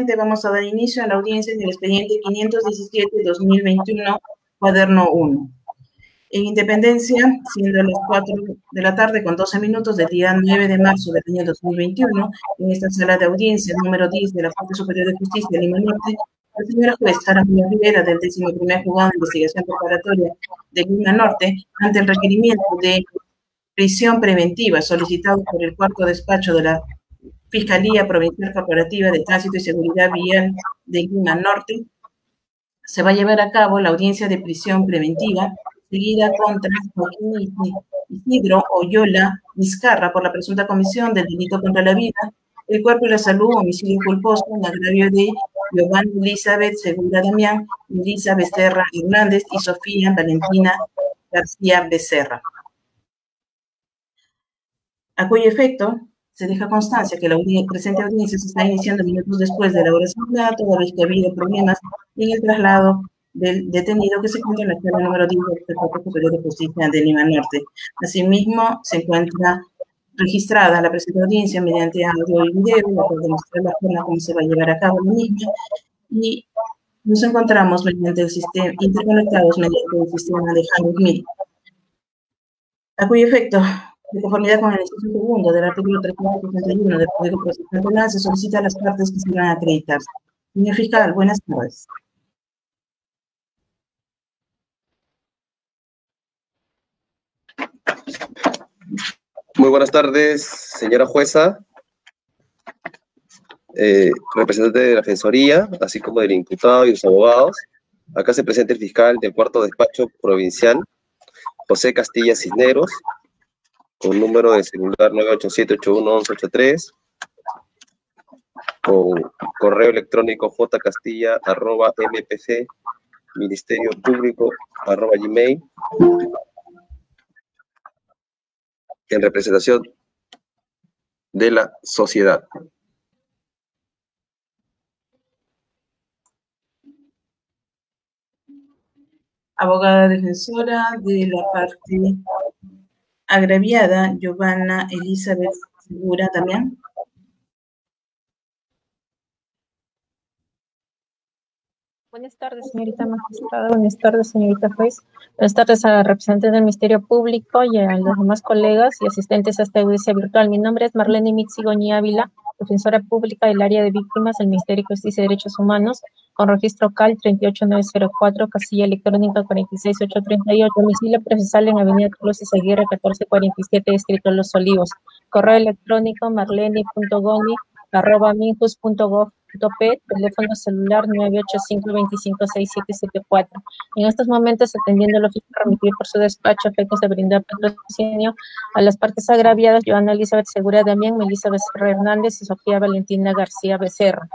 siguiente vamos a dar inicio a la audiencia del expediente 517-2021, cuaderno 1. En Independencia, siendo las 4 de la tarde con 12 minutos del día 9 de marzo del año 2021, en esta sala de audiencia número 10 de la Corte Superior de Justicia de Lima Norte, la señora juez Sara Muñoz Rivera, del 11º Juzgado de Investigación Preparatoria de Lima Norte, ante el requerimiento de prisión preventiva solicitado por el cuarto despacho de la Fiscalía Provincial Corporativa de Tránsito y Seguridad Vial de Lima Norte, se va a llevar a cabo la audiencia de prisión preventiva seguida contra Joaquín Isidro Oyola Vizcarra por la presunta comisión del delito contra la vida, el cuerpo y la salud, homicidio culposo en agravio de Giovanna Elizabeth Segura Damián, Melissa Becerra Hernández y Sofía Valentina García Becerra. A cuyo efecto se deja constancia que la presente audiencia se está iniciando minutos después de la hora señalada, toda vez que ha habido problemas en el traslado del detenido que se encuentra en la sala número 10 del Corte Superior de Justicia de Lima Norte. Asimismo, se encuentra registrada la presente audiencia mediante audio y video, la cual demostrar la forma como se va a llevar a cabo la misma, y nos encontramos mediante el sistema, interconectados mediante el sistema de Hangout. A cuyo efecto, de conformidad con el inciso segundo del artículo 361 del Código Procesal Penal, se solicita a las partes que se van a acreditar. Señor fiscal, buenas tardes. Muy buenas tardes, señora jueza, representante de la Defensoría, así como del imputado y los abogados. Acá se presenta el fiscal del cuarto despacho provincial, José Castilla Cisneros, con número de celular 987-81-1183, con correo electrónico jcastilla@mpc-ministerio-público@gmail, en representación de la sociedad. Abogada defensora de la parte agraviada, Giovanna Elizabeth Segura Damián. Buenas tardes, señorita magistrada. Buenas tardes, señorita juez. Buenas tardes a la representante del Ministerio Público y a los demás colegas y asistentes a esta audiencia virtual. Mi nombre es Marlene Mitzigoñi Ávila, defensora pública del área de víctimas del Ministerio de Justicia y Derechos Humanos, con registro CAL 38904, casilla electrónica 46838, domicilio procesal en Avenida Carlos Izaguirre 1447, Distrito Los Olivos. Correo electrónico marlene.goni@minjus.gov.p, teléfono celular 985-256774. En estos momentos, atendiendo el oficio remitido por su despacho, efectos de brindar patrocinio a las partes agraviadas, Giovanna Elizabeth Segura Damián, Melissa Becerra Hernández y Sofía Valentina García Becerra.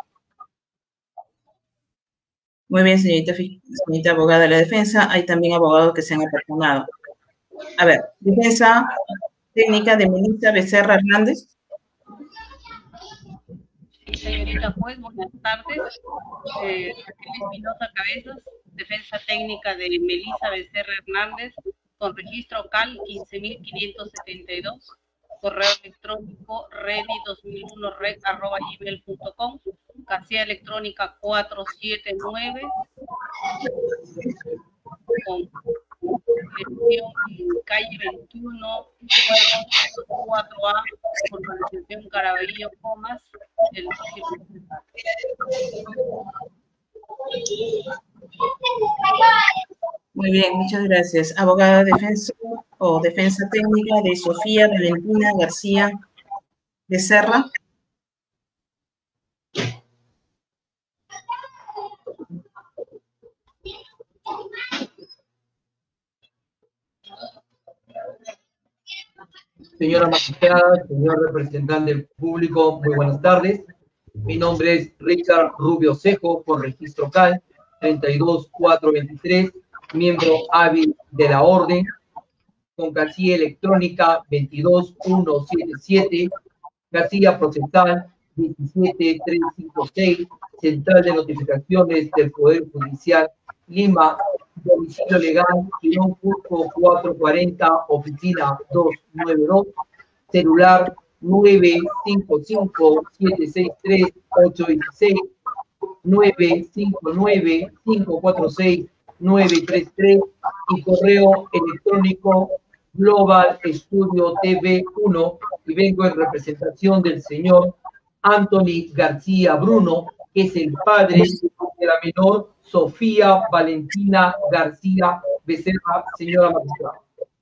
Muy bien, señorita abogada de la defensa. Hay también abogados que se han apersonado. A ver, defensa técnica de Melissa Becerra Hernández. Señorita juez, buenas tardes. Raquel Espinosa Cabezas, defensa técnica de Melissa Becerra Hernández, con registro CAL 15572, correo electrónico redi2001rec@gmail.com, casilla electrónica 479, con dirección en calle 21, 4A, urbanización Caraballo, Comas, el Muy bien, muchas gracias. Abogada defensa o defensa técnica de Sofía Valentina García Becerra. Señora magistrada, señor representante del público, muy buenas tardes. Mi nombre es Richard Rubio Cejo, por registro CAL 32423, miembro hábil de la orden, con casilla electrónica 22177, casilla procesal 27356, central de notificaciones del Poder Judicial, Lima, domicilio legal, Girón Cusco 440, oficina 292, celular 955-763-826, 959-546-933 y correo electrónico Global Estudio TV1, y vengo en representación del señor Anthony García Bruno, que es el padre de la menor Sofía Valentina García Becerra, señora magistrada.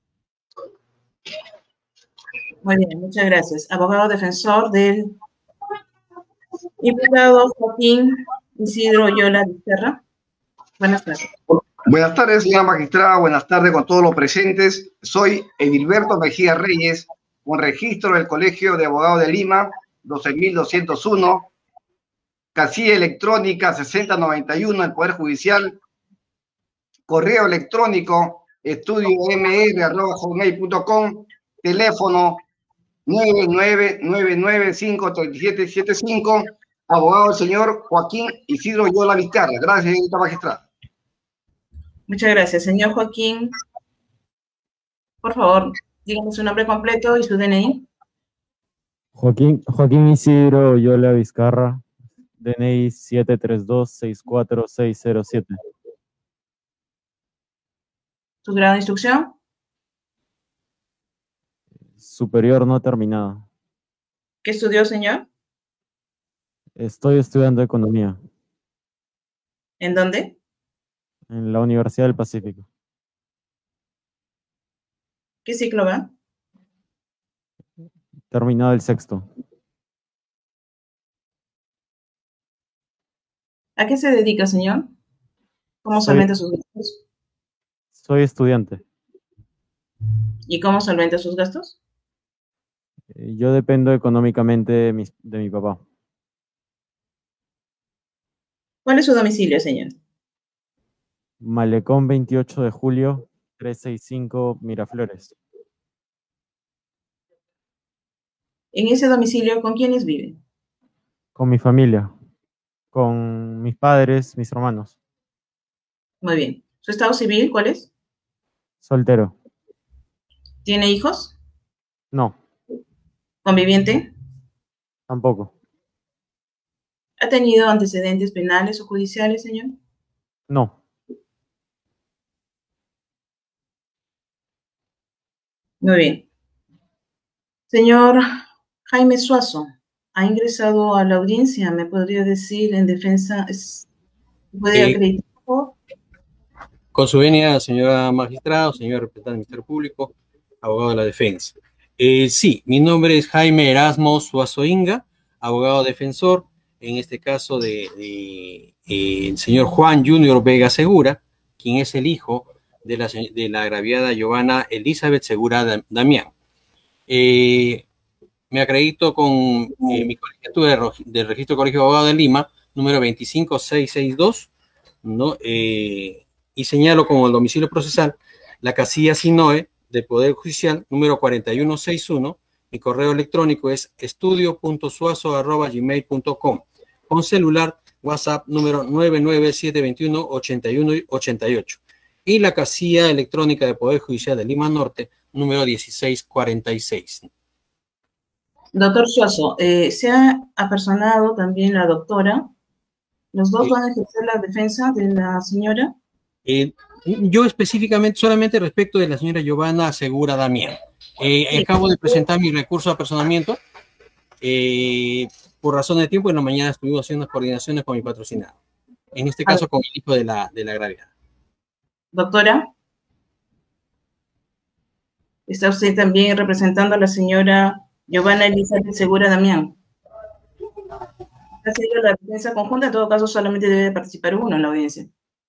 Muy bien, muchas gracias. Abogado defensor del imputado Joaquín Isidro Yola Vizcarra. Buenas tardes. Buenas tardes, señora magistrada. Buenas tardes con todos los presentes. Soy Edilberto Mejía Reyes, con registro del Colegio de Abogados de Lima, 12.201, casilla electrónica 6091 del Poder Judicial, correo electrónico estudiomr@hotmail.com, teléfono 999953775, abogado el señor Joaquín Isidro Yola Vizcarra. Gracias, señorita magistrada. Muchas gracias. Señor Joaquín, por favor, díganos su nombre completo y su DNI. Joaquín Isidro Yola Vizcarra, DNI 732-64607. ¿Su grado de instrucción? Superior no terminado. ¿Qué estudió, señor? Estoy estudiando economía ¿En dónde? en la Universidad del Pacífico. ¿Qué ciclo va? Terminado el sexto. ¿A qué se dedica, señor? ¿Cómo solventa sus gastos? Soy estudiante. ¿Y cómo solventa sus gastos? Yo dependo económicamente de mi papá. ¿Cuál es su domicilio, señor? Malecón 28 de julio, 365 Miraflores. En ese domicilio, ¿con quiénes vive? Con mi familia, con mis padres, mis hermanos. Muy bien. ¿Su estado civil cuál es? Soltero. ¿Tiene hijos? No, ¿Conviviente? tampoco. ¿Ha tenido antecedentes penales o judiciales, señor? No. Muy bien. Señor Jaime Suazo, ha ingresado a la audiencia, ¿me podría decir en defensa? ¿Puede acreditar? Con su venia, señora magistrada, señor representante del Ministerio Público, abogado de la defensa. Sí, mi nombre es Jaime Erasmo Suazo Inga, abogado defensor, en este caso el señor Juan Junior Vega Segura, quien es el hijo de la agraviada Giovanna Elizabeth Segura Damián. Me acredito con mi colegiatura del Registro Colegio de Abogados de Lima, número 25662, ¿no? Y señalo como el domicilio procesal la casilla SINOE del Poder Judicial, número 4161. Mi correo electrónico es estudio.suazo@gmail.com, con celular WhatsApp número 99721-8188, y la casilla electrónica del Poder Judicial de Lima Norte, número 1646. Doctor Suazo, se ha apersonado también la doctora. ¿Los dos van a ejercer la defensa de la señora? Yo específicamente solamente respecto de la señora Giovanna Segura Damián. Acabo de presentar mi recurso de apersonamiento. Por razón de tiempo, en la mañana estuvimos haciendo unas coordinaciones con mi patrocinado. En este caso, con el hijo de la agraviada. Doctora, ¿está usted también representando a la señora Giovanna Elizabeth Segura Damián? Ha sido la defensa conjunta, en todo caso solamente debe participar uno en la audiencia.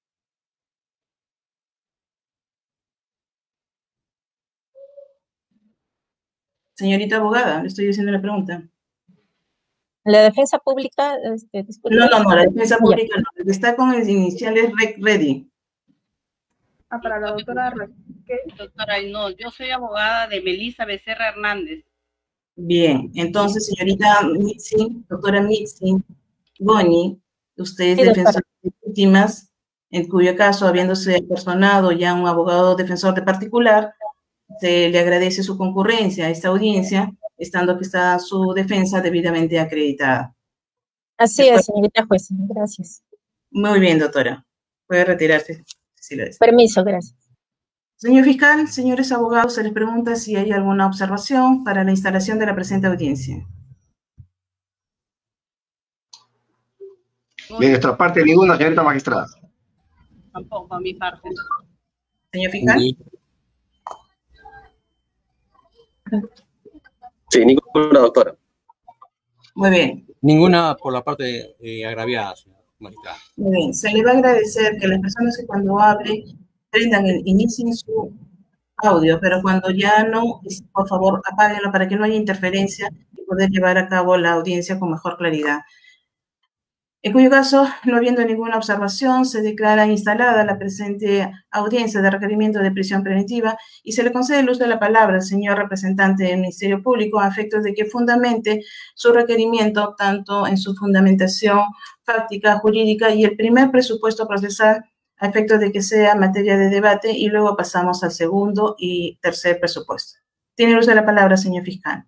Señorita abogada, le estoy haciendo la pregunta. La defensa pública, disculpe. No, la defensa pública no, está con el iniciales ready. Para la doctora, ¿qué? Doctora, no, yo soy abogada de Melissa Becerra Hernández. Bien, entonces, señorita Mitzi, doctora Mitzi Goñi, usted es defensora de víctimas, en cuyo caso, habiéndose personado ya un abogado defensor de particular, se le agradece su concurrencia a esta audiencia, estando que está su defensa debidamente acreditada. Así es, señorita juez. Gracias. Muy bien, doctora. Puede retirarse si lo desea. Permiso, gracias. Señor fiscal, señores abogados, se les pregunta si hay alguna observación para la instalación de la presente audiencia. De nuestra parte, ninguna, señorita magistrada. Tampoco, a mi parte. Señor fiscal. Sí, ninguna, doctora. Muy bien. Ninguna por la parte agraviada, señora magistrada. Muy bien. Se le va a agradecer que las personas que cuando hable inicien su audio, pero cuando ya no, por favor, apáguenlo para que no haya interferencia y poder llevar a cabo la audiencia con mejor claridad. En cuyo caso, no habiendo ninguna observación, se declara instalada la presente audiencia de requerimiento de prisión preventiva y se le concede el uso de la palabra al señor representante del Ministerio Público a efectos de que fundamente su requerimiento, tanto en su fundamentación fáctica, jurídica y el primer presupuesto procesal, a efectos de que sea materia de debate, y luego pasamos al segundo y tercer presupuesto. Tiene el uso de la palabra, señor fiscal.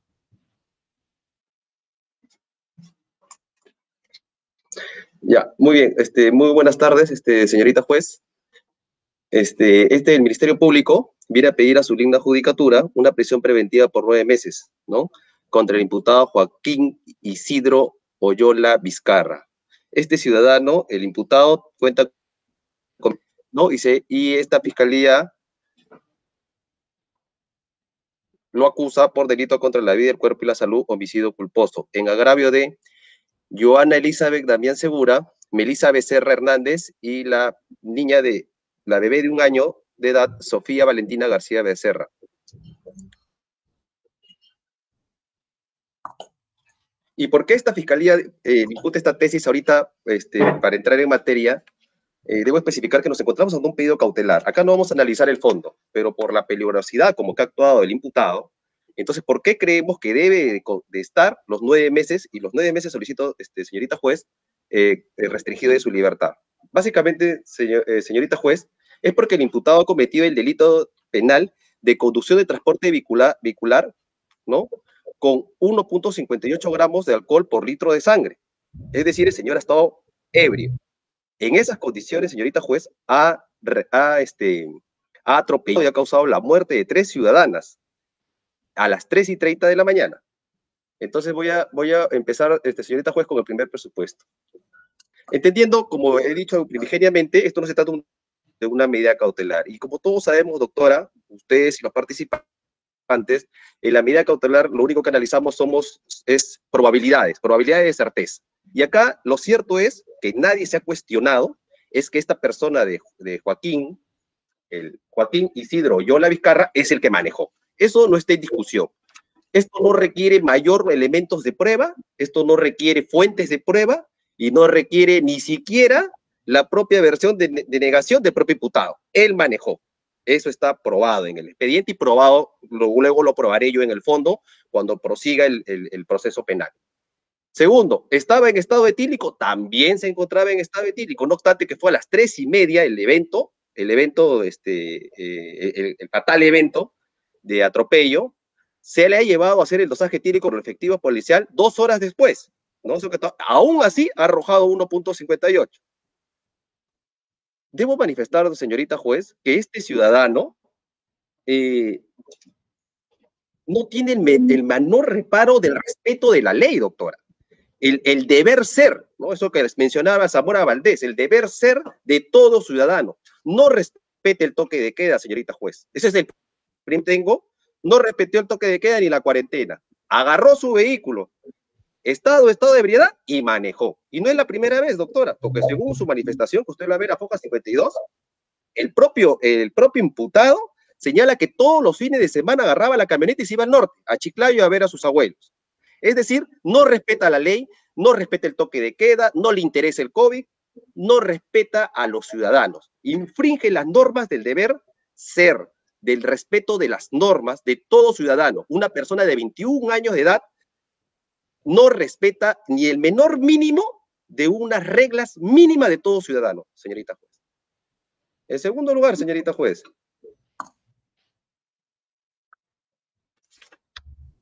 Ya, muy bien. Muy buenas tardes, señorita juez. El Ministerio Público viene a pedir a su linda judicatura una prisión preventiva por 9 meses, ¿no? Contra el imputado Joaquín Isidro Oyola Vizcarra. Este ciudadano, el imputado, cuenta con, ¿no? Y esta fiscalía lo acusa por delito contra la vida, el cuerpo y la salud, homicidio culposo, en agravio de Joana Elizabeth Damián Segura, Melissa Becerra Hernández y la bebé de 1 año de edad, Sofía Valentina García Becerra. ¿Y por qué esta fiscalía discute esta tesis ahorita, para entrar en materia? Debo especificar que nos encontramos ante un pedido cautelar. Acá no vamos a analizar el fondo, pero por la peligrosidad como que ha actuado el imputado, entonces, ¿por qué creemos que debe de estar los 9 meses, y los 9 meses solicito, señorita juez, restringido de su libertad? Básicamente, señorita juez, es porque el imputado ha cometido el delito penal de conducción de transporte vehicular, ¿no? Con 1.58 gramos de alcohol por litro de sangre. Es decir, el señor ha estado ebrio. En esas condiciones, señorita juez, ha atropellado y ha causado la muerte de 3 ciudadanas a las 3:30 de la mañana. Entonces voy a empezar, señorita juez, con el primer presupuesto. Entendiendo, como he dicho primigeniamente, esto no se trata de una medida cautelar. Y como todos sabemos, doctora, ustedes y los participantes, en la medida cautelar lo único que analizamos es probabilidades de certeza. Y acá lo cierto es que nadie se ha cuestionado, es que esta persona de Joaquín Isidro Oyola Vizcarra es el que manejó. Eso no está en discusión. Esto no requiere mayor elementos de prueba, esto no requiere fuentes de prueba y no requiere ni siquiera la propia versión de negación del propio imputado. Él manejó. Eso está probado en el expediente y probado, luego lo probaré yo en el fondo cuando prosiga el proceso penal. Segundo, ¿estaba en estado etílico? También se encontraba en estado etílico, no obstante que fue a las 3:30 el fatal evento de atropello, se le ha llevado a hacer el dosaje etílico con el efectivo policial 2 horas después, ¿no? Aún así ha arrojado 1.58. Debo manifestar, señorita juez, que este ciudadano no tiene el menor reparo del respeto de la ley, doctora. El deber ser, ¿no? Eso que les mencionaba Zamora Valdés, el deber ser de todo ciudadano. No respete el toque de queda, señorita juez. Ese es el primer tengo. No respetó el toque de queda ni la cuarentena. Agarró su vehículo, estado de ebriedad y manejó. Y no es la primera vez, doctora, porque según su manifestación, que usted va a ver a Foja 52, el propio imputado señala que todos los fines de semana agarraba la camioneta y se iba al norte, a Chiclayo, a ver a sus abuelos. Es decir, no respeta la ley, no respeta el toque de queda, no le interesa el COVID, no respeta a los ciudadanos, infringe las normas del deber ser, del respeto de las normas de todo ciudadano. Una persona de 21 años de edad no respeta ni el menor mínimo de unas reglas mínimas de todo ciudadano, señorita juez. En segundo lugar, señorita juez,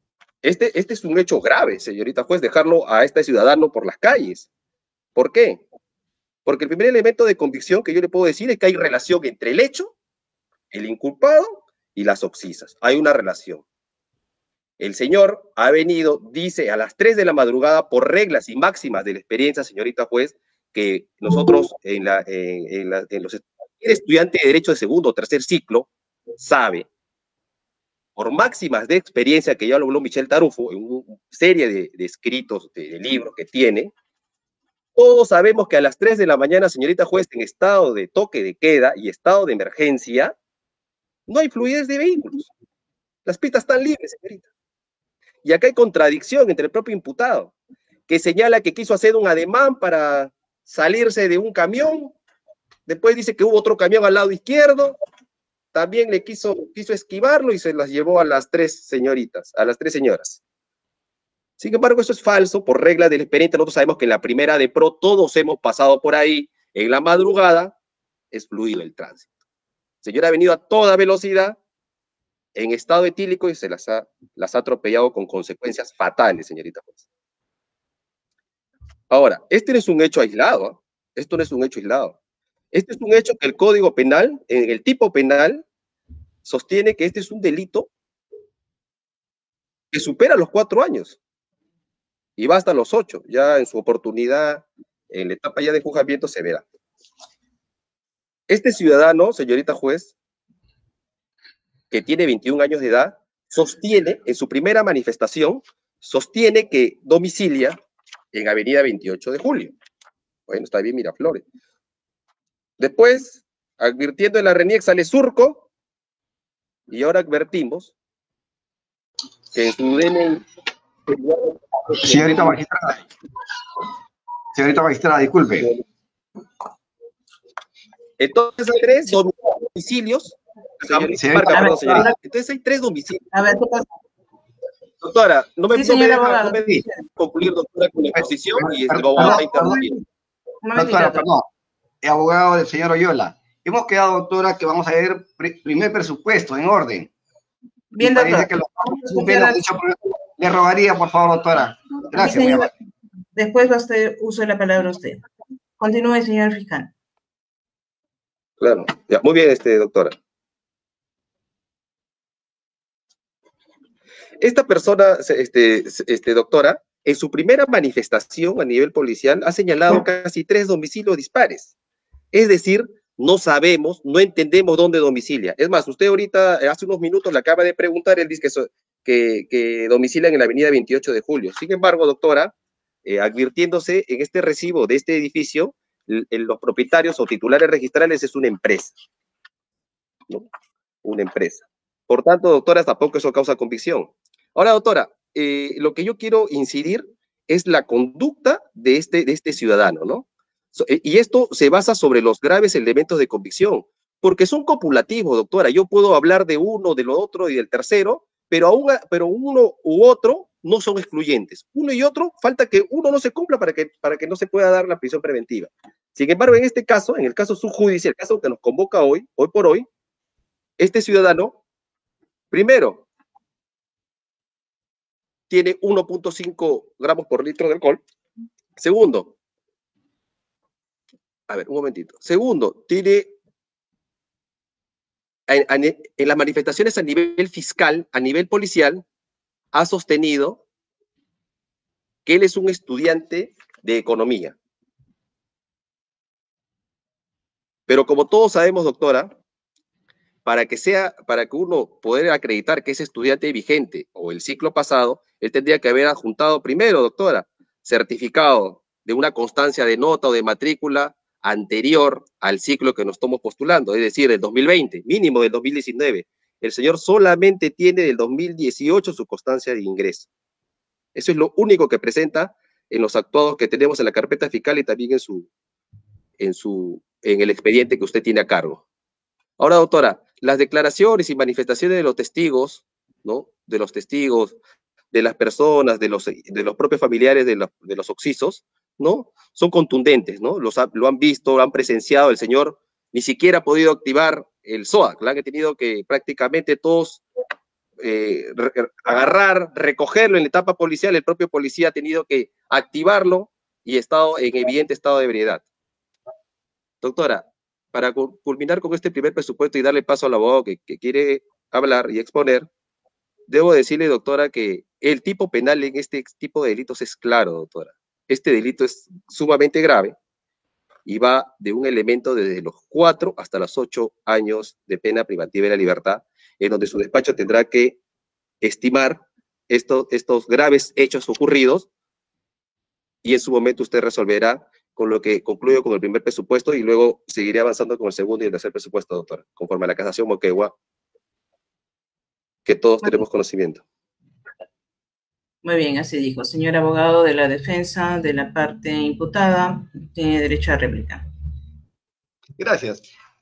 Este es un hecho grave, señorita juez, dejarlo a este ciudadano por las calles. ¿Por qué? Porque el primer elemento de convicción que yo le puedo decir es que hay relación entre el hecho, el inculpado y las occisas. Hay una relación. El señor ha venido, dice, a las 3 de la madrugada, por reglas y máximas de la experiencia, señorita juez, que nosotros cualquier estudiante de Derecho de segundo o tercer ciclo sabe, por máximas de experiencia que ya lo habló Michel Tarufo en una serie de escritos, de libros que tiene, todos sabemos que a las 3 de la mañana, señorita juez, en estado de toque de queda y estado de emergencia, no hay fluidez de vehículos. Las pistas están libres, señorita. Y acá hay contradicción entre el propio imputado, que señala que quiso hacer un ademán para salirse de un camión, después dice que hubo otro camión al lado izquierdo, también le quiso esquivarlo y se las llevó a las 3 señoritas, a las 3 señoras. Sin embargo, eso es falso, por regla del expediente. Nosotros sabemos que en la primera de pro todos hemos pasado por ahí, en la madrugada es fluido el tránsito. El señor ha venido a toda velocidad, en estado etílico, y se las ha atropellado con consecuencias fatales, señorita juez. Ahora, este no es un hecho aislado, ¿eh? Esto no es un hecho aislado. Este es un hecho que el Código Penal, en el tipo penal, sostiene que este es un delito que supera los 4 años y va hasta los 8. Ya en su oportunidad, en la etapa ya de juzgamiento, se verá. Este ciudadano, señorita juez, que tiene 21 años de edad, sostiene, en su primera manifestación, sostiene que domicilia en Avenida 28 de Julio. Bueno, está bien, Miraflores. Después, advirtiendo en la RENIEC, sale Surco, y ahora advertimos que en su DNI... Señorita magistrada, disculpe. Entonces hay 3 domicilios. Entonces hay 3 domicilios. A ver, ¿qué pasa? Doctora, no me deja concluir, doctora, con la exposición y el abogado va a interrumpir. Doctora, perdón. El abogado del señor Oyola. Hemos quedado, doctora, que vamos a ver primer presupuesto en orden. Bien, doctora. Le rogaría, por favor, doctora. Gracias. Sí, después va a hacer uso de la palabra usted. Continúe, señor fiscal. Claro. Ya, muy bien, doctora. Esta persona, doctora, en su primera manifestación a nivel policial ha señalado casi 3 domicilios dispares. Es decir, no sabemos, no entendemos dónde domicilia. Es más, usted ahorita, hace unos minutos, le acaba de preguntar, él dice que domicilian en la avenida 28 de Julio. Sin embargo, doctora, advirtiéndose en este recibo de este edificio, los propietarios o titulares registrales es una empresa, ¿no? Una empresa. Por tanto, doctora, tampoco eso causa convicción. Ahora, doctora, lo que yo quiero incidir es la conducta de este ciudadano, ¿no? Y esto se basa sobre los graves elementos de convicción, porque son copulativos, doctora. Yo puedo hablar de uno, de lo otro y del tercero, pero uno u otro no son excluyentes. Uno y otro, falta que uno no se cumpla para que no se pueda dar la prisión preventiva. Sin embargo, en este caso, en el caso subjudicial, el caso que nos convoca hoy por hoy, este ciudadano, primero, tiene 1.5 gramos por litro de alcohol. Segundo, a ver, un momentito. Segundo, tiene en las manifestaciones a nivel fiscal, a nivel policial, ha sostenido que él es un estudiante de economía. Pero como todos sabemos, doctora, para que uno pueda acreditar que es estudiante vigente o el ciclo pasado, él tendría que haber adjuntado primero, doctora, certificado de una constancia de nota o de matrícula anterior al ciclo que nos estamos postulando, es decir, el 2020, mínimo del 2019. El señor solamente tiene del 2018 su constancia de ingreso. Eso es lo único que presenta en los actuados que tenemos en la carpeta fiscal y también en el expediente que usted tiene a cargo. Ahora, doctora, las declaraciones y manifestaciones de los testigos, ¿no? De los testigos, de las personas, de los propios familiares de los occisos, ¿no? Son contundentes, ¿no? Lo han visto, lo han presenciado. El señor ni siquiera ha podido activar el SOAC, la han tenido que prácticamente todos agarrar, recogerlo en la etapa policial, el propio policía ha tenido que activarlo y estado en evidente estado de ebriedad. Doctora, para culminar con este primer presupuesto y darle paso al abogado que quiere hablar y exponer, debo decirle, doctora, que el tipo penal en este tipo de delitos es claro, doctora. Este delito es sumamente grave y va de un elemento desde los 4 hasta los 8 años de pena privativa de la libertad, en donde su despacho tendrá que estimar estos graves hechos ocurridos y en su momento usted resolverá, con lo que concluyo con el primer presupuesto y luego seguiré avanzando con el segundo y el tercer presupuesto, doctora, conforme a la casación Moquegua, que todos tenemos conocimiento. Muy bien, así dijo. Señor abogado de la defensa de la parte imputada, tiene derecho a réplica. Gracias.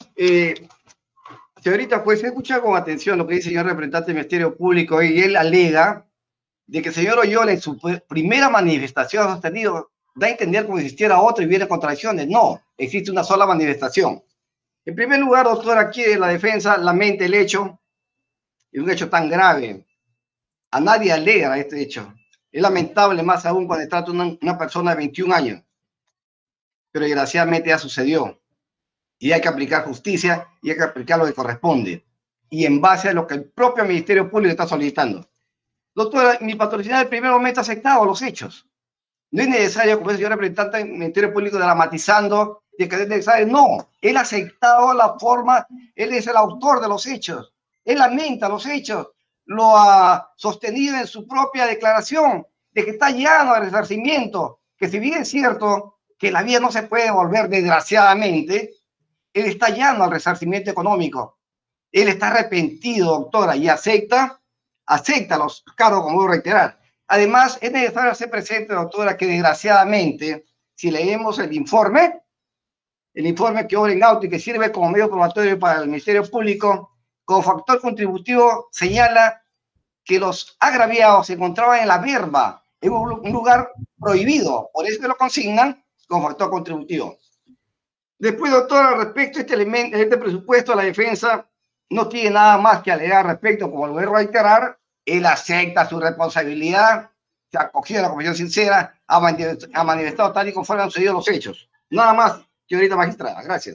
Señorita, pues he escuchado con atención lo que dice el señor representante del Ministerio Público y él alega de que el señor Oyola en su primera manifestación ha sostenido, da a entender como si existiera otra y hubiera contradicciones. No, existe una sola manifestación. En primer lugar, doctora, aquí la defensa lamenta el hecho, y un hecho tan grave. A nadie alegra este hecho. Es lamentable más aún cuando trata una persona de 21 años. Pero desgraciadamente ya sucedió. Y hay que aplicar justicia y hay que aplicar lo que corresponde. Y en base a lo que el propio Ministerio Público está solicitando. Doctora, mi patrocinador en el primer momento ha aceptado los hechos. No es necesario, como el señor representante del Ministerio Público, dramatizando de que es necesario. No, él ha aceptado la forma, él es el autor de los hechos. Él lamenta los hechos. Lo ha sostenido en su propia declaración de que está llano de resarcimiento, que si bien es cierto que la vida no se puede devolver desgraciadamente, él está llano al resarcimiento económico. Él está arrepentido, doctora, y acepta los cargos, como voy a reiterar. Además, es necesario hacer presente, doctora, que desgraciadamente, si leemos el informe que obra en auto y que sirve como medio probatorio para el Ministerio Público, como factor contributivo señala que los agraviados se encontraban en la verba, en un lugar prohibido, por eso que lo consignan como factor contributivo. Después, doctora, respecto a este presupuesto, la defensa no tiene nada más que alegar respecto, como lo voy a reiterar, él acepta su responsabilidad, se ha acogido a la Comisión Sincera, ha manifestado tal y conforme han sucedido los hechos. Nada más, señorita magistrada. Gracias.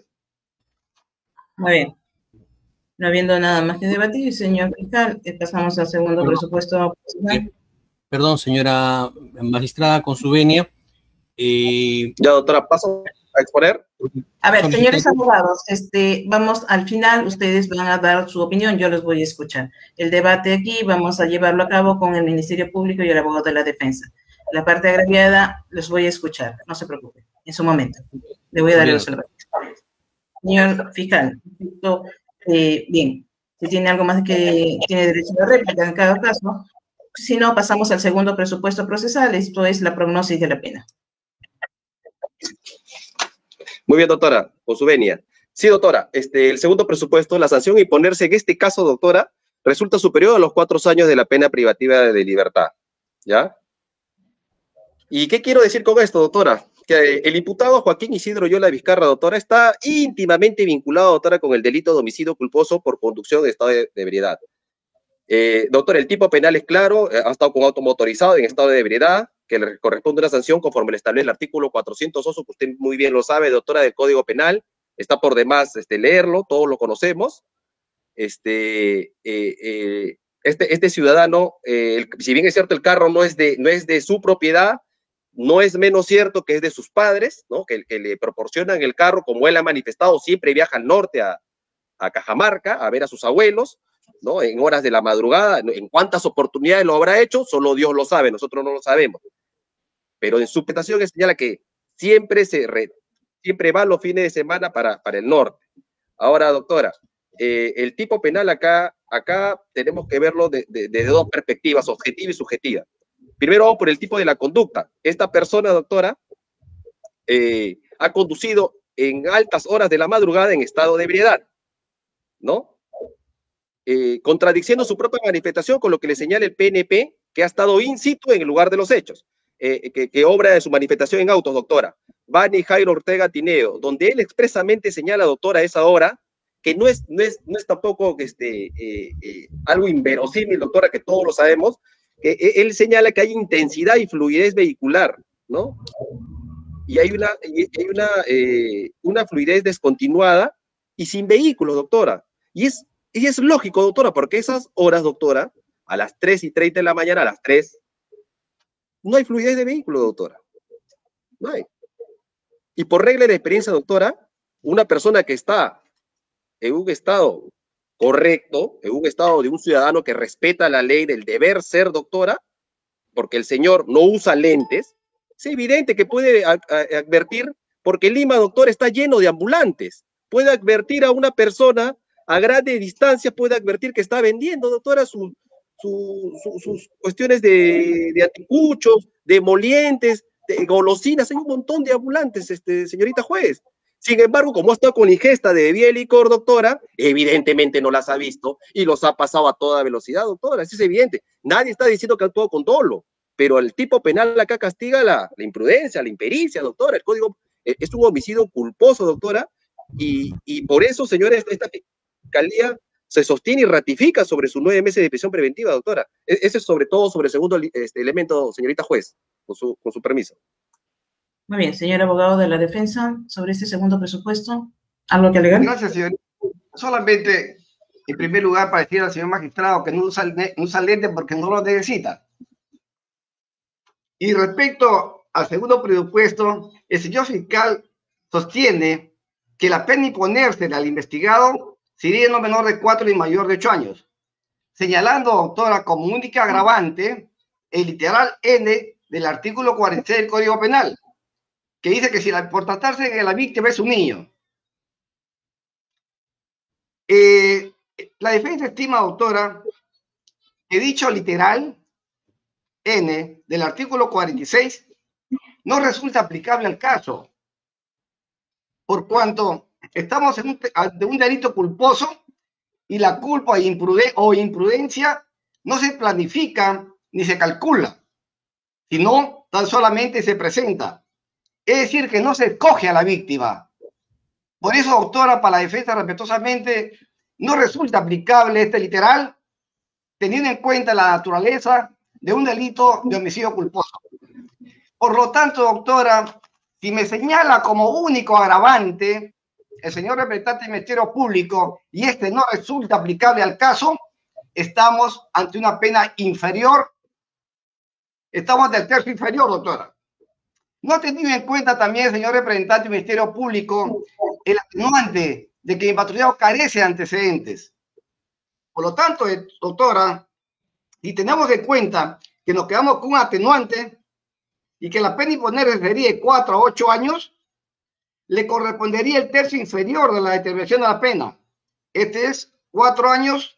Muy bien. No habiendo nada más que debatir, señor fiscal, pasamos al segundo presupuesto. Perdón, señora magistrada, con su venia. Ya, doctora, paso a exponer. A ver, señores abogados, vamos al final, ustedes van a dar su opinión, yo los voy a escuchar. El debate aquí vamos a llevarlo a cabo con el Ministerio Público y el abogado de la defensa. La parte agraviada los voy a escuchar, no se preocupen, en su momento. Le voy a dar los observaciones. Señor fiscal, bien, si tiene algo más que tiene derecho a réplica en cada caso, si no, pasamos al segundo presupuesto procesal, esto es la prognosis de la pena. Muy bien, doctora, con su venia. Sí, doctora, el segundo presupuesto, la sanción a imponerse en este caso, doctora, resulta superior a los 4 años de la pena privativa de libertad, ¿ya? ¿Y qué quiero decir con esto, doctora? Que el imputado Joaquín Isidro Oyola Vizcarra, doctora, está íntimamente vinculado, doctora, con el delito de homicidio culposo por conducción de estado de ebriedad. Doctor, el tipo penal es claro, ha estado con auto motorizado en estado de ebriedad, que le corresponde una sanción conforme le establece el artículo 408, que usted muy bien lo sabe, doctora, del Código Penal. Está por demás leerlo, todos lo conocemos. Este ciudadano, si bien es cierto el carro no es de su propiedad, no es menos cierto que es de sus padres, ¿no? Que le proporcionan el carro, como él ha manifestado, siempre viaja al norte a Cajamarca a ver a sus abuelos, ¿no? En horas de la madrugada, en cuántas oportunidades lo habrá hecho, solo Dios lo sabe, nosotros no lo sabemos. Pero en su petición señala que siempre va los fines de semana para el norte. Ahora, doctora, el tipo penal acá tenemos que verlo de 2 perspectivas, objetiva y subjetiva. Primero vamos por el tipo de la conducta. Esta persona, doctora, ha conducido en altas horas de la madrugada en estado de ebriedad, ¿no? Contradiciendo su propia manifestación con lo que le señala el PNP, que ha estado in situ en el lugar de los hechos, que obra de su manifestación en autos, doctora. Bani Jairo Ortega Tineo, donde él expresamente señala, doctora, a esa hora, que no es tampoco algo inverosímil, doctora, que todos lo sabemos, que él señala que hay intensidad y fluidez vehicular, ¿no? Y hay una fluidez descontinuada y sin vehículo, doctora. Y es lógico, doctora, porque esas horas, doctora, a las 3:30 de la mañana, a las 3, no hay fluidez de vehículo, doctora. No hay. Y por regla de experiencia, doctora, una persona que está en un estado correcto, en un estado de un ciudadano que respeta la ley del deber ser, doctora, porque el señor no usa lentes, es evidente que puede advertir, porque Lima, doctor, está lleno de ambulantes. Puede advertir a una persona a grandes distancias, puede advertir que está vendiendo, doctora, sus cuestiones de anticuchos, de emolientes, de golosinas. Hay un montón de ambulantes, señorita juez. Sin embargo, como ha estado con ingesta de bebida y licor, doctora, evidentemente no las ha visto y los ha pasado a toda velocidad, doctora. Eso es evidente. Nadie está diciendo que ha actuado con dolo, pero el tipo penal acá castiga la imprudencia, la impericia, doctora. El código es un homicidio culposo, doctora, y por eso, señores, esta fiscalía se sostiene y ratifica sobre sus 9 meses de prisión preventiva, doctora. Ese es sobre todo sobre el segundo elemento, señorita juez, con su permiso. Muy bien, señor abogado de la defensa, sobre este segundo presupuesto, ¿algo que alegar? Gracias, señor. Solamente, en primer lugar, para decir al señor magistrado que no usa lente porque no lo necesita. Y respecto al segundo presupuesto, el señor fiscal sostiene que la pena imponerse al investigado sería no menor de 4 y mayor de 8 años, señalando, doctora, como única agravante el literal N del artículo 46 del Código Penal, que dice que si por tratarse de la víctima es un niño. La defensa estima, doctora, que dicho literal N del artículo 46 no resulta aplicable al caso, por cuanto estamos ante un delito culposo y la culpa o imprudencia no se planifica ni se calcula, sino tan solamente se presenta. Es decir, que no se escoge a la víctima. Por eso, doctora, para la defensa, respetuosamente, no resulta aplicable este literal, teniendo en cuenta la naturaleza de un delito de homicidio culposo. Por lo tanto, doctora, si me señala como único agravante el señor representante del Ministerio Público y este no resulta aplicable al caso, estamos ante una pena inferior. Estamos del tercio inferior, doctora. No ha tenido en cuenta también, señor representante del Ministerio Público, el atenuante de que mi patrullero carece de antecedentes. Por lo tanto, doctora, si tenemos en cuenta que nos quedamos con un atenuante y que la pena imponerse sería de 4 a 8 años, le correspondería el tercio inferior de la determinación de la pena. Este es 4 años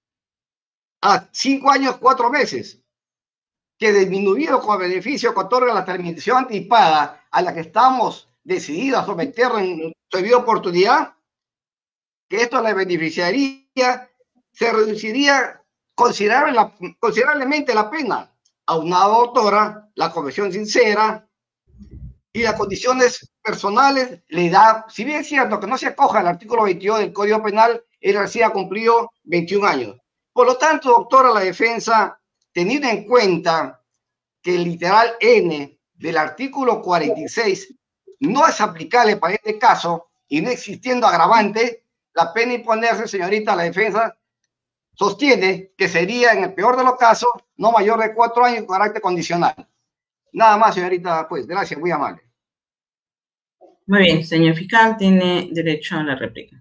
a 5 años, 4 meses. Que disminuido con beneficio que otorga la terminación anticipada a la que estamos decididos a someternos en su debida oportunidad, que esto le beneficiaría, se reduciría considerablemente la pena, aunado, doctora, la confesión sincera y las condiciones personales le da, si bien es cierto que no se acoja al artículo 22 del Código Penal, él recién ha cumplido 21 años. Por lo tanto, doctora, la defensa, teniendo en cuenta que el literal N del artículo 46 no es aplicable para este caso y no existiendo agravante, la pena imponerse, señorita, la defensa sostiene que sería, en el peor de los casos, no mayor de 4 años con carácter condicional. Nada más, señorita, pues, gracias, muy amable. Muy bien, señor fiscal, tiene derecho a la réplica.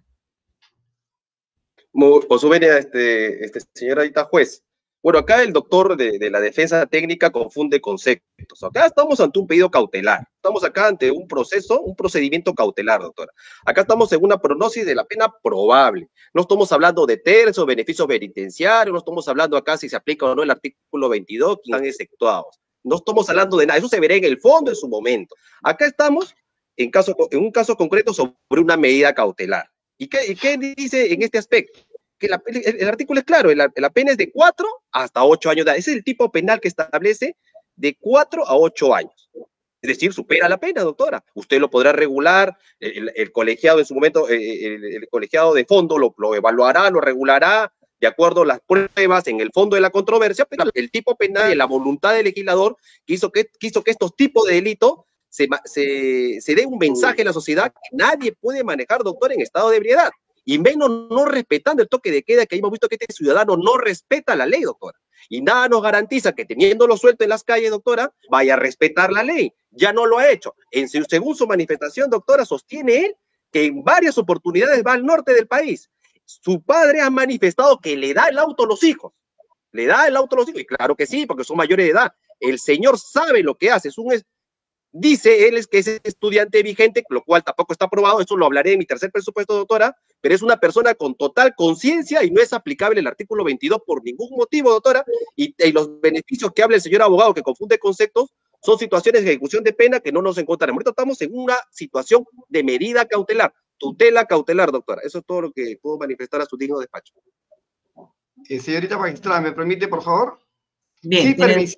Por su venia, señorita juez. Bueno, acá el doctor de la defensa técnica confunde conceptos. Acá estamos ante un pedido cautelar. Estamos acá ante un procedimiento cautelar, doctora. Acá estamos en una prognosis de la pena probable. No estamos hablando de tercios, beneficios penitenciarios, no estamos hablando acá si se aplica o no el artículo 22, que están exceptuados. No estamos hablando de nada. Eso se verá en el fondo en su momento. Acá estamos en un caso concreto sobre una medida cautelar. ¿Y qué dice en este aspecto? Que el artículo es claro, la pena es de 4 hasta 8 años de edad. Ese es el tipo penal que establece de 4 a 8 años. decir, supera la pena, doctora. Usted lo podrá regular, el colegiado en su momento, el colegiado de fondo lo evaluará, lo regulará, de acuerdo a las pruebas en el fondo de la controversia, pero el tipo penal y la voluntad del legislador quiso que estos tipos de delitos se dé un mensaje a la sociedad que nadie puede manejar, doctor, en estado de ebriedad. Y menos no respetando el toque de queda, que hemos visto que este ciudadano no respeta la ley, doctora. Y nada nos garantiza que teniéndolo suelto en las calles, doctora, vaya a respetar la ley. Ya no lo ha hecho. Según su manifestación, doctora, sostiene él que en varias oportunidades va al norte del país. Su padre ha manifestado que le da el auto a los hijos. Le da el auto a los hijos. Y claro que sí, porque son mayores de edad. El señor sabe lo que hace. Dice él que es estudiante vigente, lo cual tampoco está aprobado. Eso lo hablaré en mi tercer presupuesto, doctora. Pero es una persona con total conciencia y no es aplicable el artículo 22 por ningún motivo, doctora. Y los beneficios que habla el señor abogado, que confunde conceptos, son situaciones de ejecución de pena que no nos encontraremos. Ahorita estamos en una situación de medida cautelar. Tutela cautelar, doctora. Eso es todo lo que puedo manifestar a su digno despacho. Señorita magistrada, ¿me permite, por favor? Bien.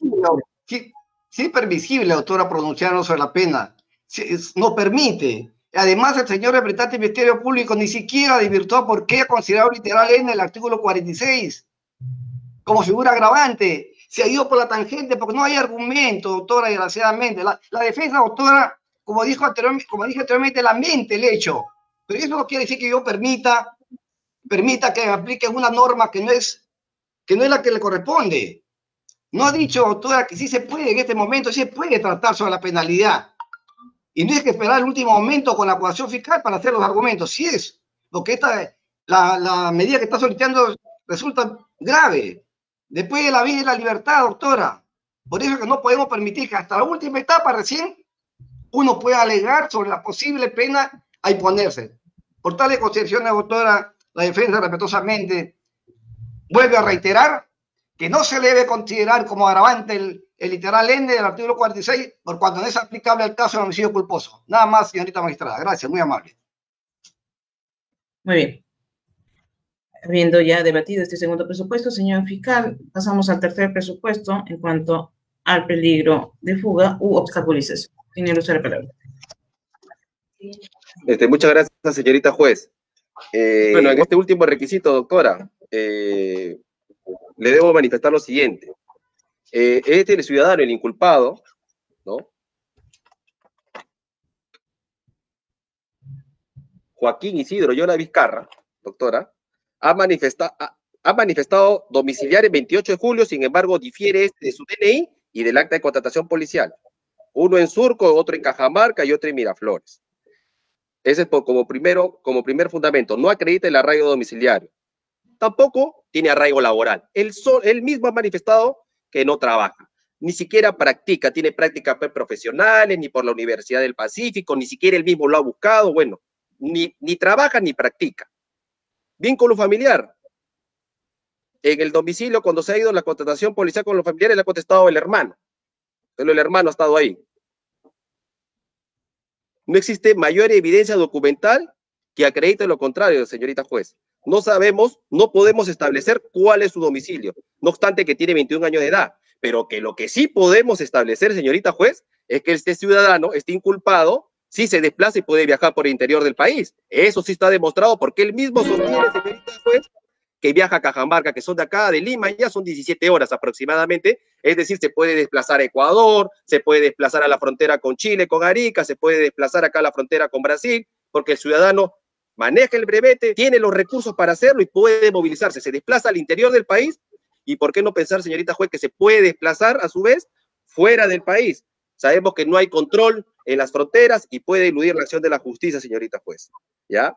Sí, permisible, doctora, pronunciarnos sobre la pena. No permite. Además, el señor representante del Ministerio Público ni siquiera desvirtuó por qué ha considerado literal en el artículo 46 como figura agravante. Se ha ido por la tangente porque no hay argumento, doctora, desgraciadamente. La defensa, doctora, como dije anteriormente, lamenta el hecho. Pero eso no quiere decir que yo permita que me apliquen una norma que no es la que le corresponde. No ha dicho, doctora, que sí se puede en este momento, sí se puede tratar sobre la penalidad. Y no hay que esperar el último momento con la acusación fiscal para hacer los argumentos. Sí es, porque la medida que está solicitando resulta grave. Después de la vida y la libertad, doctora. Por eso es que no podemos permitir que hasta la última etapa recién uno pueda alegar sobre la posible pena a imponerse. Por tales consideraciones, doctora, la defensa respetuosamente vuelve a reiterar que no se debe considerar como agravante el literal N del artículo 46 por cuanto no es aplicable al caso de homicidio culposo. Nada más, señorita magistrada. Gracias, muy amable. Muy bien. Habiendo ya debatido este segundo presupuesto, señor fiscal, pasamos al tercer presupuesto en cuanto al peligro de fuga u obstaculización. Tiene usted la palabra. Muchas gracias, señorita juez. Bueno, en este último requisito, doctora, le debo manifestar lo siguiente. El ciudadano, el inculpado, ¿no? Joaquín Isidro Yola Vizcarra, doctora, ha manifestado domiciliar el 28 de julio, sin embargo, difiere de su DNI y del acta de contratación policial. Uno en Surco, otro en Cajamarca y otro en Miraflores. Ese es como primer fundamento. No acredita el arraigo domiciliario. Tampoco tiene arraigo laboral. Él mismo ha manifestado que no trabaja. Ni siquiera practica, tiene prácticas profesionales, ni por la Universidad del Pacífico, ni siquiera él mismo lo ha buscado. Bueno, ni trabaja ni practica. Vínculo familiar. En el domicilio, cuando se ha ido la contratación policial con los familiares, le ha contestado el hermano. Pero el hermano ha estado ahí. No existe mayor evidencia documental que acredite lo contrario, señorita juez. No sabemos, no podemos establecer cuál es su domicilio, no obstante que tiene 21 años de edad, pero que lo que sí podemos establecer, señorita juez, es que este ciudadano, este inculpado, sí se desplaza y puede viajar por el interior del país. Eso sí está demostrado porque él mismo sostiene, señorita juez, que viaja a Cajamarca, que son de acá, de Lima, ya son 17 horas aproximadamente, es decir, se puede desplazar a Ecuador, se puede desplazar a la frontera con Chile, con Arica, se puede desplazar acá a la frontera con Brasil, porque el ciudadano maneja el brevete, tiene los recursos para hacerlo y puede movilizarse, se desplaza al interior del país, y por qué no pensar, señorita juez, que se puede desplazar a su vez fuera del país. Sabemos que no hay control en las fronteras y puede eludir la acción de la justicia, señorita juez, ¿ya?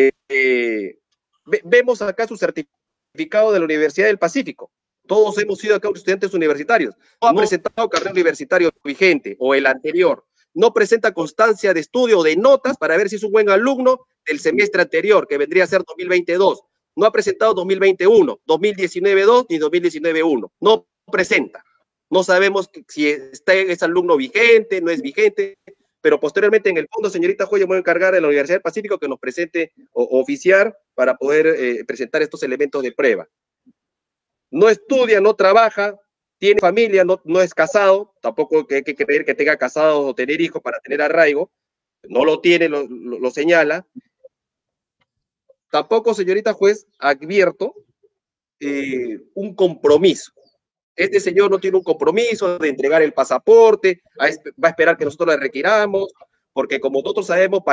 Vemos acá su certificado de la Universidad del Pacífico. Todos hemos sido acá estudiantes universitarios. No ha presentado carnet universitario vigente o el anterior. No presenta constancia de estudio o de notas para ver si es un buen alumno del semestre anterior, que vendría a ser 2022. No ha presentado 2021, 2019-2 ni 2019-1. No presenta. No sabemos si es alumno vigente, no es vigente. Pero posteriormente, en el fondo, señorita juez, yo me voy a encargar de la Universidad del Pacífico que nos presente o oficiar para poder presentar estos elementos de prueba. No estudia, no trabaja, tiene familia, no es casado, tampoco hay que creer que tenga casado o tener hijos para tener arraigo, no lo tiene, lo señala. Tampoco, señorita juez, advierto un compromiso. Este señor no tiene un compromiso de entregar el pasaporte, va a esperar que nosotros le requiramos, porque como nosotros sabemos,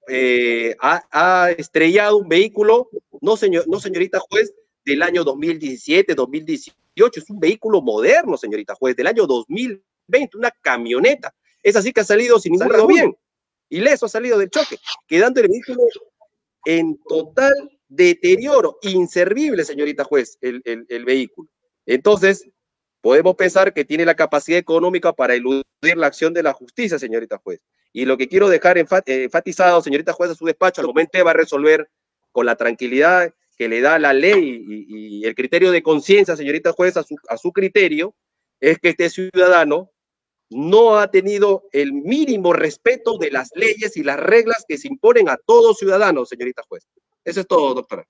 ha estrellado un vehículo, no señorita juez, del año 2017, 2018, es un vehículo moderno, señorita juez, del año 2020, una camioneta. Es así que ha salido sin ningún bien, ileso ha salido del choque, quedando el vehículo en total deterioro, inservible, señorita juez, el vehículo. Entonces, podemos pensar que tiene la capacidad económica para eludir la acción de la justicia, señorita juez. Y lo que quiero dejar enfatizado, señorita juez, a su despacho, al momento va a resolver con la tranquilidad que le da la ley y el criterio de conciencia, señorita juez, a su criterio, es que este ciudadano no ha tenido el mínimo respeto de las leyes y las reglas que se imponen a todo ciudadano, señorita juez. Eso es todo, doctora.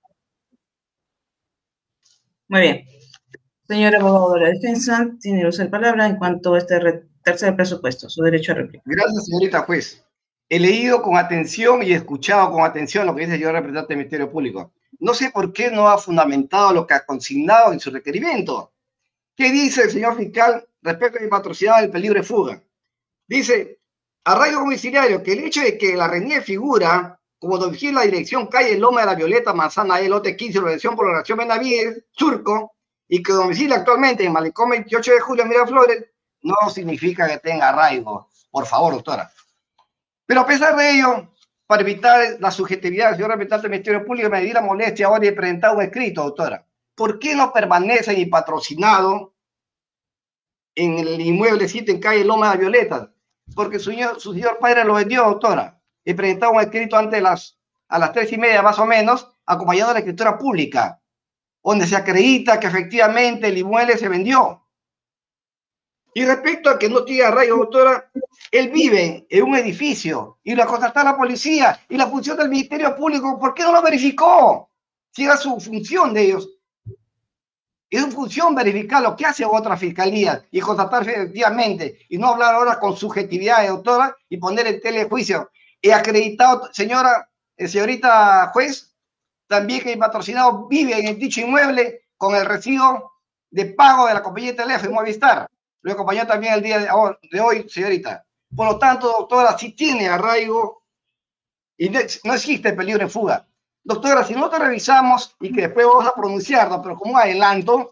Muy bien. Señor abogado de la defensa, tiene usted la palabra en cuanto a este tercer presupuesto, su derecho a réplica. Gracias, señorita juez. He leído con atención y escuchado con atención lo que dice el señor representante del Ministerio Público. No sé por qué no ha fundamentado lo que ha consignado en su requerimiento. ¿Qué dice el señor fiscal respecto al patrocinado del peligro de fuga? Dice, arraigo domiciliario, que el hecho de que la Renier figura como domicilio en la dirección calle Loma de la Violeta, Manzana E, lote 15, organización por la Organización Benavides, Surco, y que domicilia actualmente en Malecón 28 de julio, Miraflores, no significa que tenga arraigo. Por favor, doctora. Pero a pesar de ello, para evitar la subjetividad del señor representante del Ministerio Público, me di la molestia ahora de presentar un escrito, doctora. ¿Por qué no permanece ni patrocinado en el inmueble sitio en calle Loma de la Violeta? Porque su señor padre lo vendió, doctora. He presentado un escrito a las 3:30 más o menos, acompañado de la escritura pública, donde se acredita que efectivamente el inmueble se vendió. Y respecto a que no tiene arraigo, doctora, él vive en un edificio y lo constató la policía y la función del Ministerio Público, ¿por qué no lo verificó? Si era su función de ellos. Es su función verificar lo que hace otra fiscalía y constatar efectivamente y no hablar ahora con subjetividad, doctora, y poner en telejuicio. He acreditado, señorita juez, también que el patrocinado vive en el dicho inmueble con el recibo de pago de la compañía de teléfono Movistar. Lo acompañó también el día de hoy, señorita. Por lo tanto, doctora, si tiene arraigo y no existe peligro de fuga. Doctora, si nosotros revisamos y que después vamos a pronunciarlo, pero como adelanto,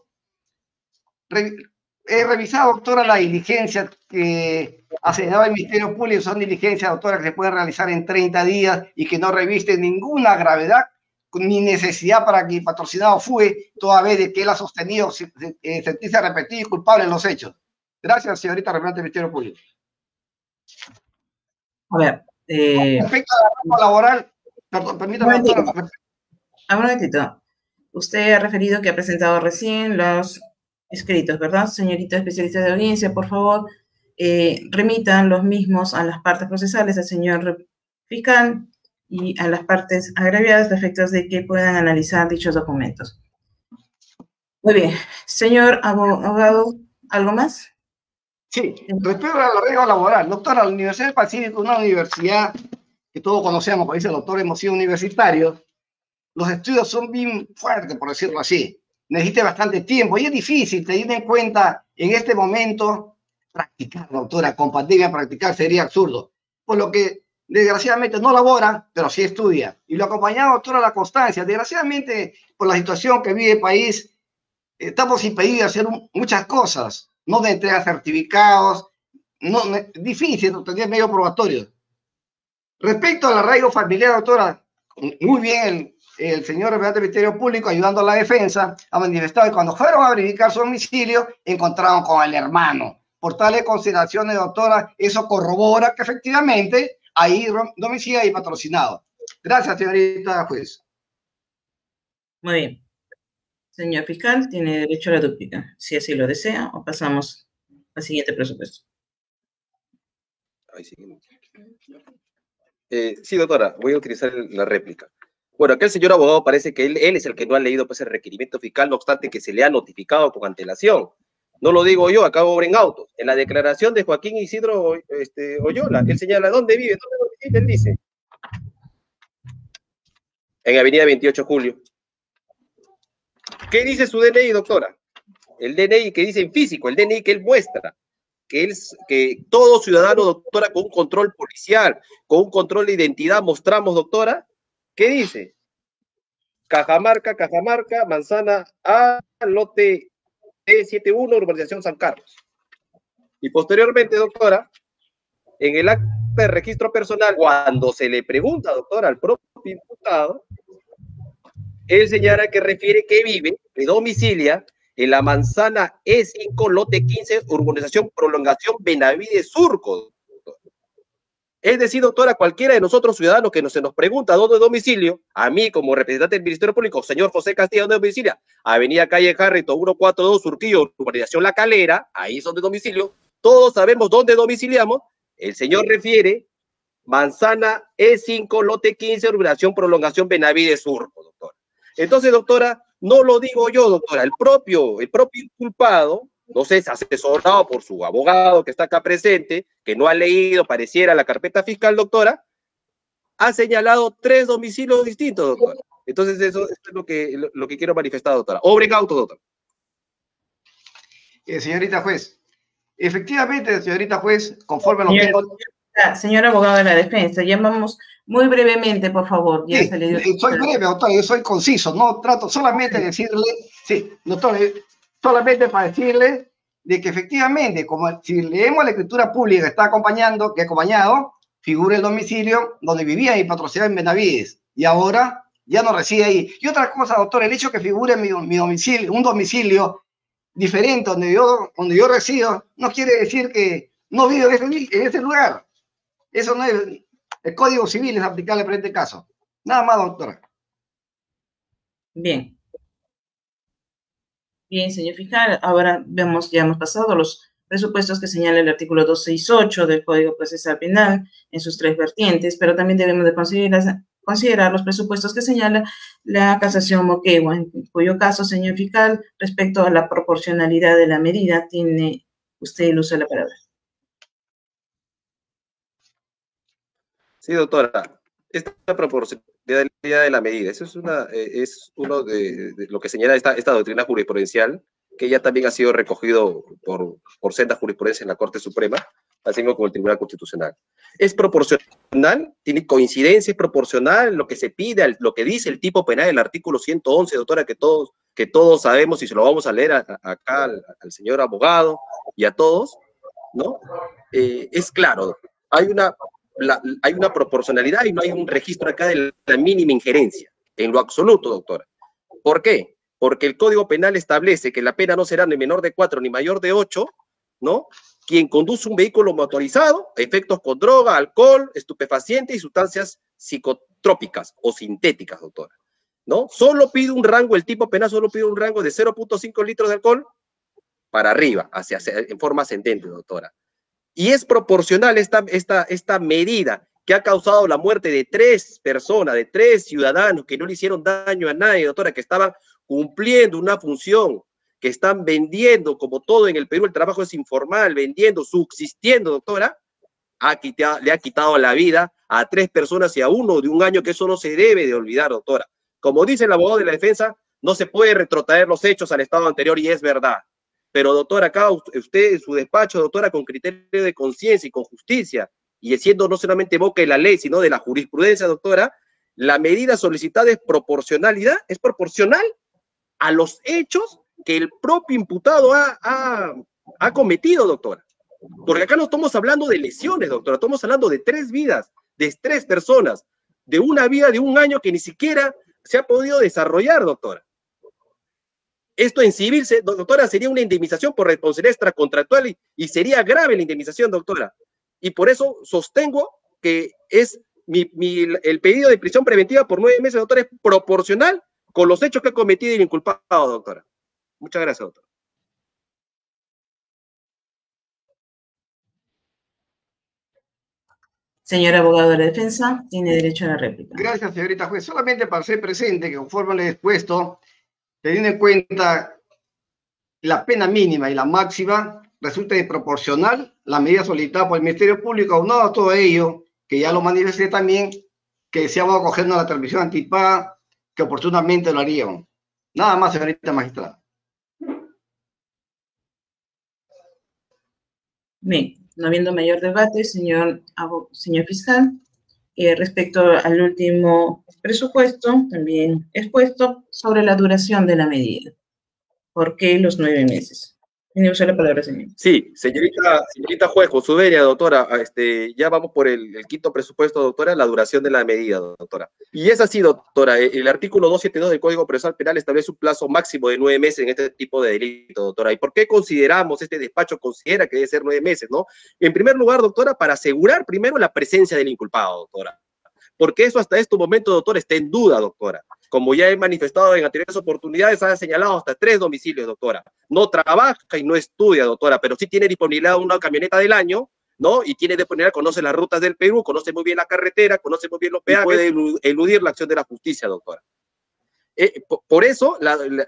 he revisado, doctora, la diligencia que ha señalado el Ministerio Público. Son diligencias, doctora, que se pueden realizar en 30 días y que no revisten ninguna gravedad ni necesidad para que el patrocinado fugue, toda vez de que él ha sostenido sentirse arrepentido y culpable en los hechos. Gracias, señorita representante del Ministerio Público. A ver. Respecto a la reforma laboral, perdón, permítame, doctora. Un momentito. Usted ha referido que ha presentado recién los escritos, ¿verdad? Señorita especialista de audiencia, por favor, remitan los mismos a las partes procesales, al señor fiscal y a las partes agraviadas, a efectos de que puedan analizar dichos documentos. Muy bien. Señor abogado, ¿algo más? Sí, respecto a la regla laboral, doctora, la Universidad del Pacífico es una universidad que todos conocemos, como dice el doctor, hemos sido universitarios. Los estudios son bien fuertes, por decirlo así. Necesita bastante tiempo y es difícil, teniendo en cuenta en este momento practicar, doctora, con pandemia practicar sería absurdo. Por lo que, desgraciadamente, no labora, pero sí estudia. Y lo acompañado, doctora, la constancia. Desgraciadamente, por la situación que vive el país, estamos impedidos de hacer muchas cosas. No de entregar certificados, difícil tener medio probatorio. Respecto al arraigo familiar, doctora, muy bien el señor representante del Ministerio Público, ayudando a la defensa, ha manifestado que cuando fueron a verificar su domicilio, encontraron con el hermano. Por tales consideraciones, doctora, eso corrobora que efectivamente hay domicilio y patrocinado. Gracias, señorita juez. Muy bien. Señor fiscal, tiene derecho a la dúplica, si así lo desea, o pasamos al siguiente presupuesto. Sí, doctora, voy a utilizar la réplica. Bueno, acá el señor abogado parece que él es el que no ha leído pues, el requerimiento fiscal, no obstante que se le ha notificado con antelación. No lo digo yo, acá obra en autos. En la declaración de Joaquín Isidro Oyola, él señala dónde vive, él dice. En Avenida 28 de Julio. ¿Qué dice su DNI, doctora? El DNI que dice en físico, el DNI que él muestra, que todo ciudadano, doctora, con un control policial, con un control de identidad mostramos, doctora, ¿qué dice? Cajamarca, manzana A, lote E71, urbanización San Carlos. Y posteriormente, doctora, en el acta de registro personal, cuando se le pregunta, doctora, al propio imputado, él señala que refiere que vive, de domicilia, en la manzana E5, lote 15, urbanización Prolongación Benavides Surco. Es decir, doctora, cualquiera de nosotros ciudadanos que se nos pregunta dónde domicilio, a mí como representante del Ministerio Público, señor José Castilla, ¿dónde domicilia? Avenida Calle Harrington, 142, Surquillo, urbanización La Calera, ahí son de domicilio, todos sabemos dónde domiciliamos, el señor refiere manzana E5, lote 15, urbanización Prolongación Benavides Surco, doctora. Entonces, doctora, no lo digo yo, doctora, el propio inculpado, no sé, asesorado por su abogado que está acá presente, que no ha leído, pareciera, la carpeta fiscal, doctora, ha señalado 3 domicilios distintos, doctora. Entonces, eso es lo que quiero manifestar, doctora. Obra en auto, doctora. Señorita juez, efectivamente, señorita juez, conforme a lo que... Señor abogado de la defensa, llamamos muy brevemente, por favor. Ya Sí, se le dio... soy breve, doctor, yo soy conciso, no trato solamente de decirle, sí, doctor, solamente para decirle de que efectivamente, como si leemos la escritura pública que está acompañado, figura el domicilio donde vivía mi patrocinador en Benavides, y ahora ya no reside ahí. Y otra cosa, doctor, el hecho que figure mi domicilio, un domicilio diferente donde yo resido, no quiere decir que no vivo en ese lugar. Eso no es, el Código Civil es aplicable para este caso. Nada más, doctora. Bien. Bien, señor fiscal, ahora ya hemos pasado los presupuestos que señala el artículo 268 del Código Procesal Penal en sus 3 vertientes, pero también debemos de considerar los presupuestos que señala la casación Moquegua, en cuyo caso, señor fiscal, respecto a la proporcionalidad de la medida, tiene usted el uso de la palabra. Sí, doctora. Esta proporcionalidad de la medida, eso es uno de lo que señala esta doctrina jurisprudencial, que ya también ha sido recogido por senda jurisprudencia en la Corte Suprema, así como el Tribunal Constitucional. Es proporcional, tiene coincidencia, es proporcional lo que se pide, lo que dice el tipo penal del artículo 111, doctora, que todos sabemos, y se lo vamos a leer acá al señor abogado y a todos, ¿no? Es claro, hay una proporcionalidad y no hay un registro acá de la mínima injerencia, en lo absoluto, doctora. ¿Por qué? Porque el Código Penal establece que la pena no será ni menor de 4 ni mayor de 8, ¿no? Quien conduce un vehículo motorizado, efectos con droga, alcohol, estupefacientes y sustancias psicotrópicas o sintéticas, doctora, ¿no? Solo pide un rango, el tipo penal solo pide un rango de 0.5 litros de alcohol para arriba, en forma ascendente, doctora. Y es proporcional esta medida que ha causado la muerte de 3 personas, de 3 ciudadanos que no le hicieron daño a nadie, doctora, que estaban cumpliendo una función, que están vendiendo, como todo en el Perú, el trabajo es informal, vendiendo, subsistiendo, doctora, le ha quitado la vida a 3 personas y a uno de 1 año, que eso no se debe de olvidar, doctora. Como dice el abogado de la defensa, no se puede retrotraer los hechos al estado anterior y es verdad. Pero, doctora, acá usted en su despacho, doctora, con criterio de conciencia y con justicia, y siendo no solamente boca de la ley, sino de la jurisprudencia, doctora, la medida solicitada es proporcional a los hechos que el propio imputado ha cometido, doctora. Porque acá no estamos hablando de lesiones, doctora, estamos hablando de 3 vidas, de 3 personas, de una vida de 1 año que ni siquiera se ha podido desarrollar, doctora. Esto en civil, doctora, sería una indemnización por responsabilidad extracontractual y sería grave la indemnización, doctora. Y por eso sostengo que es el pedido de prisión preventiva por 9 meses, doctora, es proporcional con los hechos que ha cometido el inculpado, doctora. Muchas gracias, doctora. Señor abogado de la defensa, tiene derecho a la réplica. Gracias, señorita juez. Solamente para ser presente, que conforme le he expuesto, teniendo en cuenta la pena mínima y la máxima resulta desproporcional la medida solicitada por el Ministerio Público, aunado a todo ello, que ya lo manifesté también, que deseamos acogernos a la transmisión anticipada, que oportunamente lo haríamos. Nada más, señorita magistrada. Bien, no habiendo mayor debate, señor fiscal, respecto al último presupuesto, también expuesto sobre la duración de la medida. ¿Por qué los 9 meses? Tiene usted la palabra, señor. Sí, señorita juez, con su venia, doctora, ya vamos por el quinto presupuesto, doctora, la duración de la medida, doctora. Y es así, doctora, el artículo 272 del Código Procesal Penal establece un plazo máximo de 9 meses en este tipo de delito, doctora. ¿Y por qué consideramos, este despacho considera que debe ser 9 meses, no? En primer lugar, doctora, para asegurar primero la presencia del inculpado, doctora. Porque eso hasta este momento, doctora, está en duda, doctora. Como ya he manifestado en anteriores oportunidades, ha señalado hasta 3 domicilios, doctora. No trabaja y no estudia, doctora, pero sí tiene disponibilidad una camioneta del año, ¿no? Y tiene disponibilidad, conoce las rutas del Perú, conoce muy bien la carretera, conoce muy bien los peajes, puede eludir la acción de la justicia, doctora. Por eso,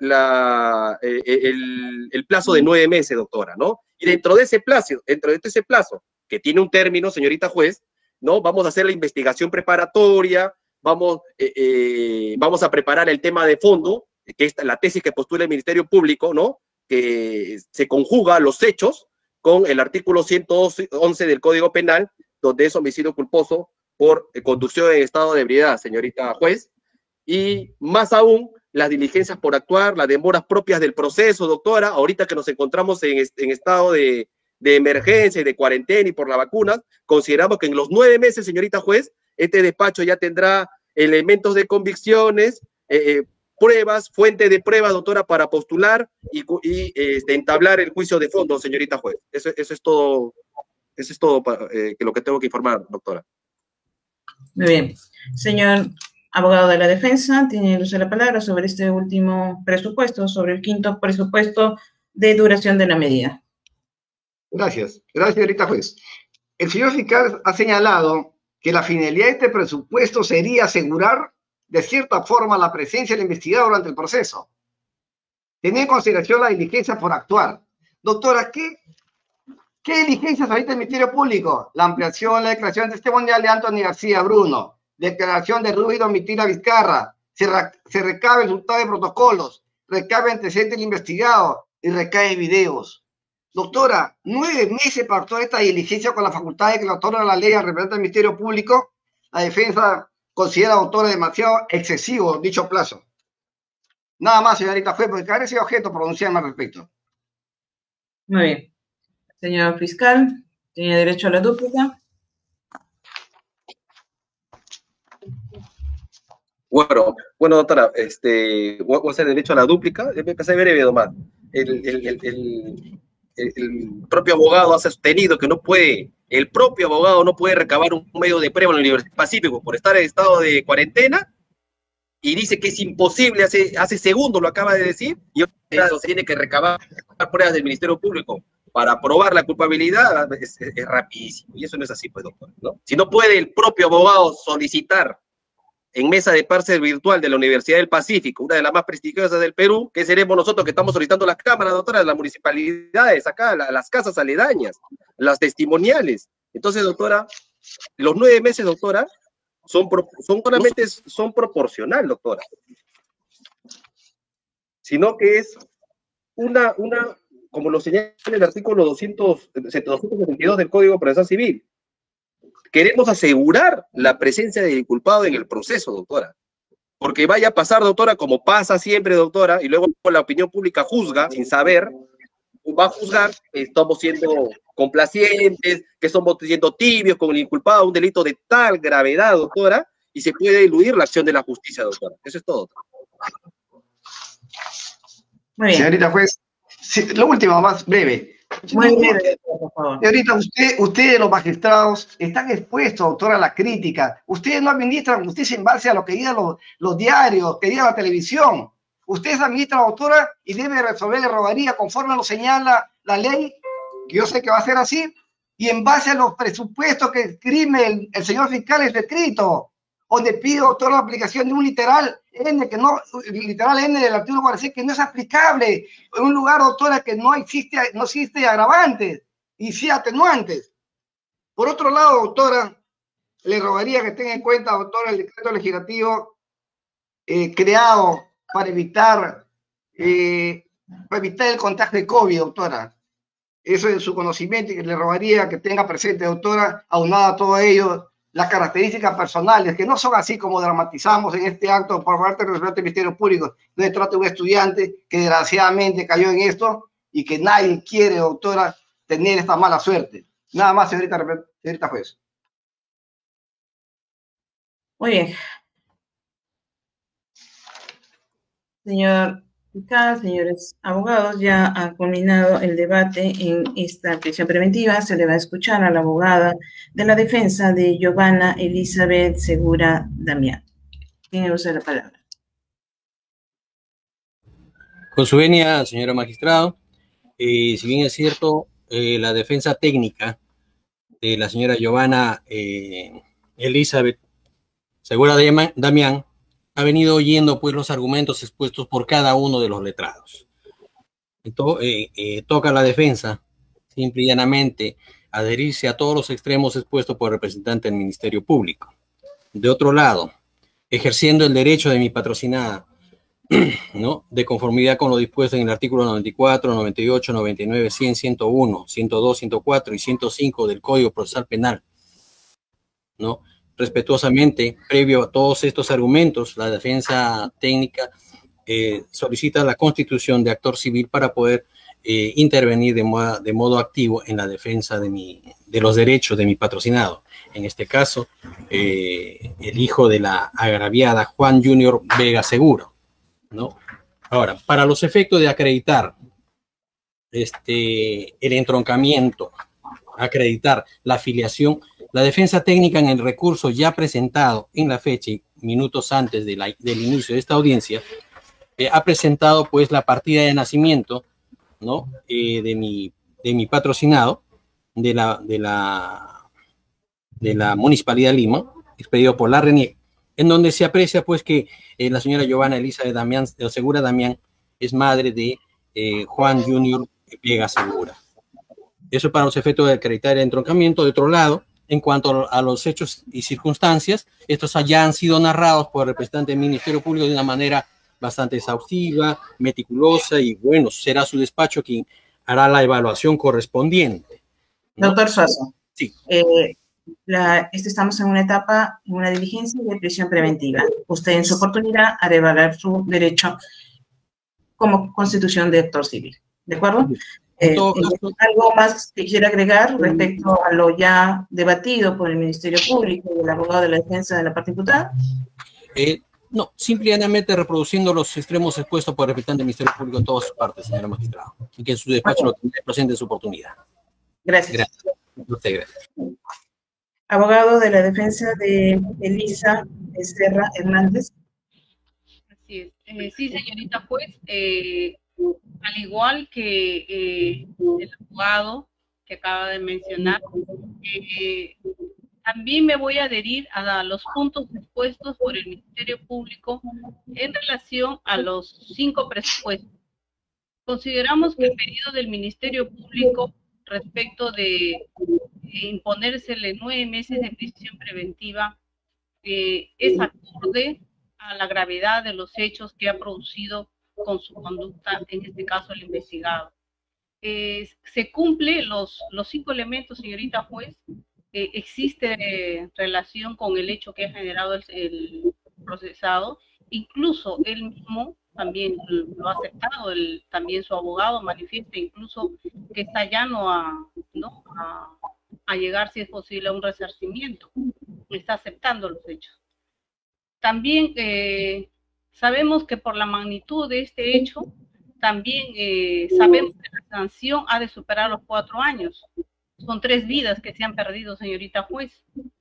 el plazo de 9 meses, doctora, ¿no? Y dentro de ese plazo, que tiene un término, señorita juez, ¿no? Vamos a hacer la investigación preparatoria, vamos a preparar el tema de fondo, que es la tesis que postula el Ministerio Público, ¿no? Que se conjuga los hechos con el artículo 111 del Código Penal, donde es homicidio culposo por conducción en estado de ebriedad, señorita juez, y más aún las diligencias por actuar, las demoras propias del proceso, doctora, ahorita que nos encontramos en estado de emergencia y de cuarentena y por las vacunas, consideramos que en los 9 meses, señorita juez, este despacho ya tendrá elementos de convicciones, pruebas, fuente de pruebas, doctora, para postular y entablar el juicio de fondo, señorita juez. Eso es todo lo que tengo que informar, doctora. Muy bien. Señor abogado de la defensa, tiene usted la palabra sobre este último presupuesto, sobre el quinto presupuesto de duración de la medida. Gracias, señorita juez. El señor fiscal ha señalado que la finalidad de este presupuesto sería asegurar de cierta forma la presencia del investigado durante el proceso. Tener en consideración la diligencia por actuar. Doctora, ¿qué diligencias ahorita el Ministerio Público? La ampliación, la declaración testimonial de Anthony García Bruno, declaración de Rubí Domitila Vizcarra, se recabe el resultado de protocolos, recabe antecedentes del investigado y recabe videos. Doctora, 9 meses para actuar esta diligencia con la facultad de que la autora de la ley al representante del Ministerio Público. La defensa considera, doctora, demasiado excesivo dicho plazo. Nada más, señorita juez, porque cada ese objeto pronunciarme al respecto. Muy bien. Señor fiscal, tiene derecho a la dúplica. Bueno, doctora, voy a hacer derecho a la dúplica. Me pasé breve nomás. El propio abogado ha sostenido que el propio abogado no puede recabar un medio de prueba en la Universidad del Pacífico por estar en estado de cuarentena, y dice que es imposible, hace segundos lo acaba de decir, y ahora se tiene que recabar pruebas del Ministerio Público para probar la culpabilidad. Es rapidísimo, y eso no es así, pues, doctor, ¿no? Si no puede el propio abogado solicitar en mesa de parse virtual de la Universidad del Pacífico, una de las más prestigiosas del Perú, ¿qué seremos nosotros que estamos solicitando las cámaras, doctora, las municipalidades acá, las casas aledañas, las testimoniales? Entonces, doctora, los 9 meses, doctora, son proporcional, doctora, sino que es una como lo señala el artículo 272 del Código Procesal Civil. Queremos asegurar la presencia del inculpado en el proceso, doctora. Porque vaya a pasar, doctora, como pasa siempre, doctora, y luego la opinión pública juzga sin saber, va a juzgar que estamos siendo complacientes, que estamos siendo tibios con el inculpado, un delito de tal gravedad, doctora, y se puede eludir la acción de la justicia, doctora. Eso es todo. Muy bien. Señorita juez, sí, lo último, más breve. Muy breve, por favor. Señorita, ustedes, los magistrados, están expuestos, doctora, a la crítica. Ustedes no administran justicia en base a lo que digan los diarios, que diga la televisión. Ustedes administran, doctora, y deben resolver la rogaría conforme lo señala la ley, que yo sé que va a ser así, y en base a los presupuestos que escribe el señor fiscal es escrito. donde pide, doctor, la aplicación de un literal N, que no, literal N del artículo 46, que no es aplicable en un lugar, doctora, que no existe agravantes y sí atenuantes. Por otro lado, doctora, le rogaría que tenga en cuenta, doctora, el decreto legislativo creado para evitar el contagio de COVID, doctora. Eso es su conocimiento y que le rogaría que tenga presente, doctora, aunada a todo ello, las características personales, que no son así como dramatizamos en este acto por parte del representante del Ministerio Público. No se trata de un estudiante que desgraciadamente cayó en esto y que nadie quiere, doctora, tener esta mala suerte. Nada más, señorita juez. Muy bien. Señor fiscal, señores abogados, ya ha culminado el debate en esta prisión preventiva. Se le va a escuchar a la abogada de la defensa de Giovanna Elizabeth Segura Damián. Tiene usted la palabra. Con su venia, señora magistrado, si bien es cierto, la defensa técnica de la señora Giovanna Elizabeth Segura Damián ha venido oyendo pues los argumentos expuestos por cada uno de los letrados. Entonces, toca a la defensa simple y llanamente adherirse a todos los extremos expuestos por el representante del Ministerio Público. De otro lado, ejerciendo el derecho de mi patrocinada, ¿no?, de conformidad con lo dispuesto en el artículo 94, 98, 99, 100, 101, 102, 104 y 105 del Código Procesal Penal, ¿no? Respetuosamente, previo a todos estos argumentos, la defensa técnica solicita la constitución de actor civil para poder intervenir de modo activo en la defensa de los derechos de mi patrocinado. En este caso, el hijo de la agraviada, Juan Junior Vega Seguro, ¿no? Ahora, para los efectos de acreditar el entroncamiento, acreditar la afiliación, la defensa técnica en el recurso ya presentado en la fecha y minutos antes del inicio de esta audiencia, ha presentado pues la partida de nacimiento, ¿no?, de mi patrocinado, de la Municipalidad de Lima, expedido por la RENIEC, en donde se aprecia pues que la señora Giovanna Elizabeth Segura Damián es madre de Juan Junior Vega Segura. Eso para los efectos de acreditar el entroncamiento. De otro lado, en cuanto a los hechos y circunstancias, estos ya han sido narrados por el representante del Ministerio Público de una manera bastante exhaustiva, meticulosa, y bueno, será su despacho quien hará la evaluación correspondiente, ¿no? Doctor Suazo. Sí. Estamos en una etapa, en una diligencia de prisión preventiva. Usted en su oportunidad hará evaluar su derecho como constitución de actor civil. ¿De acuerdo? ¿Algo más que quisiera agregar respecto a lo ya debatido por el Ministerio Público y el abogado de la defensa de la parte imputada? No, simplemente reproduciendo los extremos expuestos por el representante del Ministerio Público en todas sus partes, señora magistrado, y que en su despacho lo tendré presente en su oportunidad. Gracias. Gracias. Usted, gracias. Abogado de la defensa de Elisa Becerra Hernández. Así es. Sí, señorita juez, al igual que el abogado que acaba de mencionar, también me voy a adherir a los puntos expuestos por el Ministerio Público en relación a los 5 presupuestos. Consideramos que el pedido del Ministerio Público respecto de imponérsele 9 meses de prisión preventiva es acorde a la gravedad de los hechos que ha producido con su conducta, en este caso el investigado. Se cumple los 5 elementos, señorita juez. Existe relación con el hecho que ha generado el procesado, incluso él mismo también lo ha aceptado, también su abogado manifiesta incluso que está llano a llegar, si es posible, a un resarcimiento, está aceptando los hechos. También sabemos que por la magnitud de este hecho, también sabemos que la sanción ha de superar los 4 años. Son 3 vidas que se han perdido, señorita juez.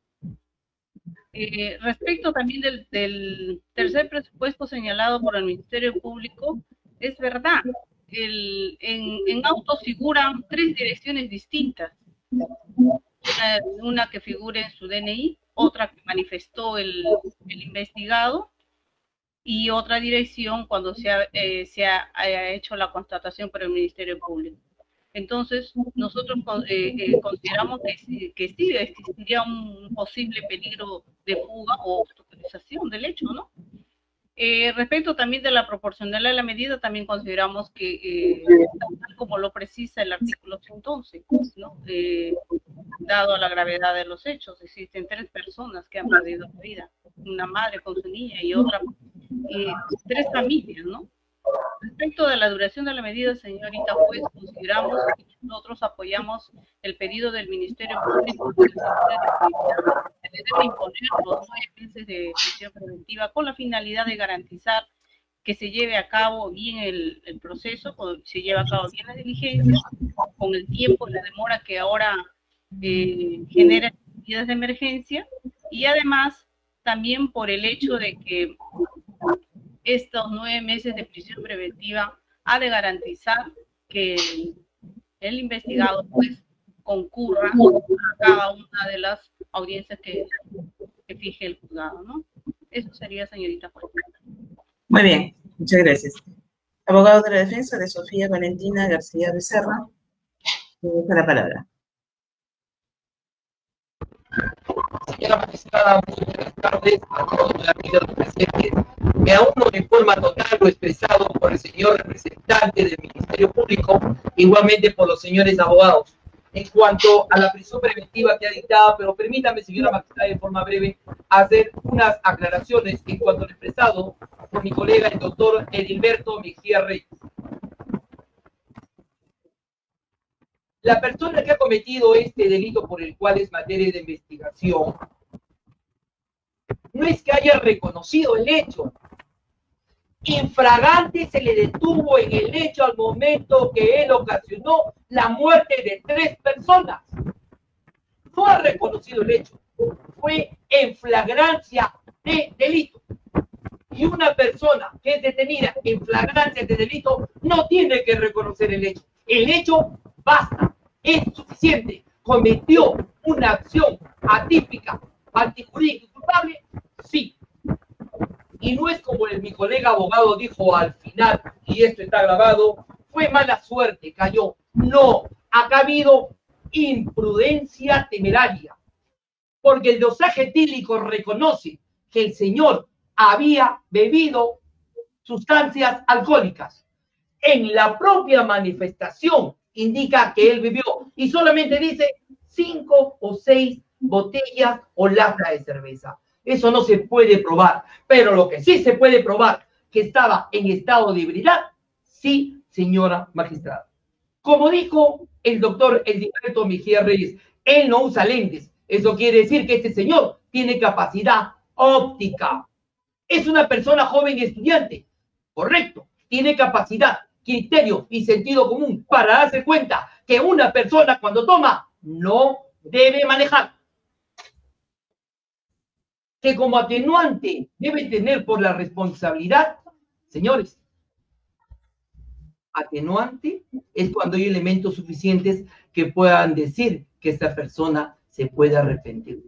Respecto también del tercer presupuesto señalado por el Ministerio Público, es verdad, en autos figuran 3 direcciones distintas. Una que figura en su DNI, otra que manifestó el investigado, y otra dirección cuando se ha hecho la constatación por el Ministerio Público. Entonces, nosotros consideramos que sí existiría un posible peligro de fuga o obstaculización del hecho, ¿no? Respecto también de la proporcionalidad de la medida, también consideramos que, tal como lo precisa el artículo 111, ¿no? Dado a la gravedad de los hechos, existen 3 personas que han perdido la vida, una madre con su niña y otra, 3 familias, ¿no? Respecto de la duración de la medida, señorita juez, consideramos que nosotros apoyamos el pedido del Ministerio Público que se debe imponer los 9 meses de prisión preventiva con la finalidad de garantizar que se lleve a cabo bien el proceso, se lleve a cabo bien las diligencias, con el tiempo y la demora que ahora genera medidas de emergencia, y además también por el hecho de que estos 9 meses de prisión preventiva ha de garantizar que el investigado pues concurra a cada una de las audiencias que fije el juzgado, ¿no? Eso sería, señorita juez. Muy bien, muchas gracias. Abogado de la defensa de Sofía Valentina García Becerra, tiene la palabra. Señora magistrada, muy buenas tardes a todos los presentes. Me uno de forma total lo expresado por el señor representante del Ministerio Público, igualmente por los señores abogados. En cuanto a la prisión preventiva que ha dictado, pero permítame, señora magistrada, de forma breve, hacer unas aclaraciones en cuanto al expresado por mi colega, el doctor Edilberto Mejía Reyes. La persona que ha cometido este delito por el cual es materia de investigación, no es que haya reconocido el hecho. Infragante se le detuvo en el hecho al momento que él ocasionó la muerte de 3 personas. No ha reconocido el hecho. Fue en flagrancia de delito. Y una persona que es detenida en flagrancia de delito no tiene que reconocer el hecho. El hecho basta, es suficiente. Cometió una acción atípica, antijurídica y culpable, sí. Y no es como mi colega abogado dijo al final, y esto está grabado, fue mala suerte, cayó. No, acá ha habido imprudencia temeraria, porque el dosaje etílico reconoce que el señor había bebido sustancias alcohólicas. En la propia manifestación indica que él bebió, y solamente dice 5 o 6 botellas o lata de cerveza. Eso no se puede probar, pero lo que sí se puede probar, que estaba en estado de ebriedad, sí, señora magistrada. Como dijo el doctor Edilberto Mejía Reyes, él no usa lentes. Eso quiere decir que este señor tiene capacidad óptica. Es una persona joven y estudiante, correcto. Tiene capacidad, criterio y sentido común para darse cuenta que una persona cuando toma no debe manejar. Que como atenuante debe tener por la responsabilidad, señores, atenuante es cuando hay elementos suficientes que puedan decir que esta persona se puede arrepentir.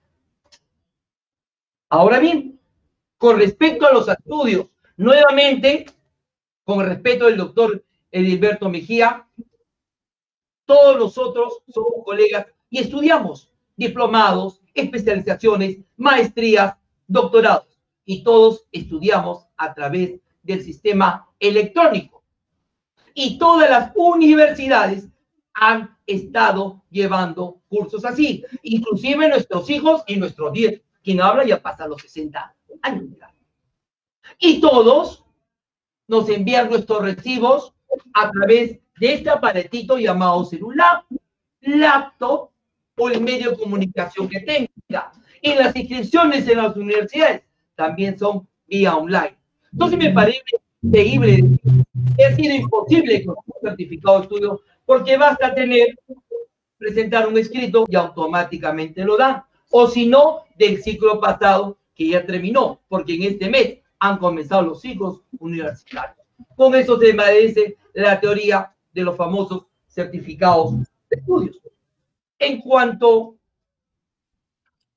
Ahora bien, con respecto a los estudios, nuevamente, con el respeto del doctor Edilberto Mejía, todos nosotros somos colegas y estudiamos diplomados, especializaciones, maestrías, doctorados, y todos estudiamos a través del sistema electrónico. Y todas las universidades han estado llevando cursos así, inclusive nuestros hijos y nuestros 10, quien habla ya pasa los 60 años. Y todos nos envían nuestros recibos a través de este aparatito llamado celular, laptop o el medio de comunicación que tenga. Y las inscripciones en las universidades también son vía online. Entonces me parece increíble, ha sido imposible con un certificado de estudio, porque basta presentar un escrito y automáticamente lo dan. O si no, del ciclo pasado que ya terminó, porque en este mes han comenzado los ciclos universitarios. Con eso se merece la teoría de los famosos certificados de estudios. En cuanto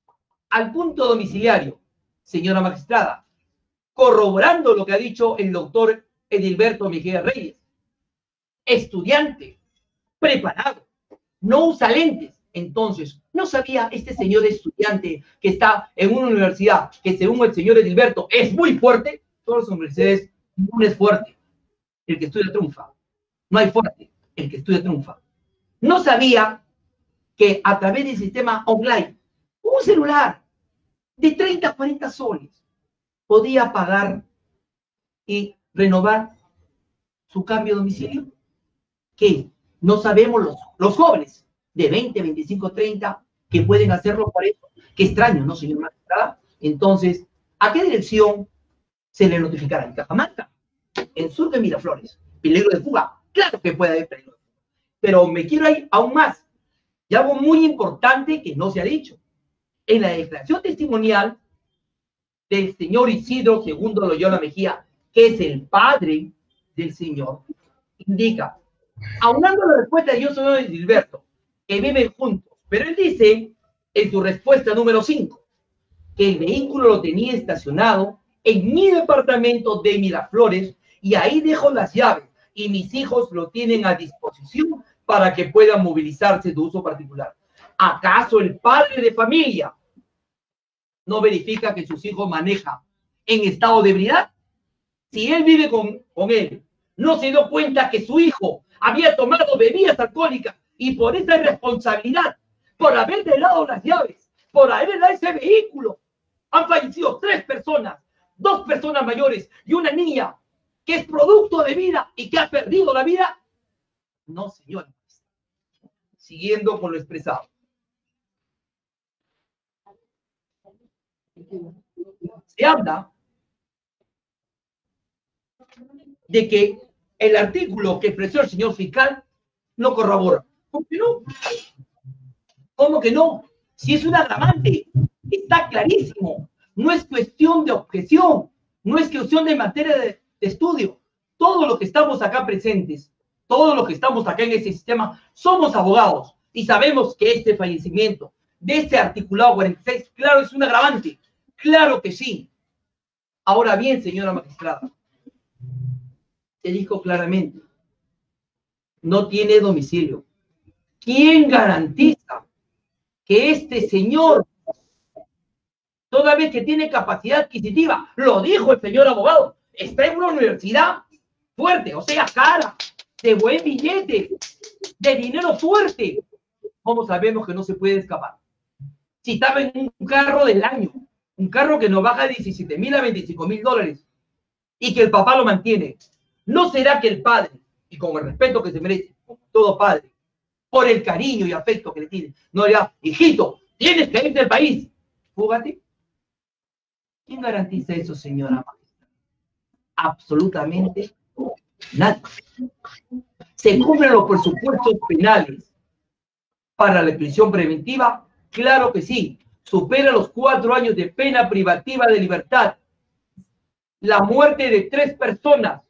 al punto domiciliario, señora magistrada, corroborando lo que ha dicho el doctor Edilberto Mejía Reyes. Estudiante, preparado, no usa lentes. Entonces, ¿no sabía este señor estudiante que está en una universidad que, según el señor Edilberto, es muy fuerte? Todas las universidades, no es fuerte. El que estudia triunfa. No hay fuerte. El que estudia triunfa. No sabía que a través del sistema online, un celular de 30 a 40 soles podía pagar y renovar su cambio de domicilio. ¿Qué? No sabemos los jóvenes de 20, 25, 30 que pueden hacerlo por eso. Qué extraño, ¿no, señor magistrado? Entonces, ¿a qué dirección se le notificará? En Cajamarca, en sur de Miraflores. ¿Peligro de fuga? Claro que puede haber peligro de fuga. Pero me quiero ir aún más. Y algo muy importante que no se ha dicho. En la declaración testimonial del señor Isidro II Loyola Mejía, que es el padre del señor, indica, aunando la respuesta de yo soy Gilberto, que viven juntos, pero él dice en su respuesta número 5 que el vehículo lo tenía estacionado en mi departamento de Miraflores y ahí dejo las llaves y mis hijos lo tienen a disposición para que puedan movilizarse de uso particular. ¿Acaso el padre de familia no verifica que sus hijos manejan en estado de ebriedad? Si él vive con él, no se dio cuenta que su hijo había tomado bebidas alcohólicas y por esa irresponsabilidad, por haberle dado las llaves, por haberle dado ese vehículo, han fallecido 3 personas, 2 personas mayores y una niña que es producto de vida y que ha perdido la vida. No, señora. Siguiendo con lo expresado. Se habla de que el artículo que expresó el señor fiscal no corrobora. ¿Cómo que no? ¿Cómo que no? Si es un agravante, está clarísimo. No es cuestión de objeción, no es cuestión de materia de estudio. Todos los que estamos acá presentes, todos los que estamos acá en este sistema, somos abogados y sabemos que este fallecimiento de este articulado 46, claro, es un agravante. Claro que sí. Ahora bien, señora magistrada, se dijo claramente, no tiene domicilio. ¿Quién garantiza que este señor, toda vez que tiene capacidad adquisitiva, lo dijo el señor abogado, está en una universidad fuerte, o sea, cara, de buen billete, de dinero fuerte? ¿Cómo sabemos que no se puede escapar? Si estaba en un carro del año, un carro que nos baja de 17,000 a 25,000 dólares y que el papá lo mantiene, ¿no será que el padre, y con el respeto que se merece, como todo padre, por el cariño y afecto que le tiene, no le da, hijito, tienes que irte del país, fúgate? ¿Quién garantiza eso, señora maestra? Absolutamente nadie. ¿Se cumplen los presupuestos penales para la prisión preventiva? Claro que sí. Supera los 4 años de pena privativa de libertad. La muerte de 3 personas.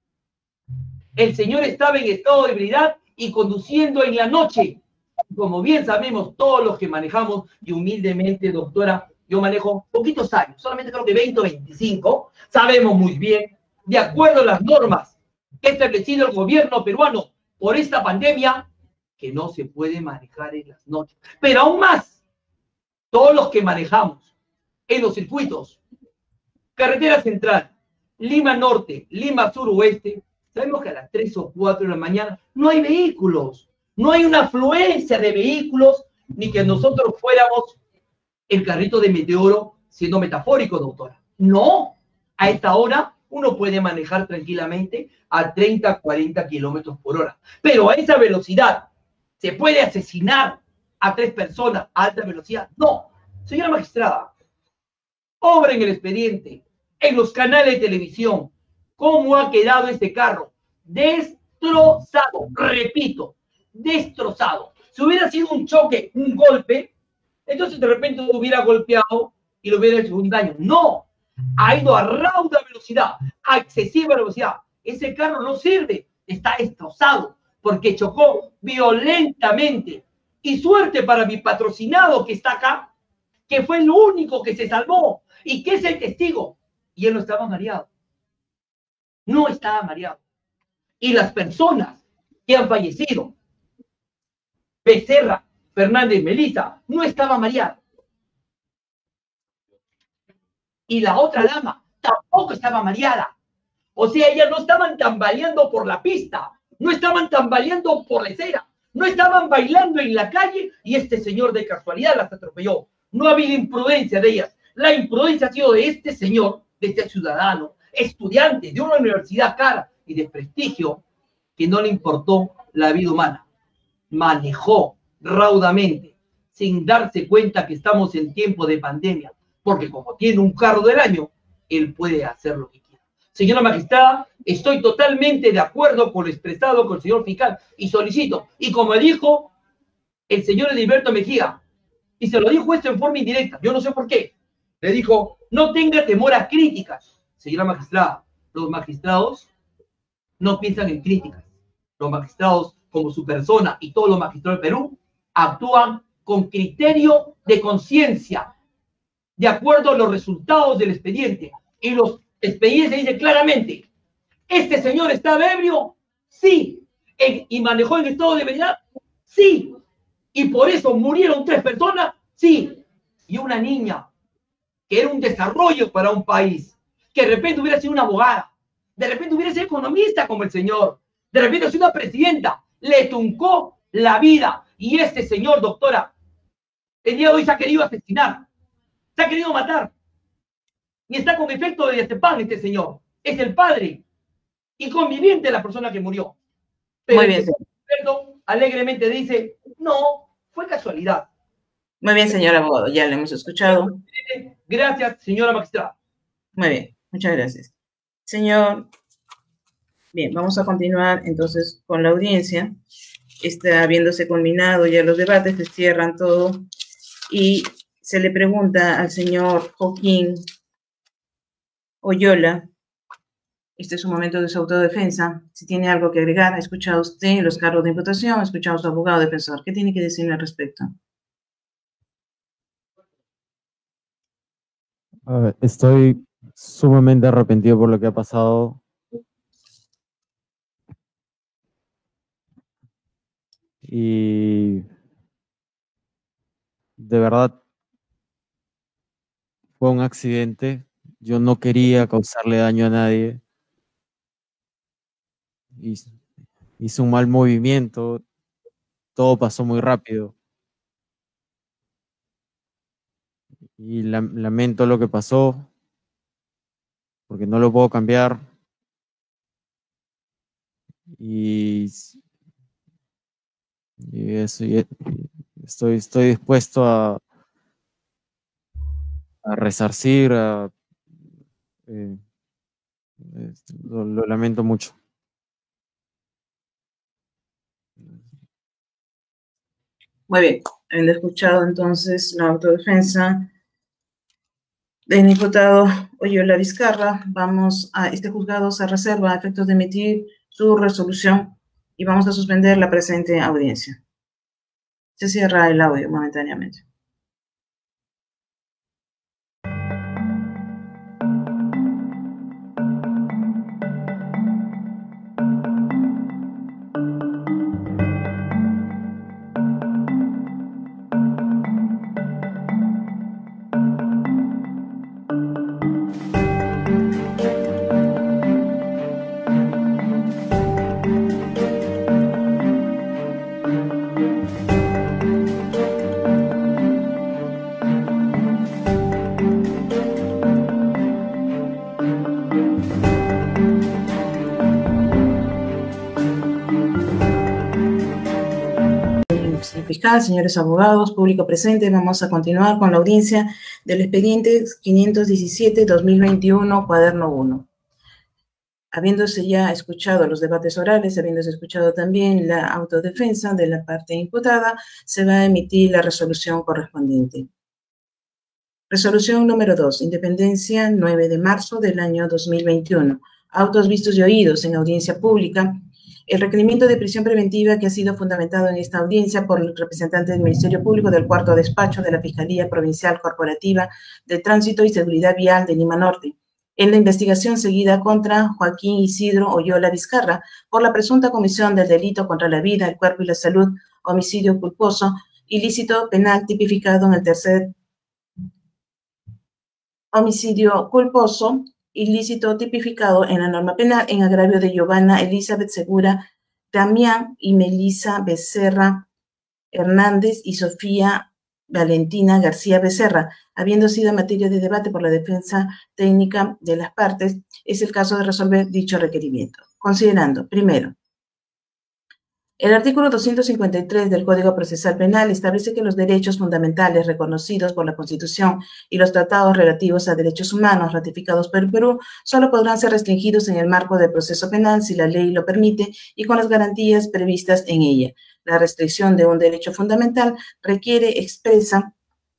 El señor estaba en estado de ebriedad y conduciendo en la noche. Como bien sabemos todos los que manejamos, y humildemente, doctora, yo manejo poquitos años, solamente creo que 20 o 25, sabemos muy bien, de acuerdo a las normas que ha establecido el gobierno peruano por esta pandemia, que no se puede manejar en las noches. Pero aún más, todos los que manejamos en los circuitos, carretera central, Lima Norte, Lima Sur Oeste, sabemos que a las 3 o 4 de la mañana no hay vehículos, no hay una afluencia de vehículos, ni que nosotros fuéramos el carrito de Meteoro, siendo metafórico, doctora. No, a esta hora uno puede manejar tranquilamente a 30, 40 kilómetros por hora. Pero a esa velocidad, ¿se puede asesinar a 3 personas a alta velocidad? No. Señora magistrada, obra en el expediente, en los canales de televisión, cómo ha quedado este carro. Destrozado, repito, destrozado. Si hubiera sido un choque, un golpe, entonces de repente lo hubiera golpeado y lo hubiera hecho un daño. No, ha ido a rauda velocidad, a excesiva velocidad. Ese carro no sirve, está destrozado porque chocó violentamente. Y suerte para mi patrocinado que está acá, que fue el único que se salvó y que es el testigo. Y él no estaba mareado. No estaba mareado. Y las personas que han fallecido, Becerra, Fernández, Melissa, no estaba mareada. Y la otra dama tampoco estaba mareada. O sea, ellas no estaban tambaleando por la pista, no estaban tambaleando por la acera, no estaban bailando en la calle y este señor de casualidad las atropelló. No ha habido imprudencia de ellas. La imprudencia ha sido de este señor, de este ciudadano, estudiante de una universidad cara y de prestigio, que no le importó la vida humana. Manejó raudamente, sin darse cuenta que estamos en tiempo de pandemia, porque como tiene un carro del año, él puede hacer lo que quiera. Señora magistrada, estoy totalmente de acuerdo con lo expresado con el señor fiscal y solicito, y como dijo el señor Edilberto Mejía, y se lo dijo esto en forma indirecta, yo no sé por qué, le dijo, no tenga temor a críticas. Señora magistrada, los magistrados no piensan en críticas. Los magistrados, como su persona y todos los magistrados del Perú, actúan con criterio de conciencia, de acuerdo a los resultados del expediente. Y los expedientes dicen claramente, ¿este señor estaba ebrio? Sí. ¿Y manejó en estado de ebriedad? Sí. ¿Y por eso murieron 3 personas? Sí. Y una niña, que era un desarrollo para un país, que de repente hubiera sido una abogada, de repente hubiera sido economista como el señor, de repente sido una presidenta, le truncó la vida. Y este señor, doctora, el día de hoy se ha querido asesinar, se ha querido matar. Y está con efecto de diazepam este señor. Es el padre y conviviente de la persona que murió. Pero muy bien, el experto alegremente dice, no, fue casualidad. Muy bien, señor abogado, ya le hemos escuchado. Gracias, señora magistrada. Muy bien, muchas gracias. Señor, bien, vamos a continuar entonces con la audiencia. Está habiéndose culminado ya los debates, se cierran todo y se le pregunta al señor Joaquín Oyola, este es un momento de su autodefensa, si tiene algo que agregar. Ha escuchado usted los cargos de imputación, ha escuchado a su abogado defensor. ¿Qué tiene que decirme al respecto? Estoy sumamente arrepentido por lo que ha pasado. Y de verdad fue un accidente. Yo no quería causarle daño a nadie. Hice un mal movimiento. Todo pasó muy rápido. Y lamento lo que pasó, porque no lo puedo cambiar. Y estoy dispuesto a resarcir, lo lamento mucho. Muy bien, habiendo escuchado entonces la autodefensa del imputado Oyola Vizcarra, vamos a este juzgado se reserva a efectos de emitir su resolución y vamos a suspender la presente audiencia. Se cierra el audio momentáneamente. Fiscal, señores abogados, público presente, vamos a continuar con la audiencia del expediente 517-2021, cuaderno 1. Habiéndose ya escuchado los debates orales, habiéndose escuchado también la autodefensa de la parte imputada, se va a emitir la resolución correspondiente. Resolución número 2, Independencia, 9 de marzo del año 2021. Autos vistos y oídos en audiencia pública El requerimiento de prisión preventiva que ha sido fundamentado en esta audiencia por el representante del Ministerio Público del Cuarto Despacho de la Fiscalía Provincial Corporativa de Tránsito y Seguridad Vial de Lima Norte, en la investigación seguida contra Joaquín Isidro Oyola Vizcarra por la presunta comisión del delito contra la vida, el cuerpo y la salud, homicidio culposo, ilícito penal tipificado en el tercer homicidio culposo, ilícito tipificado en la norma penal en agravio de Giovanna Elizabeth Segura Damián y Melissa Becerra Hernández y Sofía Valentina García Becerra, habiendo sido materia de debate por la defensa técnica de las partes, es el caso de resolver dicho requerimiento. Considerando, primero, el artículo 253 del Código Procesal Penal establece que los derechos fundamentales reconocidos por la Constitución y los tratados relativos a derechos humanos ratificados por el Perú solo podrán ser restringidos en el marco del proceso penal si la ley lo permite y con las garantías previstas en ella. La restricción de un derecho fundamental requiere expresa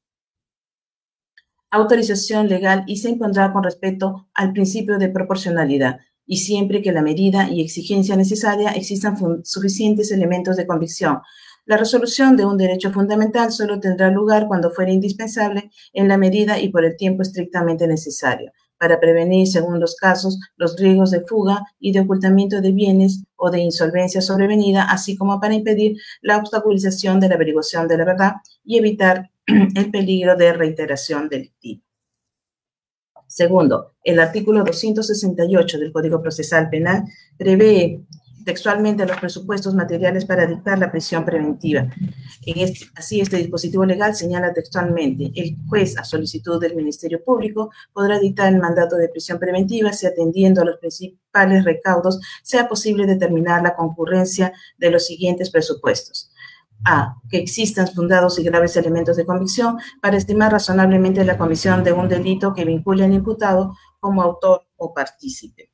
autorización legal y se impondrá con respeto al principio de proporcionalidad, y siempre que la medida y exigencia necesaria existan suficientes elementos de convicción. La resolución de un derecho fundamental solo tendrá lugar cuando fuera indispensable en la medida y por el tiempo estrictamente necesario, para prevenir, según los casos, los riesgos de fuga y de ocultamiento de bienes o de insolvencia sobrevenida, así como para impedir la obstaculización de la averiguación de la verdad y evitar el peligro de reiteración delictiva. Segundo, el artículo 268 del Código Procesal Penal prevé textualmente los presupuestos materiales para dictar la prisión preventiva. Así, este dispositivo legal señala textualmente: el juez, a solicitud del Ministerio Público, podrá dictar el mandato de prisión preventiva si, atendiendo a los principales recaudos, sea posible determinar la concurrencia de los siguientes presupuestos. A. Que existan fundados y graves elementos de convicción para estimar razonablemente la comisión de un delito que vincule al imputado como autor o partícipe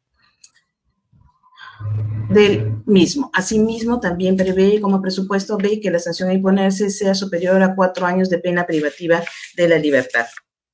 del mismo. Asimismo, también prevé como presupuesto B que la sanción a imponerse sea superior a 4 años de pena privativa de la libertad.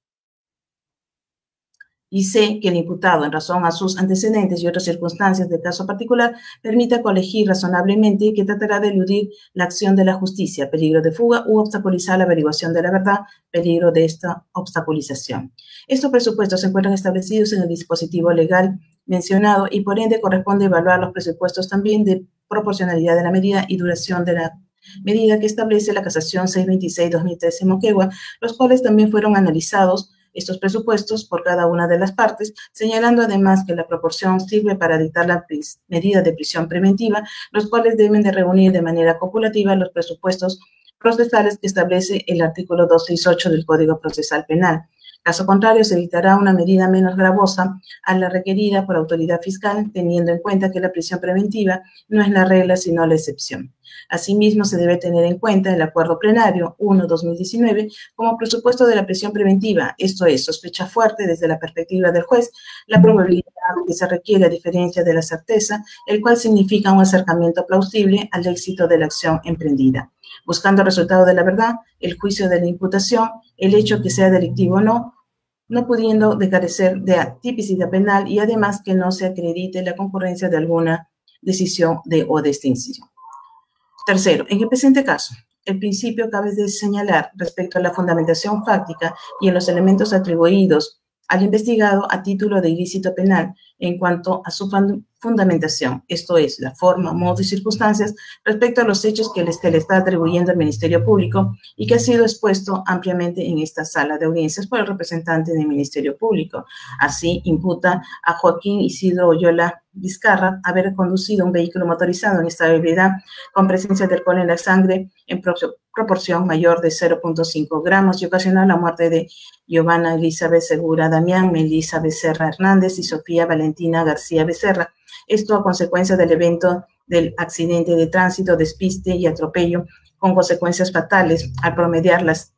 Y C, que el imputado, en razón a sus antecedentes y otras circunstancias del caso particular, permita colegir razonablemente que tratará de eludir la acción de la justicia, peligro de fuga u obstaculizar la averiguación de la verdad, peligro de esta obstaculización. Estos presupuestos se encuentran establecidos en el dispositivo legal mencionado y por ende corresponde evaluar los presupuestos también de proporcionalidad de la medida y duración de la medida que establece la casación 626-2013 Moquegua, los cuales también fueron analizados estos presupuestos por cada una de las partes, señalando además que la proporción sirve para dictar la medida de prisión preventiva, los cuales deben de reunir de manera copulativa los presupuestos procesales que establece el artículo 268 del Código Procesal Penal. Caso contrario, se dictará una medida menos gravosa a la requerida por autoridad fiscal, teniendo en cuenta que la prisión preventiva no es la regla, sino la excepción. Asimismo, se debe tener en cuenta el Acuerdo Plenario 1/2019 como presupuesto de la prisión preventiva, esto es, sospecha fuerte desde la perspectiva del juez, la probabilidad que se requiere a diferencia de la certeza, el cual significa un acercamiento plausible al éxito de la acción emprendida. Buscando el resultado de la verdad, el juicio de la imputación, el hecho que sea delictivo o no, no pudiendo de carecer de tipicidad penal y además que no se acredite la concurrencia de alguna decisión o de extinción. Tercero, en el presente caso, el principio cabe de señalar respecto a la fundamentación fáctica y en los elementos atribuidos al investigado a título de ilícito penal en cuanto a su fundamentación, esto es, la forma, modo y circunstancias respecto a los hechos que le está atribuyendo el Ministerio Público y que ha sido expuesto ampliamente en esta sala de audiencias por el representante del Ministerio Público. Así, imputa a Joaquín Isidro Oyola Vizcarra haber conducido un vehículo motorizado en estado de ebriedad con presencia de alcohol en la sangre en proporción mayor de 0.5 gramos y ocasionó la muerte de Giovanna Elizabeth Segura Damián, Melissa Becerra Hernández y Sofía Valentina García Becerra. Esto a consecuencia del evento del accidente de tránsito, despiste y atropello con consecuencias fatales al promediar las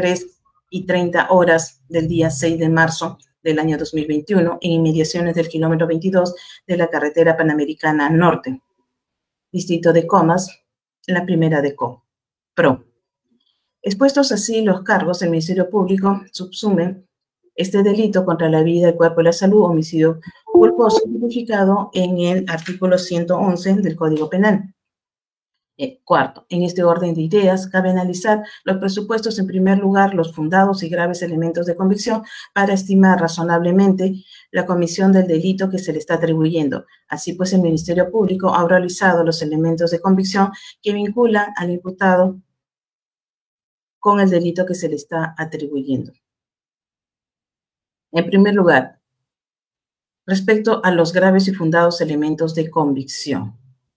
3:30 horas del día 6 de marzo del año 2021 en inmediaciones del kilómetro 22 de la carretera Panamericana Norte, distrito de Comas, la primera de Pro. Expuestos así los cargos, el Ministerio Público subsume este delito contra la vida, el cuerpo y la salud, homicidio culposo tipificado en el artículo 111 del Código Penal. Cuarto, en este orden de ideas, cabe analizar los presupuestos en primer lugar, los fundados y graves elementos de convicción para estimar razonablemente la comisión del delito que se le está atribuyendo. Así pues, el Ministerio Público ha realizado los elementos de convicción que vinculan al imputado con el delito que se le está atribuyendo. En primer lugar, respecto a los graves y fundados elementos de convicción.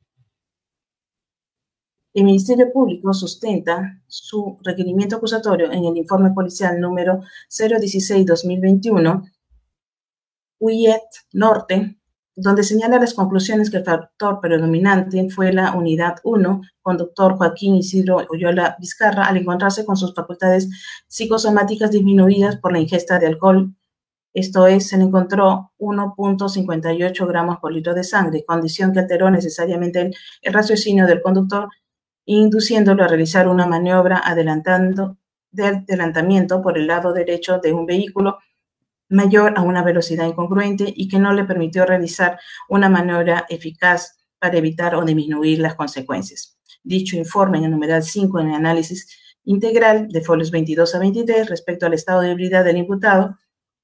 El Ministerio Público sustenta su requerimiento acusatorio en el informe policial número 016-2021, UIET Norte, donde señala las conclusiones que el factor predominante fue la unidad 1, conductor Joaquín Isidro Oyola Vizcarra, al encontrarse con sus facultades psicosomáticas disminuidas por la ingesta de alcohol. Esto es, se le encontró 1.58 gramos por litro de sangre, condición que alteró necesariamente el raciocinio del conductor, induciéndolo a realizar una maniobra de adelantamiento por el lado derecho de un vehículo mayor a una velocidad incongruente y que no le permitió realizar una maniobra eficaz para evitar o disminuir las consecuencias. Dicho informe en el numeral 5 en el análisis integral de folios 22 a 23 respecto al estado de ebriedad del imputado,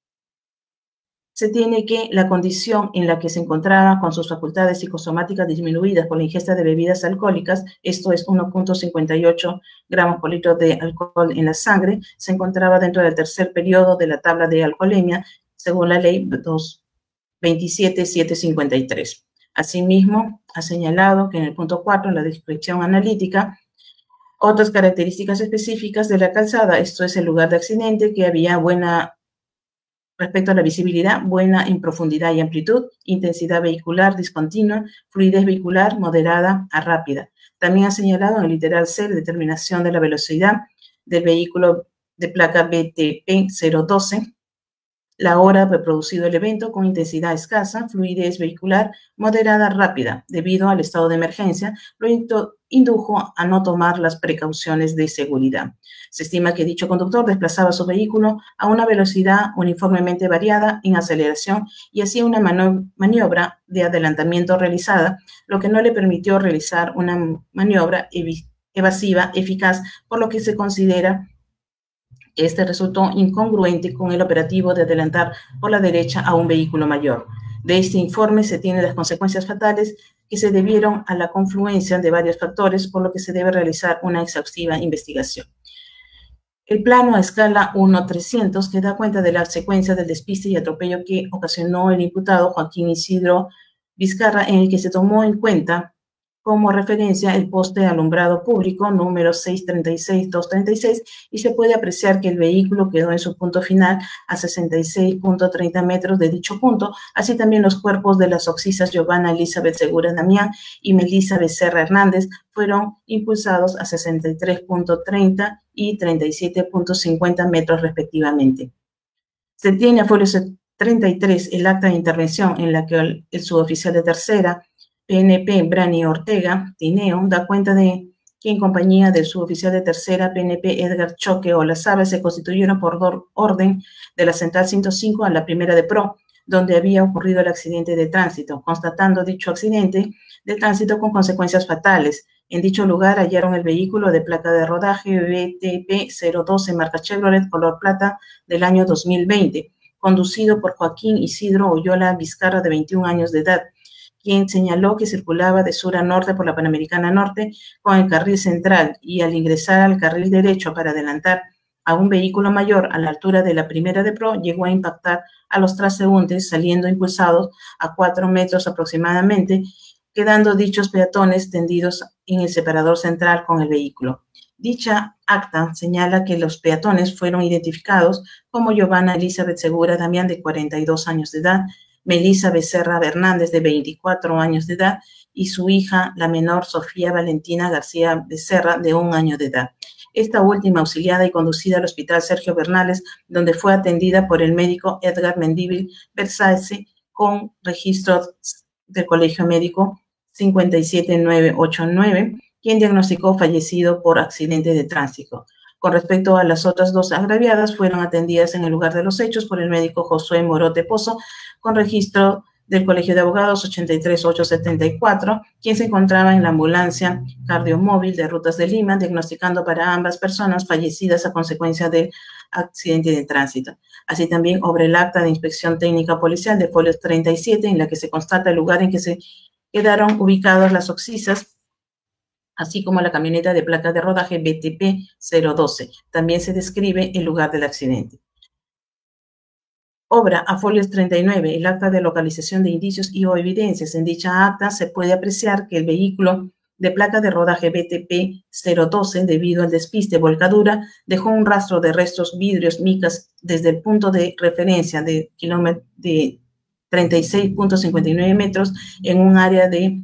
se tiene que la condición en la que se encontraba con sus facultades psicosomáticas disminuidas por la ingesta de bebidas alcohólicas, esto es 1.58 gramos por litro de alcohol en la sangre, se encontraba dentro del tercer periodo de la tabla de alcoholemia, según la ley 227.753. Asimismo, ha señalado que en el punto 4, en la descripción analítica, otras características específicas de la calzada, esto es el lugar de accidente, que había buena respecto a la visibilidad, buena en profundidad y amplitud, intensidad vehicular discontinua, fluidez vehicular moderada a rápida. También ha señalado en el literal C, determinación de la velocidad del vehículo de placa BTP 012, la hora de producido el evento con intensidad escasa, fluidez vehicular moderada rápida. Debido al estado de emergencia, lo indujo a no tomar las precauciones de seguridad. Se estima que dicho conductor desplazaba su vehículo a una velocidad uniformemente variada en aceleración y hacía una maniobra de adelantamiento realizada, lo que no le permitió realizar una maniobra evasiva eficaz, por lo que se considera este resultó incongruente con el operativo de adelantar por la derecha a un vehículo mayor. De este informe se tienen las consecuencias fatales que se debieron a la confluencia de varios factores, por lo que se debe realizar una exhaustiva investigación. El plano a escala 1:300 que da cuenta de la secuencia del despiste y atropello que ocasionó el imputado Joaquín Isidro Vizcarra, en el que se tomó en cuenta como referencia el poste de alumbrado público número 636-236 y se puede apreciar que el vehículo quedó en su punto final a 66.30 metros de dicho punto, así también los cuerpos de las occisas Giovanna Elizabeth Segura Damián y Melissa Becerra Hernández fueron impulsados a 63.30 y 37.50 metros respectivamente. Se tiene a folio 33 el acta de intervención en la que el suboficial de tercera PNP Brani Ortega Tineo da cuenta de que en compañía del suboficial de tercera PNP Edgar Choque Olazábal se constituyeron por orden de la Central 105 a la primera de PRO, donde había ocurrido el accidente de tránsito, constatando dicho accidente de tránsito con consecuencias fatales. En dicho lugar hallaron el vehículo de placa de rodaje BTP 012 marca Chevrolet color plata del año 2020, conducido por Joaquín Isidro Oyola Vizcarra, de 21 años de edad, quien señaló que circulaba de sur a norte por la Panamericana Norte con el carril central y al ingresar al carril derecho para adelantar a un vehículo mayor a la altura de la primera de PRO, llegó a impactar a los transeúntes saliendo impulsados a 4 metros aproximadamente, quedando dichos peatones tendidos en el separador central con el vehículo. Dicha acta señala que los peatones fueron identificados como Giovanna Elizabeth Segura Damián, de 42 años de edad, Melissa Becerra Hernández, de 24 años de edad, y su hija, la menor Sofía Valentina García Becerra, de 1 año de edad. Esta última auxiliada y conducida al Hospital Sergio Bernales, donde fue atendida por el médico Edgar Mendívil Versace, con registro del Colegio Médico 57989, quien diagnosticó fallecido por accidente de tránsito. Con respecto a las otras 2 agraviadas, fueron atendidas en el lugar de los hechos por el médico Josué Morote Pozo, con registro del Colegio de Abogados 83874, quien se encontraba en la ambulancia cardiomóvil de Rutas de Lima, diagnosticando para ambas personas fallecidas a consecuencia del accidente de tránsito. Así también obra el acta de inspección técnica policial de folio 37, en la que se constata el lugar en que se quedaron ubicadas las oxisas, así como la camioneta de placa de rodaje BTP 012. También se describe el lugar del accidente. Obra a folios 39, el acta de localización de indicios y o evidencias. En dicha acta se puede apreciar que el vehículo de placa de rodaje BTP 012, debido al despiste volcadura, dejó un rastro de restos vidrios micas desde el punto de referencia de 36.59 metros en un área de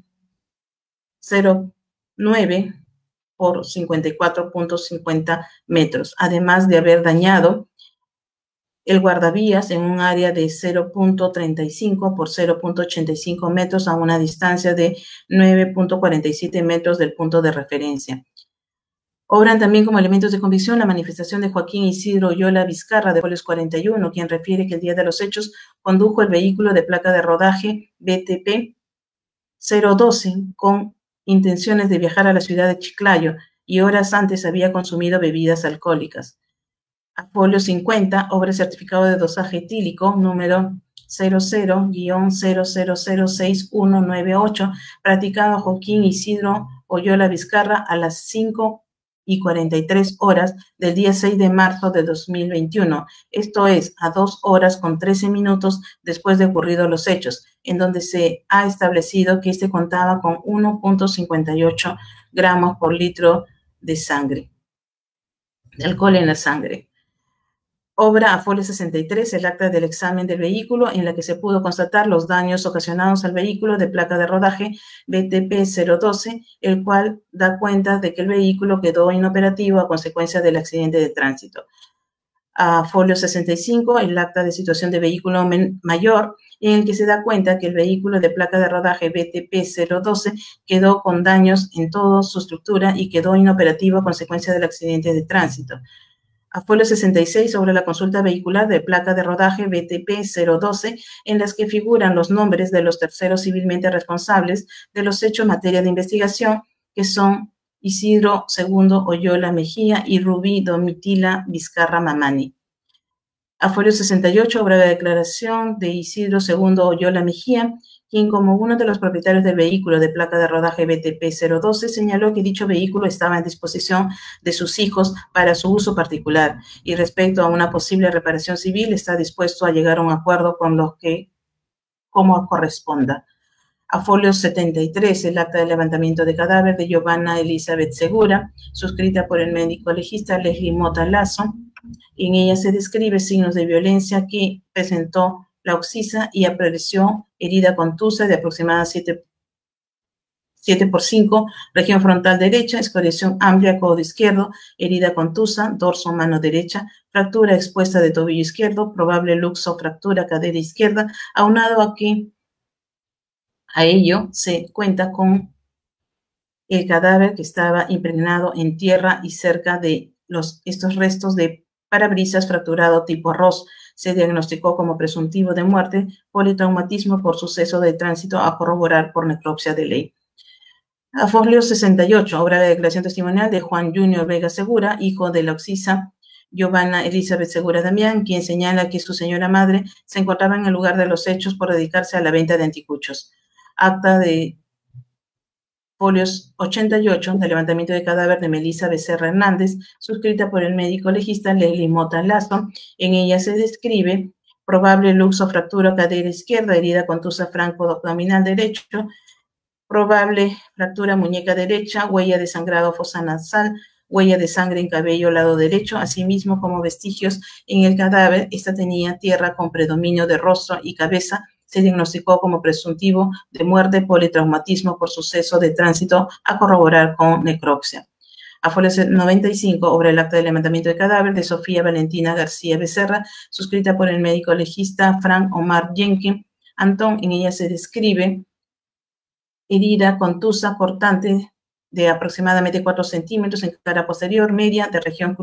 0,9 por 54.50 metros, además de haber dañado el guardavías en un área de 0.35 por 0.85 metros a una distancia de 9.47 metros del punto de referencia. Obran también como elementos de convicción la manifestación de Joaquín Isidro Oyola Vizcarra, de folios 41, quien refiere que el día de los hechos condujo el vehículo de placa de rodaje BTP 012 con intenciones de viajar a la ciudad de Chiclayo y horas antes había consumido bebidas alcohólicas. A folio 50, obra el certificado de dosaje etílico número 00-0006-198, practicado a Joaquín Isidro Oyola Vizcarra a las 5:43 horas del día 6 de marzo de 2021, esto es, a 2 horas con 13 minutos después de ocurridos los hechos, en donde se ha establecido que este contaba con 1.58 gramos por litro de sangre, de alcohol en la sangre. Obra a folio 63, el acta del examen del vehículo, en la que se pudo constatar los daños ocasionados al vehículo de placa de rodaje BTP 012, el cual da cuenta de que el vehículo quedó inoperativo a consecuencia del accidente de tránsito. A folio 65, el acta de situación de vehículo mayor, en el que se da cuenta que el vehículo de placa de rodaje BTP 012 quedó con daños en toda su estructura y quedó inoperativo a consecuencia del accidente de tránsito. A folio 66, sobre la consulta vehicular de placa de rodaje BTP 012, en las que figuran los nombres de los terceros civilmente responsables de los hechos en materia de investigación, que son Isidro II Oyola Mejía y Rubí Domitila Vizcarra Mamani. A folio 68, obra de declaración de Isidro II Oyola Mejía, quien como uno de los propietarios del vehículo de placa de rodaje BTP 012 señaló que dicho vehículo estaba en disposición de sus hijos para su uso particular y respecto a una posible reparación civil está dispuesto a llegar a un acuerdo con los que como corresponda. A folio 73, el acta de levantamiento de cadáver de Giovanna Elizabeth Segura, suscrita por el médico legista Leslie Mota Lazo. En ella se describe signos de violencia que presentó la oxisa y apareció herida contusa de aproximada 7x5, región frontal derecha, escoriación amplia, codo izquierdo, herida contusa, dorso mano derecha, fractura expuesta de tobillo izquierdo, probable luxo fractura cadera izquierda, aunado a ello se cuenta con el cadáver que estaba impregnado en tierra y cerca de estos restos de parabrisas fracturado tipo arroz. Se diagnosticó como presuntivo de muerte, politraumatismo por suceso de tránsito a corroborar por necropsia de ley. A folio 68, obra de declaración testimonial de Juan Junior Vega Segura, hijo de la oxisa Giovanna Elizabeth Segura Damián, quien señala que su señora madre se encontraba en el lugar de los hechos por dedicarse a la venta de anticuchos. Acta de folios 88, de levantamiento de cadáver de Melissa Becerra Hernández, suscrita por el médico legista Leslie Mota Lazo. En ella se describe probable luxo fractura cadera izquierda, herida contusa franco-abdominal derecho, probable fractura muñeca derecha, huella de sangrado fosa nasal, huella de sangre en cabello lado derecho, asimismo como vestigios en el cadáver. Esta tenía tierra con predominio de rostro y cabeza. Se diagnosticó como presuntivo de muerte, politraumatismo por suceso de tránsito a corroborar con necropsia. A folio 95, obra el acta de levantamiento de cadáver de Sofía Valentina García Becerra, suscrita por el médico legista Frank Omar Jenkins Antón. En ella se describe herida contusa cortante de aproximadamente 4 centímetros en cara posterior media de región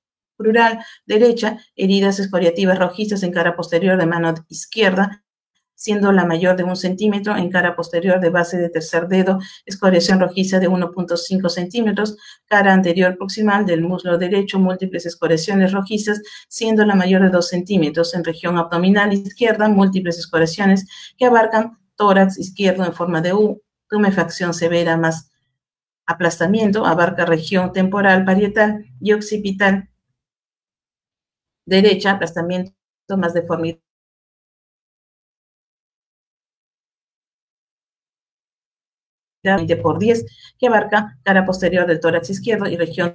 crural derecha, heridas escoriativas rojizas en cara posterior de mano izquierda, siendo la mayor de 1 centímetro, en cara posterior de base de tercer dedo, escoriación rojiza de 1.5 centímetros, cara anterior proximal del muslo derecho, múltiples escoriaciones rojizas, siendo la mayor de 2 centímetros, en región abdominal izquierda, múltiples escoriaciones que abarcan tórax izquierdo en forma de U, tumefacción severa más aplastamiento, abarca región temporal, parietal y occipital derecha, aplastamiento más deformidad por 10, que abarca cara posterior del tórax izquierdo y región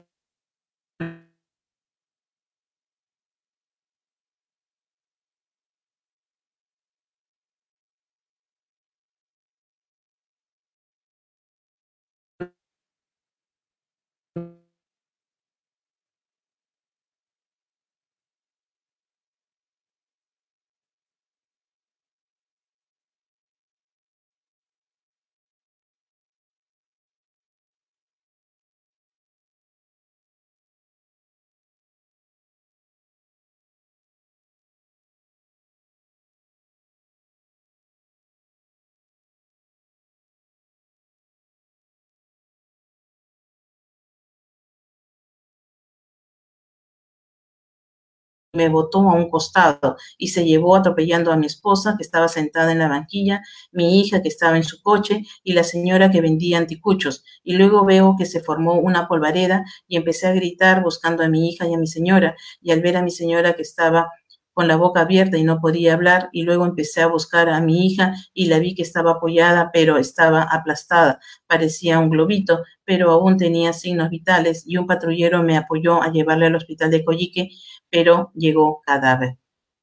me botó a un costado y se llevó atropellando a mi esposa, que estaba sentada en la banquilla, mi hija, que estaba en su coche, y la señora que vendía anticuchos. Y luego veo que se formó una polvareda y empecé a gritar buscando a mi hija y a mi señora. Y al ver a mi señora que estaba con la boca abierta y no podía hablar, y luego empecé a buscar a mi hija y la vi que estaba apoyada, pero estaba aplastada, parecía un globito, pero aún tenía signos vitales, y un patrullero me apoyó a llevarle al hospital de Coyique, pero llegó cadáver.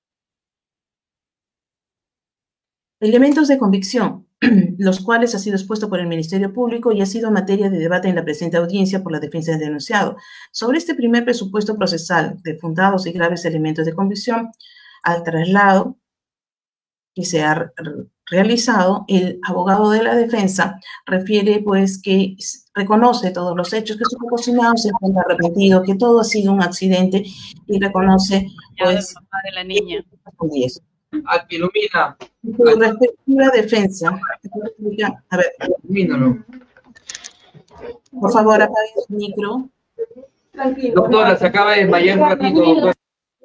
Elementos de convicción, los cuales ha sido expuesto por el Ministerio Público y ha sido materia de debate en la presente audiencia por la defensa del denunciado. Sobre este primer presupuesto procesal de fundados y graves elementos de convicción, al traslado que se ha realizado, el abogado de la defensa refiere pues que reconoce todos los hechos que son ocasionados, se encuentra arrepentido, que todo ha sido un accidente y reconoce pues el papá de la niña. Ilumina. Su respectiva defensa. A ver, Ilumínalo. por favor, apague su micro. Doctora, se acaba de desmayar un ratito, doctora.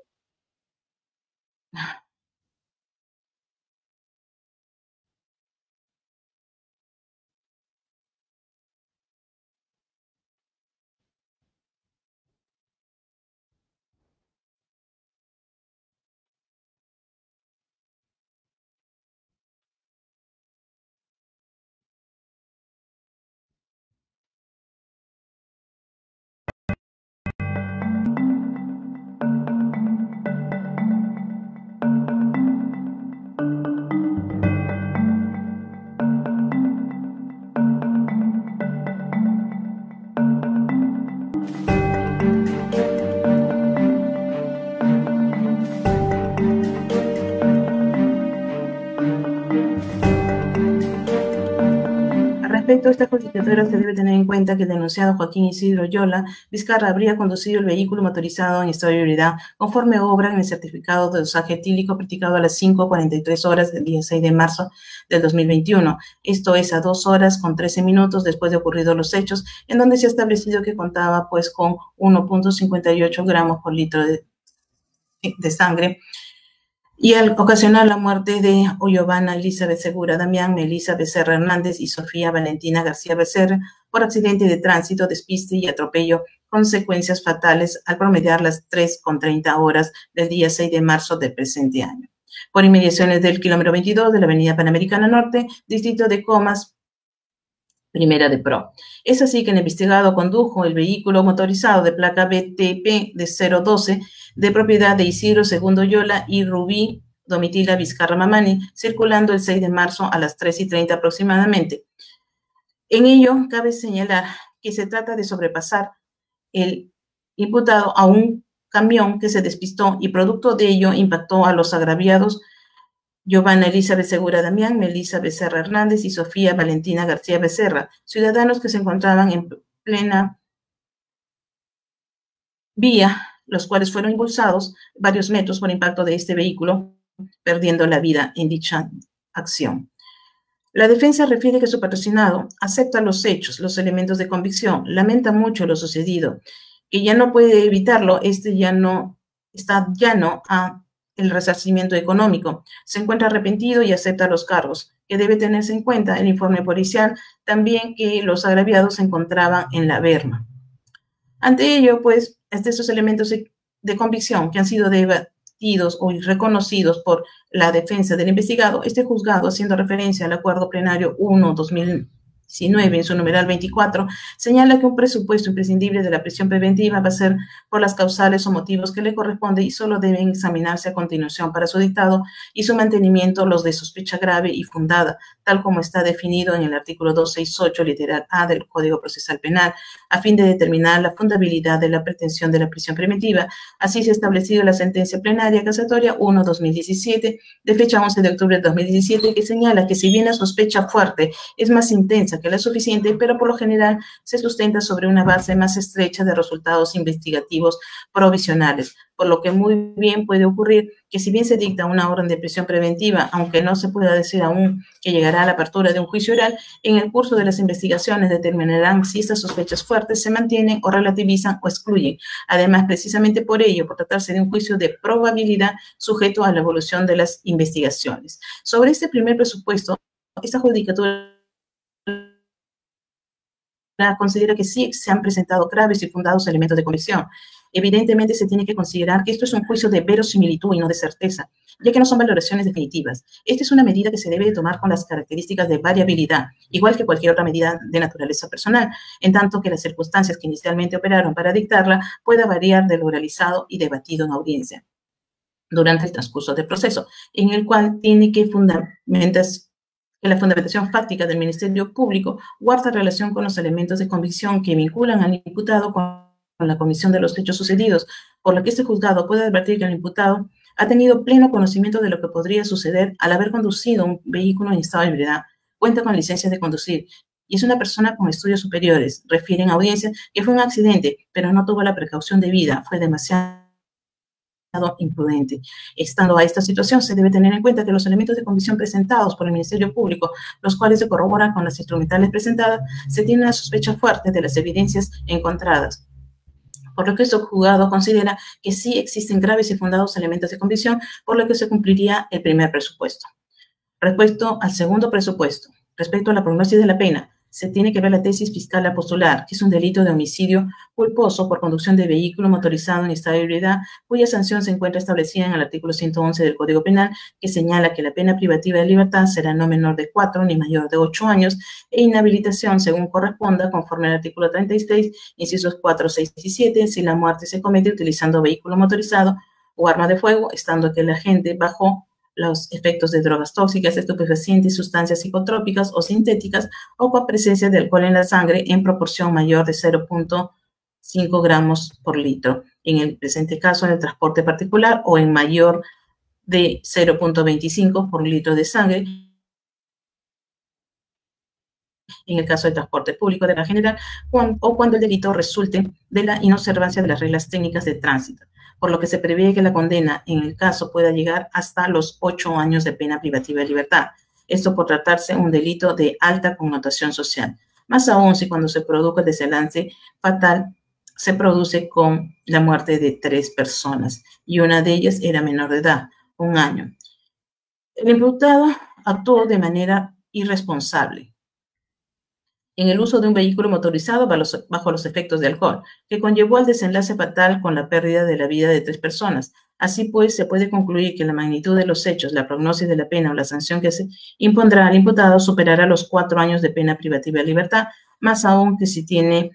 Respecto a esta justificatura, se debe tener en cuenta que el denunciado Joaquín Isidro Yola Vizcarra habría conducido el vehículo motorizado en estado de ebriedad, conforme obra en el certificado de dosaje etílico practicado a las 5:43 horas del día 6 de marzo del 2021. Esto es a 2 horas con 13 minutos después de ocurridos los hechos, en donde se ha establecido que contaba pues con 1.58 gramos por litro de sangre, y al ocasionar la muerte de Giovanna Elizabeth Segura Damián, Melissa Becerra Hernández y Sofía Valentina García Becerra por accidente de tránsito, despiste y atropello, consecuencias fatales al promediar las 3:30 horas del día 6 de marzo del presente año. Por inmediaciones del kilómetro 22 de la avenida Panamericana Norte, distrito de Comas, Primera de Pro. Es así que el investigado condujo el vehículo motorizado de placa BTP de 012 de propiedad de Isidro Segundo Yola y Rubí Domitila Vizcarra Mamani, circulando el 6 de marzo a las 3:30 aproximadamente. En ello, cabe señalar que se trata de sobrepasar el imputado a un camión que se despistó y producto de ello impactó a los agraviados Giovanna Elizabeth Segura Damián, Melissa Becerra Hernández y Sofía Valentina García Becerra, ciudadanos que se encontraban en plena vía, los cuales fueron impulsados varios metros por impacto de este vehículo, perdiendo la vida en dicha acción. La defensa refiere que su patrocinado acepta los hechos, los elementos de convicción, lamenta mucho lo sucedido, que ya no puede evitarlo, ya no está llano a el resarcimiento económico, se encuentra arrepentido y acepta los cargos, que debe tenerse en cuenta el informe policial, también que los agraviados se encontraban en la berma. Ante ello, pues, estos elementos de convicción que han sido debatidos o reconocidos por la defensa del investigado, este juzgado, haciendo referencia al Acuerdo Plenario 1/2019, en su numeral 24, señala que un presupuesto imprescindible de la prisión preventiva va a ser por las causales o motivos que le corresponde y solo deben examinarse a continuación para su dictado y su mantenimiento los de sospecha grave y fundada, tal como está definido en el artículo 268, literal A del Código Procesal Penal, a fin de determinar la fundabilidad de la pretensión de la prisión preventiva. Así se ha establecido la sentencia plenaria casatoria 1/2017, de fecha 11 de octubre de 2017, que señala que si bien la sospecha fuerte es más intensa que la suficiente, pero por lo general se sustenta sobre una base más estrecha de resultados investigativos provisionales, por lo que muy bien puede ocurrir que si bien se dicta una orden de prisión preventiva, aunque no se pueda decir aún que llegará a la apertura de un juicio oral, en el curso de las investigaciones determinarán si estas sospechas fuertes se mantienen o relativizan o excluyen. Además, precisamente por ello, por tratarse de un juicio de probabilidad sujeto a la evolución de las investigaciones. Sobre este primer presupuesto, esta judicatura considera que sí se han presentado graves y fundados elementos de convicción. Evidentemente se tiene que considerar que esto es un juicio de verosimilitud y no de certeza, ya que no son valoraciones definitivas. Esta es una medida que se debe tomar con las características de variabilidad, igual que cualquier otra medida de naturaleza personal, en tanto que las circunstancias que inicialmente operaron para dictarla pueda variar de lo realizado y debatido en audiencia durante el transcurso del proceso, en el cual tiene que que la fundamentación fáctica del Ministerio Público guarda relación con los elementos de convicción que vinculan al imputado con la comisión de los hechos sucedidos, por lo que este juzgado puede advertir que el imputado ha tenido pleno conocimiento de lo que podría suceder al haber conducido un vehículo en estado de ebriedad, cuenta con licencia de conducir y es una persona con estudios superiores. Refieren a audiencia que fue un accidente, pero no tuvo la precaución debida, fue demasiado imprudente. Estando a esta situación, se debe tener en cuenta que los elementos de convicción presentados por el Ministerio Público, los cuales se corroboran con las instrumentales presentadas, se tiene una sospecha fuerte de las evidencias encontradas, por lo que este juzgado considera que sí existen graves y fundados elementos de convicción, por lo que se cumpliría el primer presupuesto. Respecto al segundo presupuesto, respecto a la prognosis de la pena, se tiene que ver la tesis fiscal a postular, que es un delito de homicidio culposo por conducción de vehículo motorizado en estado de ebriedad, cuya sanción se encuentra establecida en el artículo 111 del Código Penal, que señala que la pena privativa de libertad será no menor de 4 ni mayor de 8 años e inhabilitación según corresponda, conforme al artículo 36, incisos 4, 6 y 7, si la muerte se comete utilizando vehículo motorizado o arma de fuego, estando que el agente bajo los efectos de drogas tóxicas, estupefacientes, sustancias psicotrópicas o sintéticas, o con presencia de alcohol en la sangre en proporción mayor de 0.5 gramos por litro. En el presente caso, en el transporte particular, o en mayor de 0.25 por litro de sangre, en el caso del transporte público de la general, o cuando el delito resulte de la inobservancia de las reglas técnicas de tránsito, por lo que se prevé que la condena en el caso pueda llegar hasta los 8 años de pena privativa de libertad. Esto por tratarse un delito de alta connotación social. Más aún si cuando se produjo el desenlace fatal se produce con la muerte de 3 personas y una de ellas era menor de edad, 1 año. El imputado actuó de manera irresponsable en el uso de un vehículo motorizado bajo los efectos de alcohol, que conllevó al desenlace fatal con la pérdida de la vida de 3 personas. Así pues, se puede concluir que la magnitud de los hechos, la prognosis de la pena o la sanción que se impondrá al imputado superará los 4 años de pena privativa de libertad, más aún que si tiene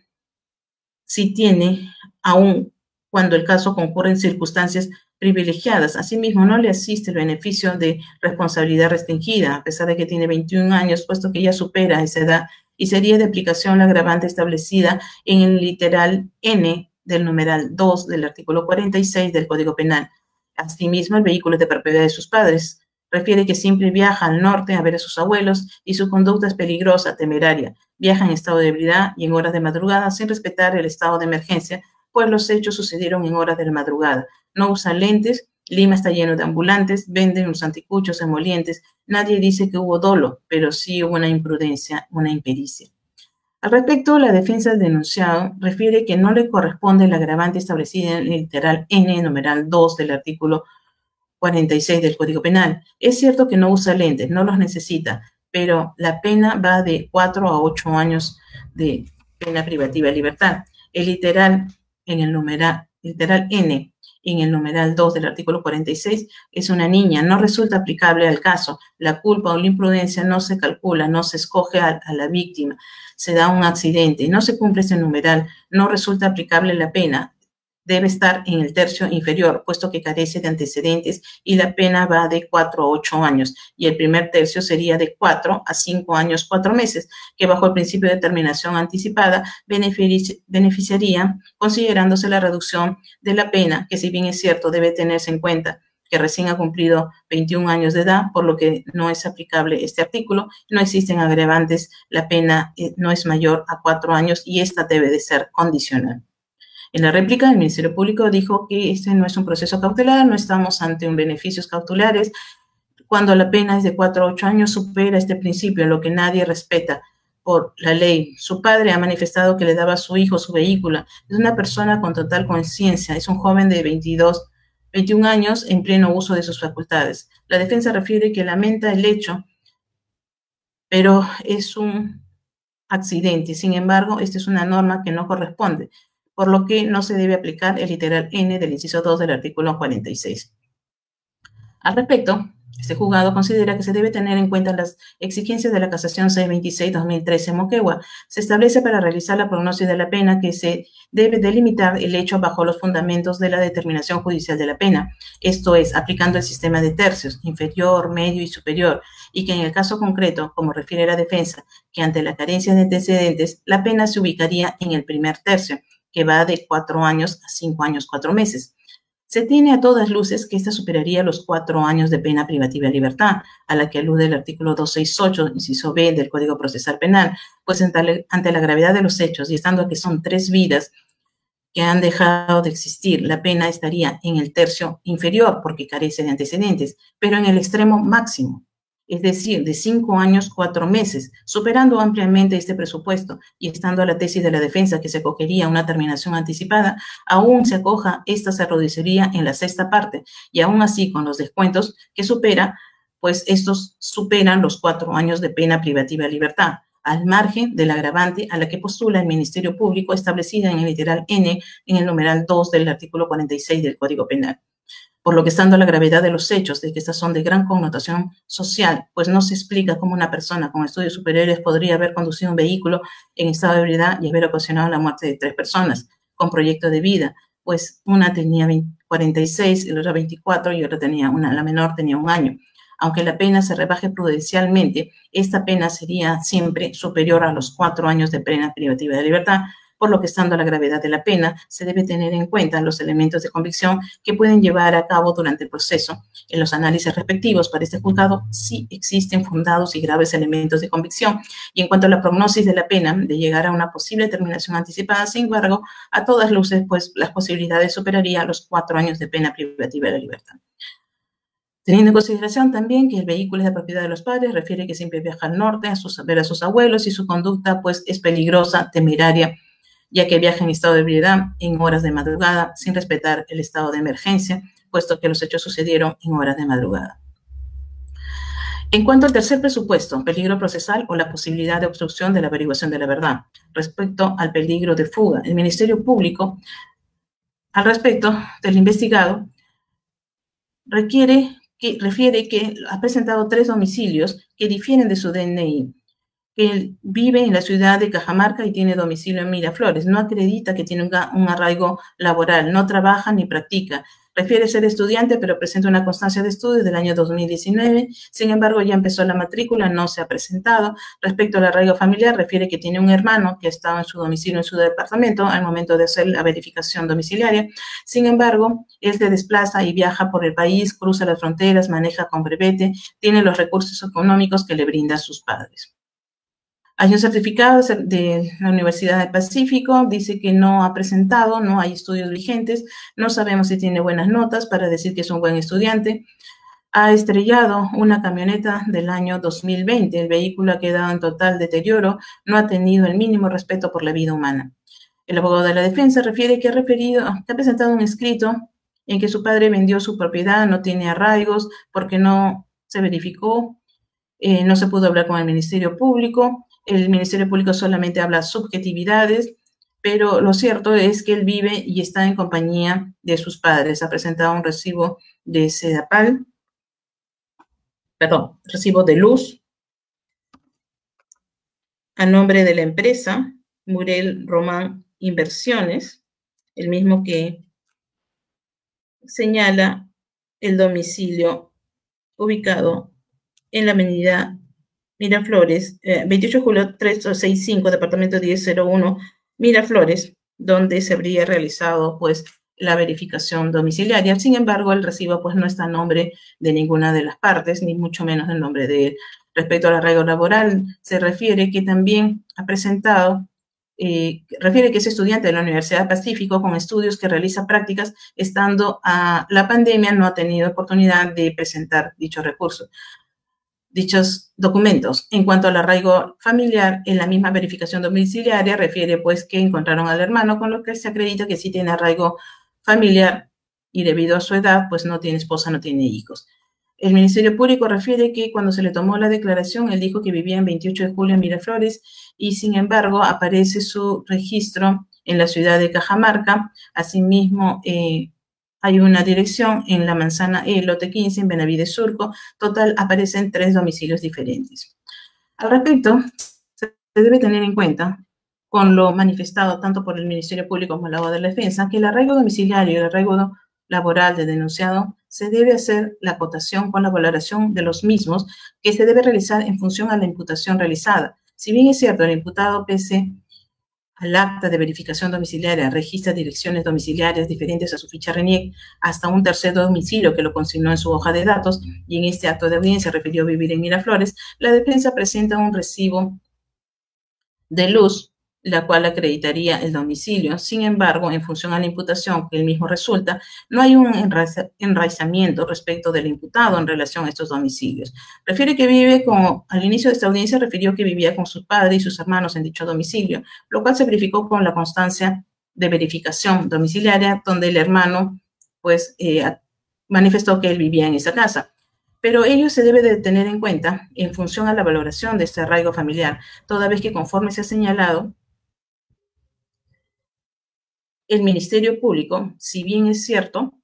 aún cuando el caso concurre en circunstancias privilegiadas. Asimismo, no le asiste el beneficio de responsabilidad restringida, a pesar de que tiene 21 años, puesto que ya supera esa edad, y sería de aplicación la agravante establecida en el literal N del numeral 2 del artículo 46 del Código Penal. Asimismo, el vehículo es de propiedad de sus padres. Refiere que siempre viaja al norte a ver a sus abuelos y su conducta es peligrosa, temeraria. Viaja en estado de ebriedad y en horas de madrugada sin respetar el estado de emergencia, pues los hechos sucedieron en horas de la madrugada. No usa lentes Lima está lleno de ambulantes, venden los anticuchos, emolientes. Nadie dice que hubo dolo, pero sí hubo una imprudencia, una impericia. Al respecto, la defensa del denunciado refiere que no le corresponde el agravante establecida en el literal N, numeral 2 del artículo 46 del Código Penal. Es cierto que no usa lentes, no los necesita, pero la pena va de 4 a 8 años de pena privativa de libertad. El literal en el numeral, literal N en el numeral 2 del artículo 46 es una niña, no resulta aplicable al caso. La culpa o la imprudencia no se calcula, no se escoge a la víctima, se da un accidente, no se cumple ese numeral, no resulta aplicable la pena. Debe estar en el tercio inferior, puesto que carece de antecedentes y la pena va de 4 a 8 años. Y el primer tercio sería de 4 a 5 años, 4 meses, que bajo el principio de terminación anticipada beneficiaría, considerándose la reducción de la pena, que si bien es cierto, debe tenerse en cuenta que recién ha cumplido 21 años de edad, por lo que no es aplicable este artículo, no existen agravantes, la pena no es mayor a 4 años y esta debe de ser condicional. En la réplica, el Ministerio Público dijo que este no es un proceso cautelar, no estamos ante un beneficios cautelares. Cuando la pena es de 4 a 8 años, supera este principio, lo que nadie respeta por la ley. Su padre ha manifestado que le daba a su hijo su vehículo. Es una persona con total conciencia, es un joven de 21 años en pleno uso de sus facultades. La defensa refiere que lamenta el hecho, pero es un accidente. Sin embargo, esta es una norma que no corresponde, por lo que no se debe aplicar el literal N del inciso 2 del artículo 46. Al respecto, este juzgado considera que se debe tener en cuenta las exigencias de la casación 626-2013 Moquegua. Se establece para realizar la prognosis de la pena que se debe delimitar el hecho bajo los fundamentos de la determinación judicial de la pena, esto es, aplicando el sistema de tercios, inferior, medio y superior, y que en el caso concreto, como refiere la defensa, que ante la carencia de antecedentes, la pena se ubicaría en el primer tercio, que va de 4 años a 5 años, 4 meses. Se tiene a todas luces que esta superaría los 4 años de pena privativa de libertad, a la que alude el artículo 268, inciso B del Código Procesal Penal, pues ante la gravedad de los hechos y estando que son 3 vidas que han dejado de existir, la pena estaría en el tercio inferior porque carece de antecedentes, pero en el extremo máximo, es decir, de 5 años, 4 meses, superando ampliamente este presupuesto y estando a la tesis de la defensa que se acogería a una terminación anticipada, aún se acoja, esta se reduciría en la sexta parte y aún así con los descuentos que supera, pues estos superan los 4 años de pena privativa de libertad, al margen del agravante a la que postula el Ministerio Público establecida en el literal N en el numeral 2 del artículo 46 del Código Penal. Por lo que estando la gravedad de los hechos, de que estas son de gran connotación social, pues no se explica cómo una persona con estudios superiores podría haber conducido un vehículo en estado de ebriedad y haber ocasionado la muerte de 3 personas con proyecto de vida, pues una tenía 46 y la otra 24 y otra tenía la menor tenía 1 año. Aunque la pena se rebaje prudencialmente, esta pena sería siempre superior a los 4 años de pena privativa de libertad, por lo que estando la gravedad de la pena, se debe tener en cuenta los elementos de convicción que pueden llevar a cabo durante el proceso. En los análisis respectivos para este juzgado sí existen fundados y graves elementos de convicción. Y en cuanto a la prognosis de la pena, de llegar a una posible terminación anticipada, sin embargo, a todas luces, pues las posibilidades superarían los 4 años de pena privativa de la libertad. Teniendo en consideración también que el vehículo es de propiedad de los padres, refiere que siempre viaja al norte a ver a sus abuelos y su conducta pues es peligrosa, temeraria, ya que viaja en estado de ebriedad en horas de madrugada sin respetar el estado de emergencia, puesto que los hechos sucedieron en horas de madrugada. En cuanto al tercer presupuesto, peligro procesal o la posibilidad de obstrucción de la averiguación de la verdad, respecto al peligro de fuga, el Ministerio Público, al respecto del investigado, refiere que ha presentado 3 domicilios que difieren de su DNI, que vive en la ciudad de Cajamarca y tiene domicilio en Miraflores. No acredita que tiene un arraigo laboral, no trabaja ni practica. Refiere ser estudiante, pero presenta una constancia de estudios del año 2019. Sin embargo, ya empezó la matrícula, no se ha presentado. Respecto al arraigo familiar, refiere que tiene un hermano que ha estado en su domicilio en su departamento al momento de hacer la verificación domiciliaria. Sin embargo, él se desplaza y viaja por el país, cruza las fronteras, maneja con brevete, tiene los recursos económicos que le brindan sus padres. Hay un certificado de la Universidad del Pacífico, dice que no ha presentado, no hay estudios vigentes, no sabemos si tiene buenas notas para decir que es un buen estudiante. Ha estrellado una camioneta del año 2020, el vehículo ha quedado en total deterioro, no ha tenido el mínimo respeto por la vida humana. El abogado de la defensa refiere que ha presentado un escrito en que su padre vendió su propiedad, no tiene arraigos porque no se verificó, no se pudo hablar con el Ministerio Público. El Ministerio Público solamente habla subjetividades, pero lo cierto es que él vive y está en compañía de sus padres. Ha presentado un recibo de Sedapal, recibo de luz, a nombre de la empresa Murel Román Inversiones, el mismo que señala el domicilio ubicado en la avenida Miraflores, 28 de julio 365, departamento 1001, Miraflores, donde se habría realizado, pues, la verificación domiciliaria. Sin embargo, el recibo, pues, no está a nombre de ninguna de las partes, ni mucho menos el nombre de él. Respecto al arraigo laboral, se refiere que también ha presentado, refiere que es estudiante de la Universidad del Pacífico con estudios que realiza prácticas, estando a la pandemia, no ha tenido oportunidad de presentar dicho recurso. Dichos documentos. En cuanto al arraigo familiar, en la misma verificación domiciliaria refiere, pues, que encontraron al hermano, con lo que se acredita que sí tiene arraigo familiar y debido a su edad, pues no tiene esposa, no tiene hijos. El Ministerio Público refiere que cuando se le tomó la declaración, él dijo que vivía en 28 de julio en Miraflores y, sin embargo, aparece su registro en la ciudad de Cajamarca. Asimismo, hay una dirección en la manzana E, lote 15, en Benavides Surco. Total, aparecen 3 domicilios diferentes. Al respecto, se debe tener en cuenta, con lo manifestado tanto por el Ministerio Público como el abogado de la defensa, que el arraigo domiciliario y el arraigo laboral del denunciado se debe hacer la acotación con la valoración de los mismos que se debe realizar en función a la imputación realizada. Si bien es cierto, el imputado, pese al acta de verificación domiciliaria, registra direcciones domiciliarias diferentes a su ficha RENIEC, hasta un tercer domicilio que lo consignó en su hoja de datos, y en este acto de audiencia refirió vivir en Miraflores, la defensa presenta un recibo de luz, la cual acreditaría el domicilio. Sin embargo, en función a la imputación que el mismo resulta, no hay un enraizamiento respecto del imputado en relación a estos domicilios. Refiere que vive, como al inicio de esta audiencia refirió que vivía con su padre y sus hermanos en dicho domicilio, lo cual se verificó con la constancia de verificación domiciliaria, donde el hermano, pues, manifestó que él vivía en esa casa. Pero ello se debe de tener en cuenta en función a la valoración de este arraigo familiar, toda vez que, conforme se ha señalado, el Ministerio Público, si bien es cierto,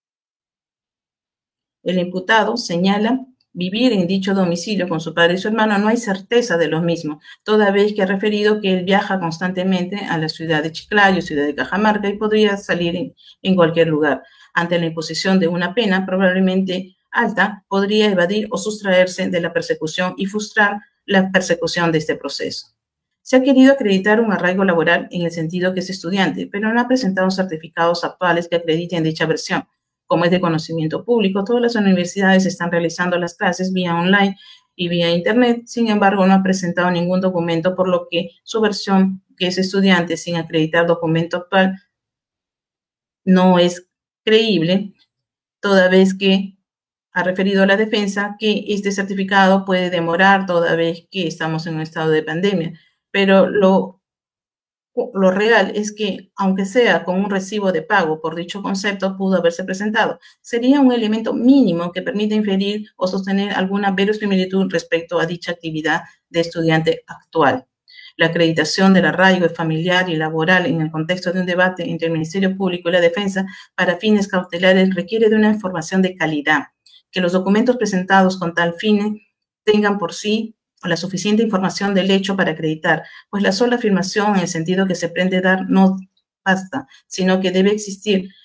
el imputado señala vivir en dicho domicilio con su padre y su hermano, no hay certeza de lo mismo, toda vez que ha referido que él viaja constantemente a la ciudad de Chiclayo, ciudad de Cajamarca, y podría salir en cualquier lugar. Ante la imposición de una pena probablemente alta, podría evadir o sustraerse de la persecución y frustrar la persecución de este proceso. Se ha querido acreditar un arraigo laboral en el sentido que es estudiante, pero no ha presentado certificados actuales que acrediten dicha versión. Como es de conocimiento público, todas las universidades están realizando las clases vía online y vía internet. Sin embargo, no ha presentado ningún documento, por lo que su versión, que es estudiante sin acreditar documento actual, no es creíble, toda vez que ha referido a la defensa que este certificado puede demorar toda vez que estamos en un estado de pandemia. Pero lo real es que, aunque sea con un recibo de pago por dicho concepto, pudo haberse presentado. Sería un elemento mínimo que permite inferir o sostener alguna verosimilitud respecto a dicha actividad de estudiante actual. La acreditación del arraigo familiar y laboral en el contexto de un debate entre el Ministerio Público y la defensa para fines cautelares requiere de una información de calidad, que los documentos presentados con tal fin tengan por sí la suficiente información del hecho para acreditar, pues la sola afirmación en el sentido que se pretende dar no basta, sino que debe existir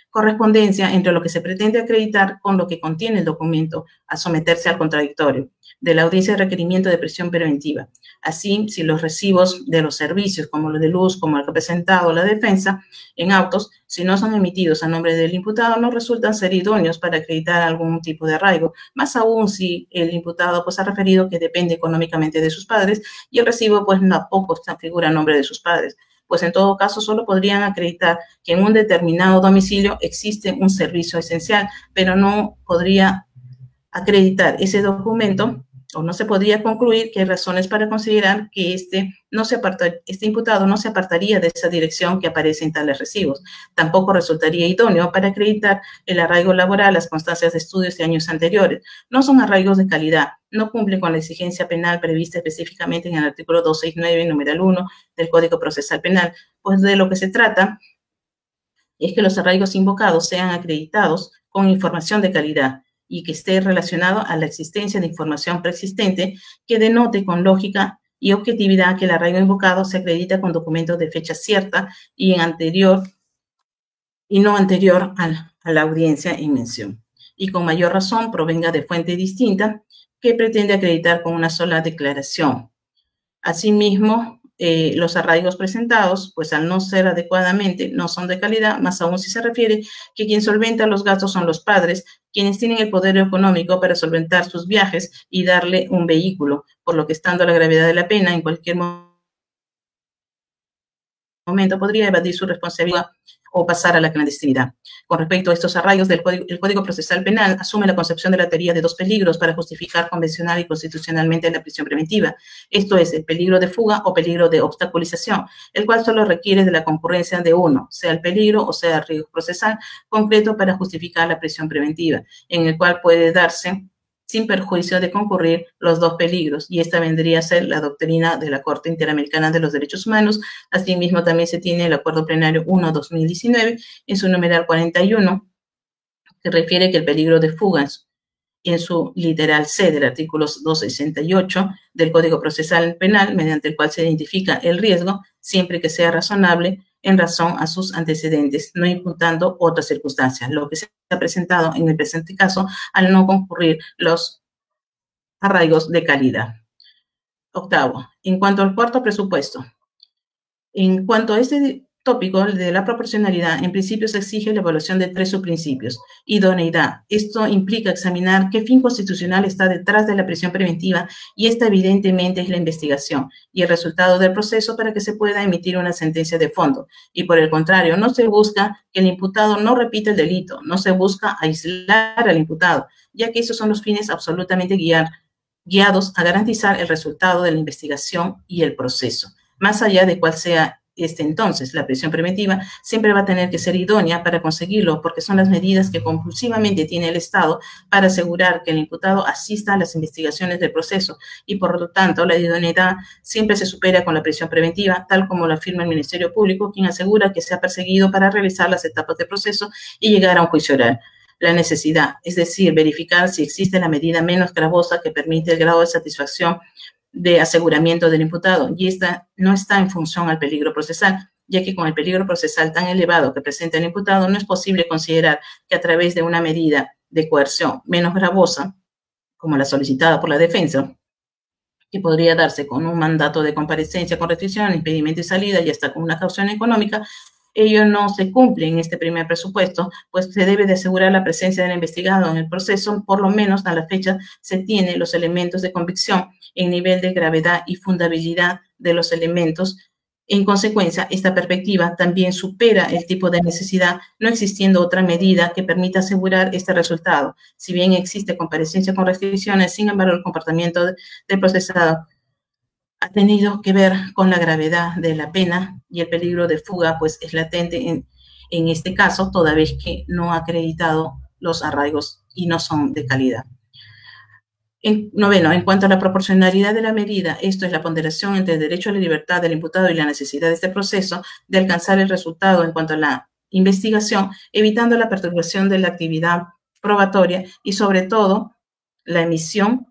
correspondencia entre lo que se pretende acreditar con lo que contiene el documento a someterse al contradictorio de la audiencia de requerimiento de prisión preventiva. Así, si los recibos de los servicios, como los de luz, como el que ha presentado la defensa en autos, si no son emitidos a nombre del imputado, no resultan ser idóneos para acreditar algún tipo de arraigo, más aún si el imputado pues ha referido que depende económicamente de sus padres y el recibo pues tampoco figura a nombre de sus padres. Pues en todo caso solo podrían acreditar que en un determinado domicilio existe un servicio esencial, pero no podría acreditar ese documento o no se podría concluir que hay razones para considerar que este imputado no se apartaría de esa dirección que aparece en tales recibos. Tampoco resultaría idóneo para acreditar el arraigo laboral, las constancias de estudios de años anteriores. No son arraigos de calidad, no cumplen con la exigencia penal prevista específicamente en el artículo 269, numeral 1 del Código Procesal Penal, pues de lo que se trata es que los arraigos invocados sean acreditados con información de calidad y que esté relacionado a la existencia de información preexistente que denote con lógica y objetividad que el arraigo invocado se acredita con documentos de fecha cierta y no anterior a la audiencia en mención. Y con mayor razón provenga de fuente distinta que pretende acreditar con una sola declaración. Asimismo, los arraigos presentados, pues al no ser adecuadamente, no son de calidad, más aún si se refiere que quien solventa los gastos son los padres, quienes tienen el poder económico para solventar sus viajes y darle un vehículo, por lo que estando la gravedad de la pena, en cualquier momento podría evadir su responsabilidad o pasar a la clandestinidad. Con respecto a estos arraigos, el Código Procesal Penal asume la concepción de la teoría de dos peligros para justificar convencional y constitucionalmente la prisión preventiva. Esto es, el peligro de fuga o peligro de obstaculización, el cual solo requiere de la concurrencia de uno, sea el peligro o sea el riesgo procesal concreto para justificar la prisión preventiva, en el cual puede darse sin perjuicio de concurrir los dos peligros, y esta vendría a ser la doctrina de la Corte Interamericana de los Derechos Humanos. Asimismo, también se tiene el Acuerdo Plenario 1/2019, en su numeral 41, que refiere que el peligro de fuga, en su literal C del artículo 268 del Código Procesal Penal, mediante el cual se identifica el riesgo, siempre que sea razonable, en razón a sus antecedentes, no imputando otras circunstancias, lo que se ha presentado en el presente caso al no concurrir los arraigos de calidad. Octavo, en cuanto al cuarto presupuesto, en cuanto a este tópico de la proporcionalidad, en principio se exige la evaluación de tres subprincipios. Idoneidad. Esto implica examinar qué fin constitucional está detrás de la prisión preventiva, y esta evidentemente es la investigación y el resultado del proceso para que se pueda emitir una sentencia de fondo. Y por el contrario, no se busca que el imputado no repita el delito, no se busca aislar al imputado, ya que esos son los fines absolutamente guiados a garantizar el resultado de la investigación y el proceso. Más allá de cuál sea entonces, la prisión preventiva siempre va a tener que ser idónea para conseguirlo, porque son las medidas que compulsivamente tiene el Estado para asegurar que el imputado asista a las investigaciones del proceso, y por lo tanto la idoneidad siempre se supera con la prisión preventiva, tal como lo afirma el Ministerio Público, quien asegura que se ha perseguido para realizar las etapas del proceso y llegar a un juicio oral. La necesidad, es decir, verificar si existe la medida menos gravosa que permite el grado de satisfacción de aseguramiento del imputado, y esta no está en función al peligro procesal, ya que con el peligro procesal tan elevado que presenta el imputado no es posible considerar que a través de una medida de coerción menos gravosa, como la solicitada por la defensa, que podría darse con un mandato de comparecencia con restricción, impedimento y salida y hasta con una caución económica, ello no se cumple en este primer presupuesto, pues se debe de asegurar la presencia del investigado en el proceso. Por lo menos a la fecha se tienen los elementos de convicción en nivel de gravedad y fundabilidad de los elementos. En consecuencia, esta perspectiva también supera el tipo de necesidad, no existiendo otra medida que permita asegurar este resultado. Si bien existe comparecencia con restricciones, sin embargo, el comportamiento del procesado ha tenido que ver con la gravedad de la pena, y el peligro de fuga pues es latente en este caso, toda vez que no ha acreditado los arraigos y no son de calidad. Noveno, en cuanto a la proporcionalidad de la medida, esto es la ponderación entre el derecho a la libertad del imputado y la necesidad de este proceso de alcanzar el resultado en cuanto a la investigación, evitando la perturbación de la actividad probatoria y sobre todo la emisión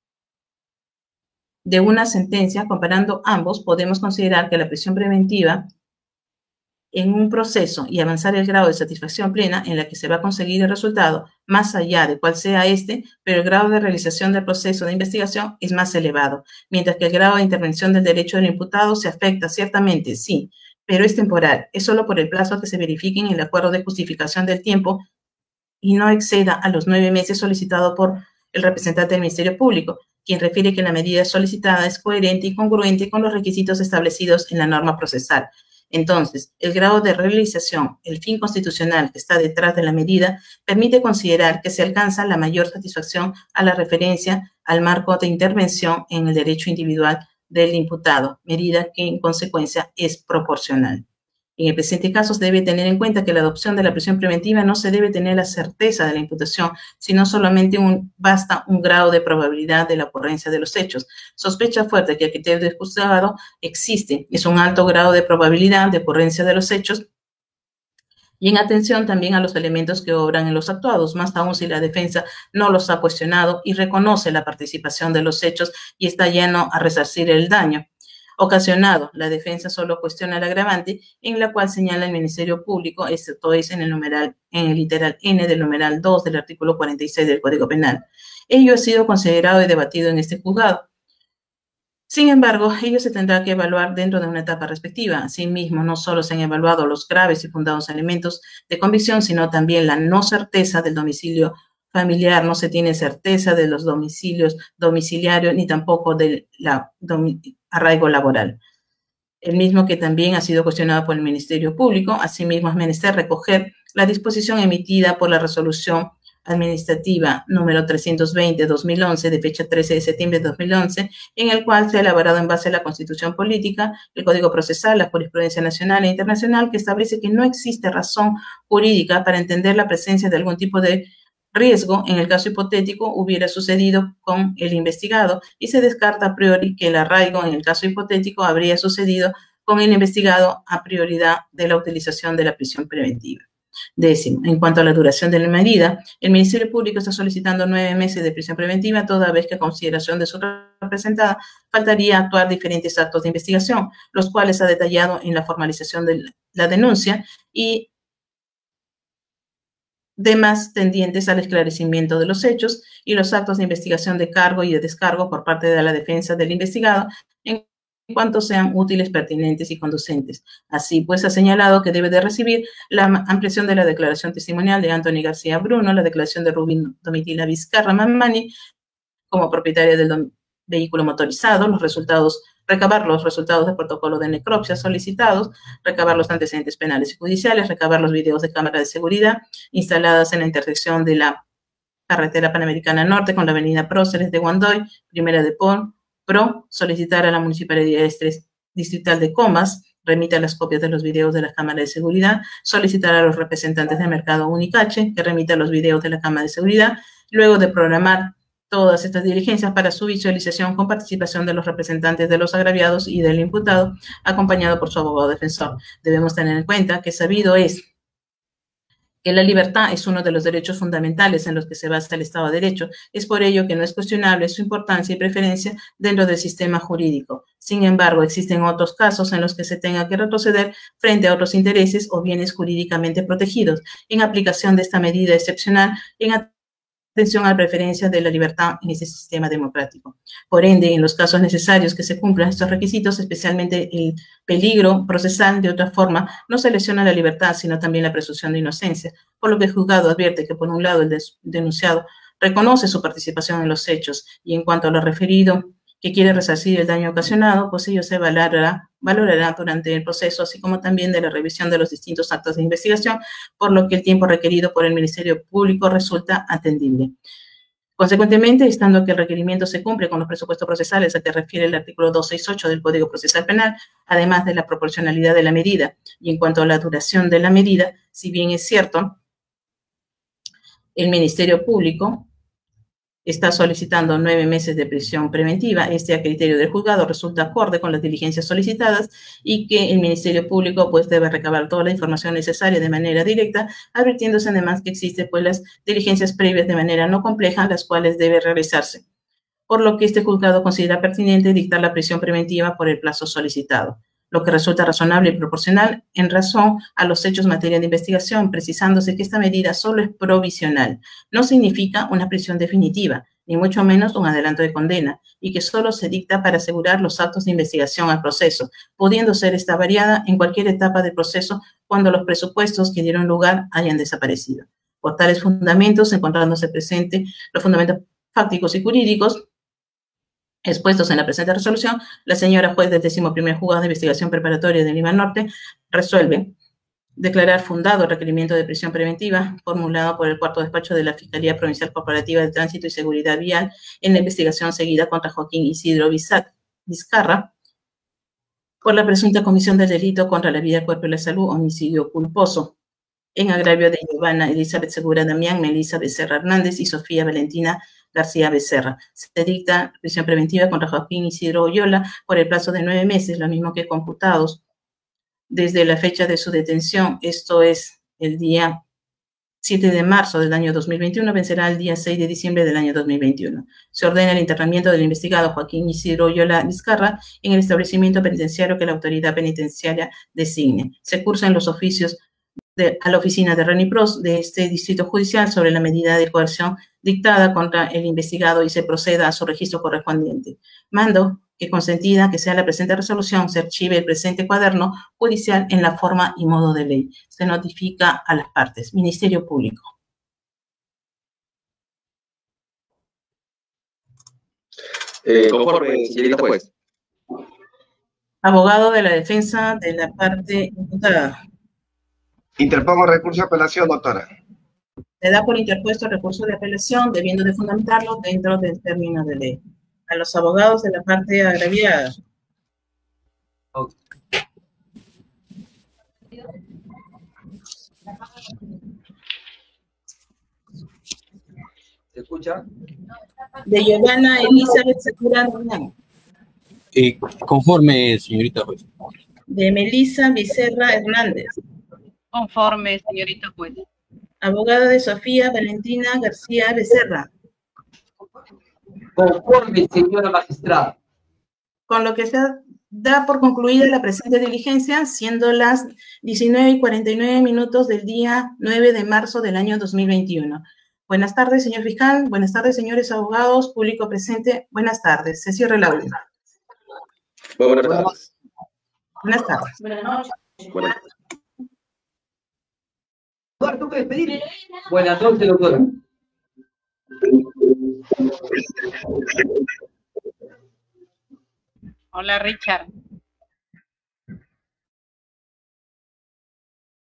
de una sentencia. Comparando ambos, podemos considerar que la prisión preventiva en un proceso y avanzar el grado de satisfacción plena en la que se va a conseguir el resultado, más allá de cuál sea este, pero el grado de realización del proceso de investigación es más elevado, mientras que el grado de intervención del derecho del imputado se afecta ciertamente, sí, pero es temporal, es solo por el plazo que se verifique en el acuerdo de justificación del tiempo y no exceda a los 9 meses solicitado por el representante del Ministerio Público, quien refiere que la medida solicitada es coherente y congruente con los requisitos establecidos en la norma procesal. Entonces, el grado de realización, el fin constitucional que está detrás de la medida, permite considerar que se alcanza la mayor satisfacción a la referencia al marco de intervención en el derecho individual del imputado, medida que en consecuencia es proporcional. En el presente caso se debe tener en cuenta que la adopción de la prisión preventiva no se debe tener la certeza de la imputación, sino solamente basta un grado de probabilidad de la ocurrencia de los hechos. Sospecha fuerte que a criterio del juzgado existe, es un alto grado de probabilidad de ocurrencia de los hechos, y en atención también a los elementos que obran en los actuados, más aún si la defensa no los ha cuestionado y reconoce la participación de los hechos y está lleno a resarcir el daño ocasionado. La defensa solo cuestiona el agravante, en la cual señala el Ministerio Público, esto es en el literal N del numeral 2 del artículo 46 del Código Penal. Ello ha sido considerado y debatido en este juzgado. Sin embargo, ello se tendrá que evaluar dentro de una etapa respectiva. Asimismo, no solo se han evaluado los graves y fundados elementos de convicción, sino también la no certeza del domicilio familiar, no se tiene certeza de los domicilios domiciliarios ni tampoco del arraigo laboral. El mismo que también ha sido cuestionado por el Ministerio Público. Asimismo, es menester recoger la disposición emitida por la resolución administrativa número 320-2011 de fecha 13 de septiembre de 2011, en el cual se ha elaborado en base a la Constitución Política, el Código Procesal, la jurisprudencia nacional e internacional, que establece que no existe razón jurídica para entender la presencia de algún tipo de riesgo en el caso hipotético hubiera sucedido con el investigado y se descarta a priori que el arraigo en el caso hipotético habría sucedido con el investigado a prioridad de la utilización de la prisión preventiva. Décimo, en cuanto a la duración de la medida, el Ministerio Público está solicitando 9 meses de prisión preventiva, toda vez que a consideración de su representada faltaría actuar diferentes actos de investigación, los cuales ha detallado en la formalización de la denuncia y demás tendientes al esclarecimiento de los hechos y los actos de investigación de cargo y de descargo por parte de la defensa del investigado en cuanto sean útiles, pertinentes y conducentes. Así pues, ha señalado que debe de recibir la ampliación de la declaración testimonial de Anthony García Bruno, la declaración de Rubín Domitila Vizcarra Mamani como propietaria del vehículo motorizado, recabar los resultados del protocolo de necropsia solicitados, recabar los antecedentes penales y judiciales, recabar los videos de cámara de seguridad instaladas en la intersección de la carretera Panamericana Norte con la avenida Próceres de Guandoy, Primera de Pro, solicitar a la Municipalidad Distrital de Comas, remita las copias de los videos de la cámara de seguridad, solicitar a los representantes del mercado Unicache que remita los videos de la cámara de seguridad, luego de programar todas estas diligencias para su visualización con participación de los representantes de los agraviados y del imputado, acompañado por su abogado defensor. Debemos tener en cuenta que sabido es que la libertad es uno de los derechos fundamentales en los que se basa el Estado de Derecho. Es por ello que no es cuestionable su importancia y preferencia dentro del sistema jurídico. Sin embargo, existen otros casos en los que se tenga que retroceder frente a otros intereses o bienes jurídicamente protegidos, en aplicación de esta medida excepcional, en atención a la preferencia de la libertad en ese sistema democrático. Por ende, en los casos necesarios que se cumplan estos requisitos, especialmente el peligro procesal, de otra forma, no se lesiona la libertad, sino también la presunción de inocencia, por lo que el juzgado advierte que, por un lado, el denunciado reconoce su participación en los hechos y, en cuanto a lo referido, que quiere resarcir el daño ocasionado, pues ello se valorará durante el proceso, así como también de la revisión de los distintos actos de investigación, por lo que el tiempo requerido por el Ministerio Público resulta atendible. Consecuentemente, estando que el requerimiento se cumple con los presupuestos procesales a que refiere el artículo 268 del Código Procesal Penal, además de la proporcionalidad de la medida, y en cuanto a la duración de la medida, si bien es cierto, el Ministerio Público está solicitando 9 meses de prisión preventiva. Este, a criterio del juzgado, resulta acorde con las diligencias solicitadas y que el Ministerio Público pues debe recabar toda la información necesaria de manera directa, advirtiéndose además que existen pues las diligencias previas de manera no compleja, las cuales debe realizarse. Por lo que este juzgado considera pertinente dictar la prisión preventiva por el plazo solicitado. lo que resulta razonable y proporcional en razón a los hechos en materia de investigación, precisándose que esta medida solo es provisional. No significa una prisión definitiva, ni mucho menos un adelanto de condena, y que solo se dicta para asegurar los actos de investigación al proceso, pudiendo ser esta variada en cualquier etapa del proceso cuando los presupuestos que dieron lugar hayan desaparecido. Por tales fundamentos, encontrándose presente los fundamentos fácticos y jurídicos expuestos en la presente resolución, la señora juez del 11º Juzgado de Investigación Preparatoria de Lima Norte resuelve declarar fundado el requerimiento de prisión preventiva formulado por el cuarto despacho de la Fiscalía Provincial Corporativa de Tránsito y Seguridad Vial en la investigación seguida contra Joaquín Isidro Vizcarra por la presunta comisión del delito contra la vida, el cuerpo y la salud, homicidio culposo, en agravio de Giovanna Elizabeth Segura Damián, Melissa Becerra Hernández y Sofía Valentina García Becerra. Se dicta prisión preventiva contra Joaquín Isidro Oyola por el plazo de 9 meses, lo mismo que computados desde la fecha de su detención, esto es el día 7 de marzo del año 2021, vencerá el día 6 de diciembre del año 2021. Se ordena el internamiento del investigado Joaquín Isidro Oyola Vizcarra en el establecimiento penitenciario que la autoridad penitenciaria designe. Se cursan los oficios a la oficina de RENIPROS de este distrito judicial sobre la medida de coerción dictada contra el investigado y se proceda a su registro correspondiente. Mando que consentida que sea la presente resolución, se archive el presente cuaderno judicial en la forma y modo de ley. Se notifica a las partes. Ministerio Público. Conforme, señorita juez. Abogado de la defensa de la parte imputada. Interpongo recurso de apelación, doctora. Se da por interpuesto el recurso de apelación, debiendo de fundamentarlo dentro del término de ley. A los abogados de la parte agraviada. ¿Se escucha? De Giovanna Elizabeth Segura Damián. Conforme, señorita juez. De Melissa Becerra Hernández. Conforme, señorita juez. Abogada de Sofía Valentina García Becerra. Conforme, señora magistrada. Con lo que se da por concluida la presente diligencia, siendo las 19:49 del día 9 de marzo del año 2021. Buenas tardes, señor fiscal. Buenas tardes, señores abogados, público presente. Buenas tardes. Se cierra el audio. Buenas tardes. Buenas tardes. Buenas noches. Buenas tardes. ¿Tengo que despedir? Buenas noches, doctora. Hola, Richard.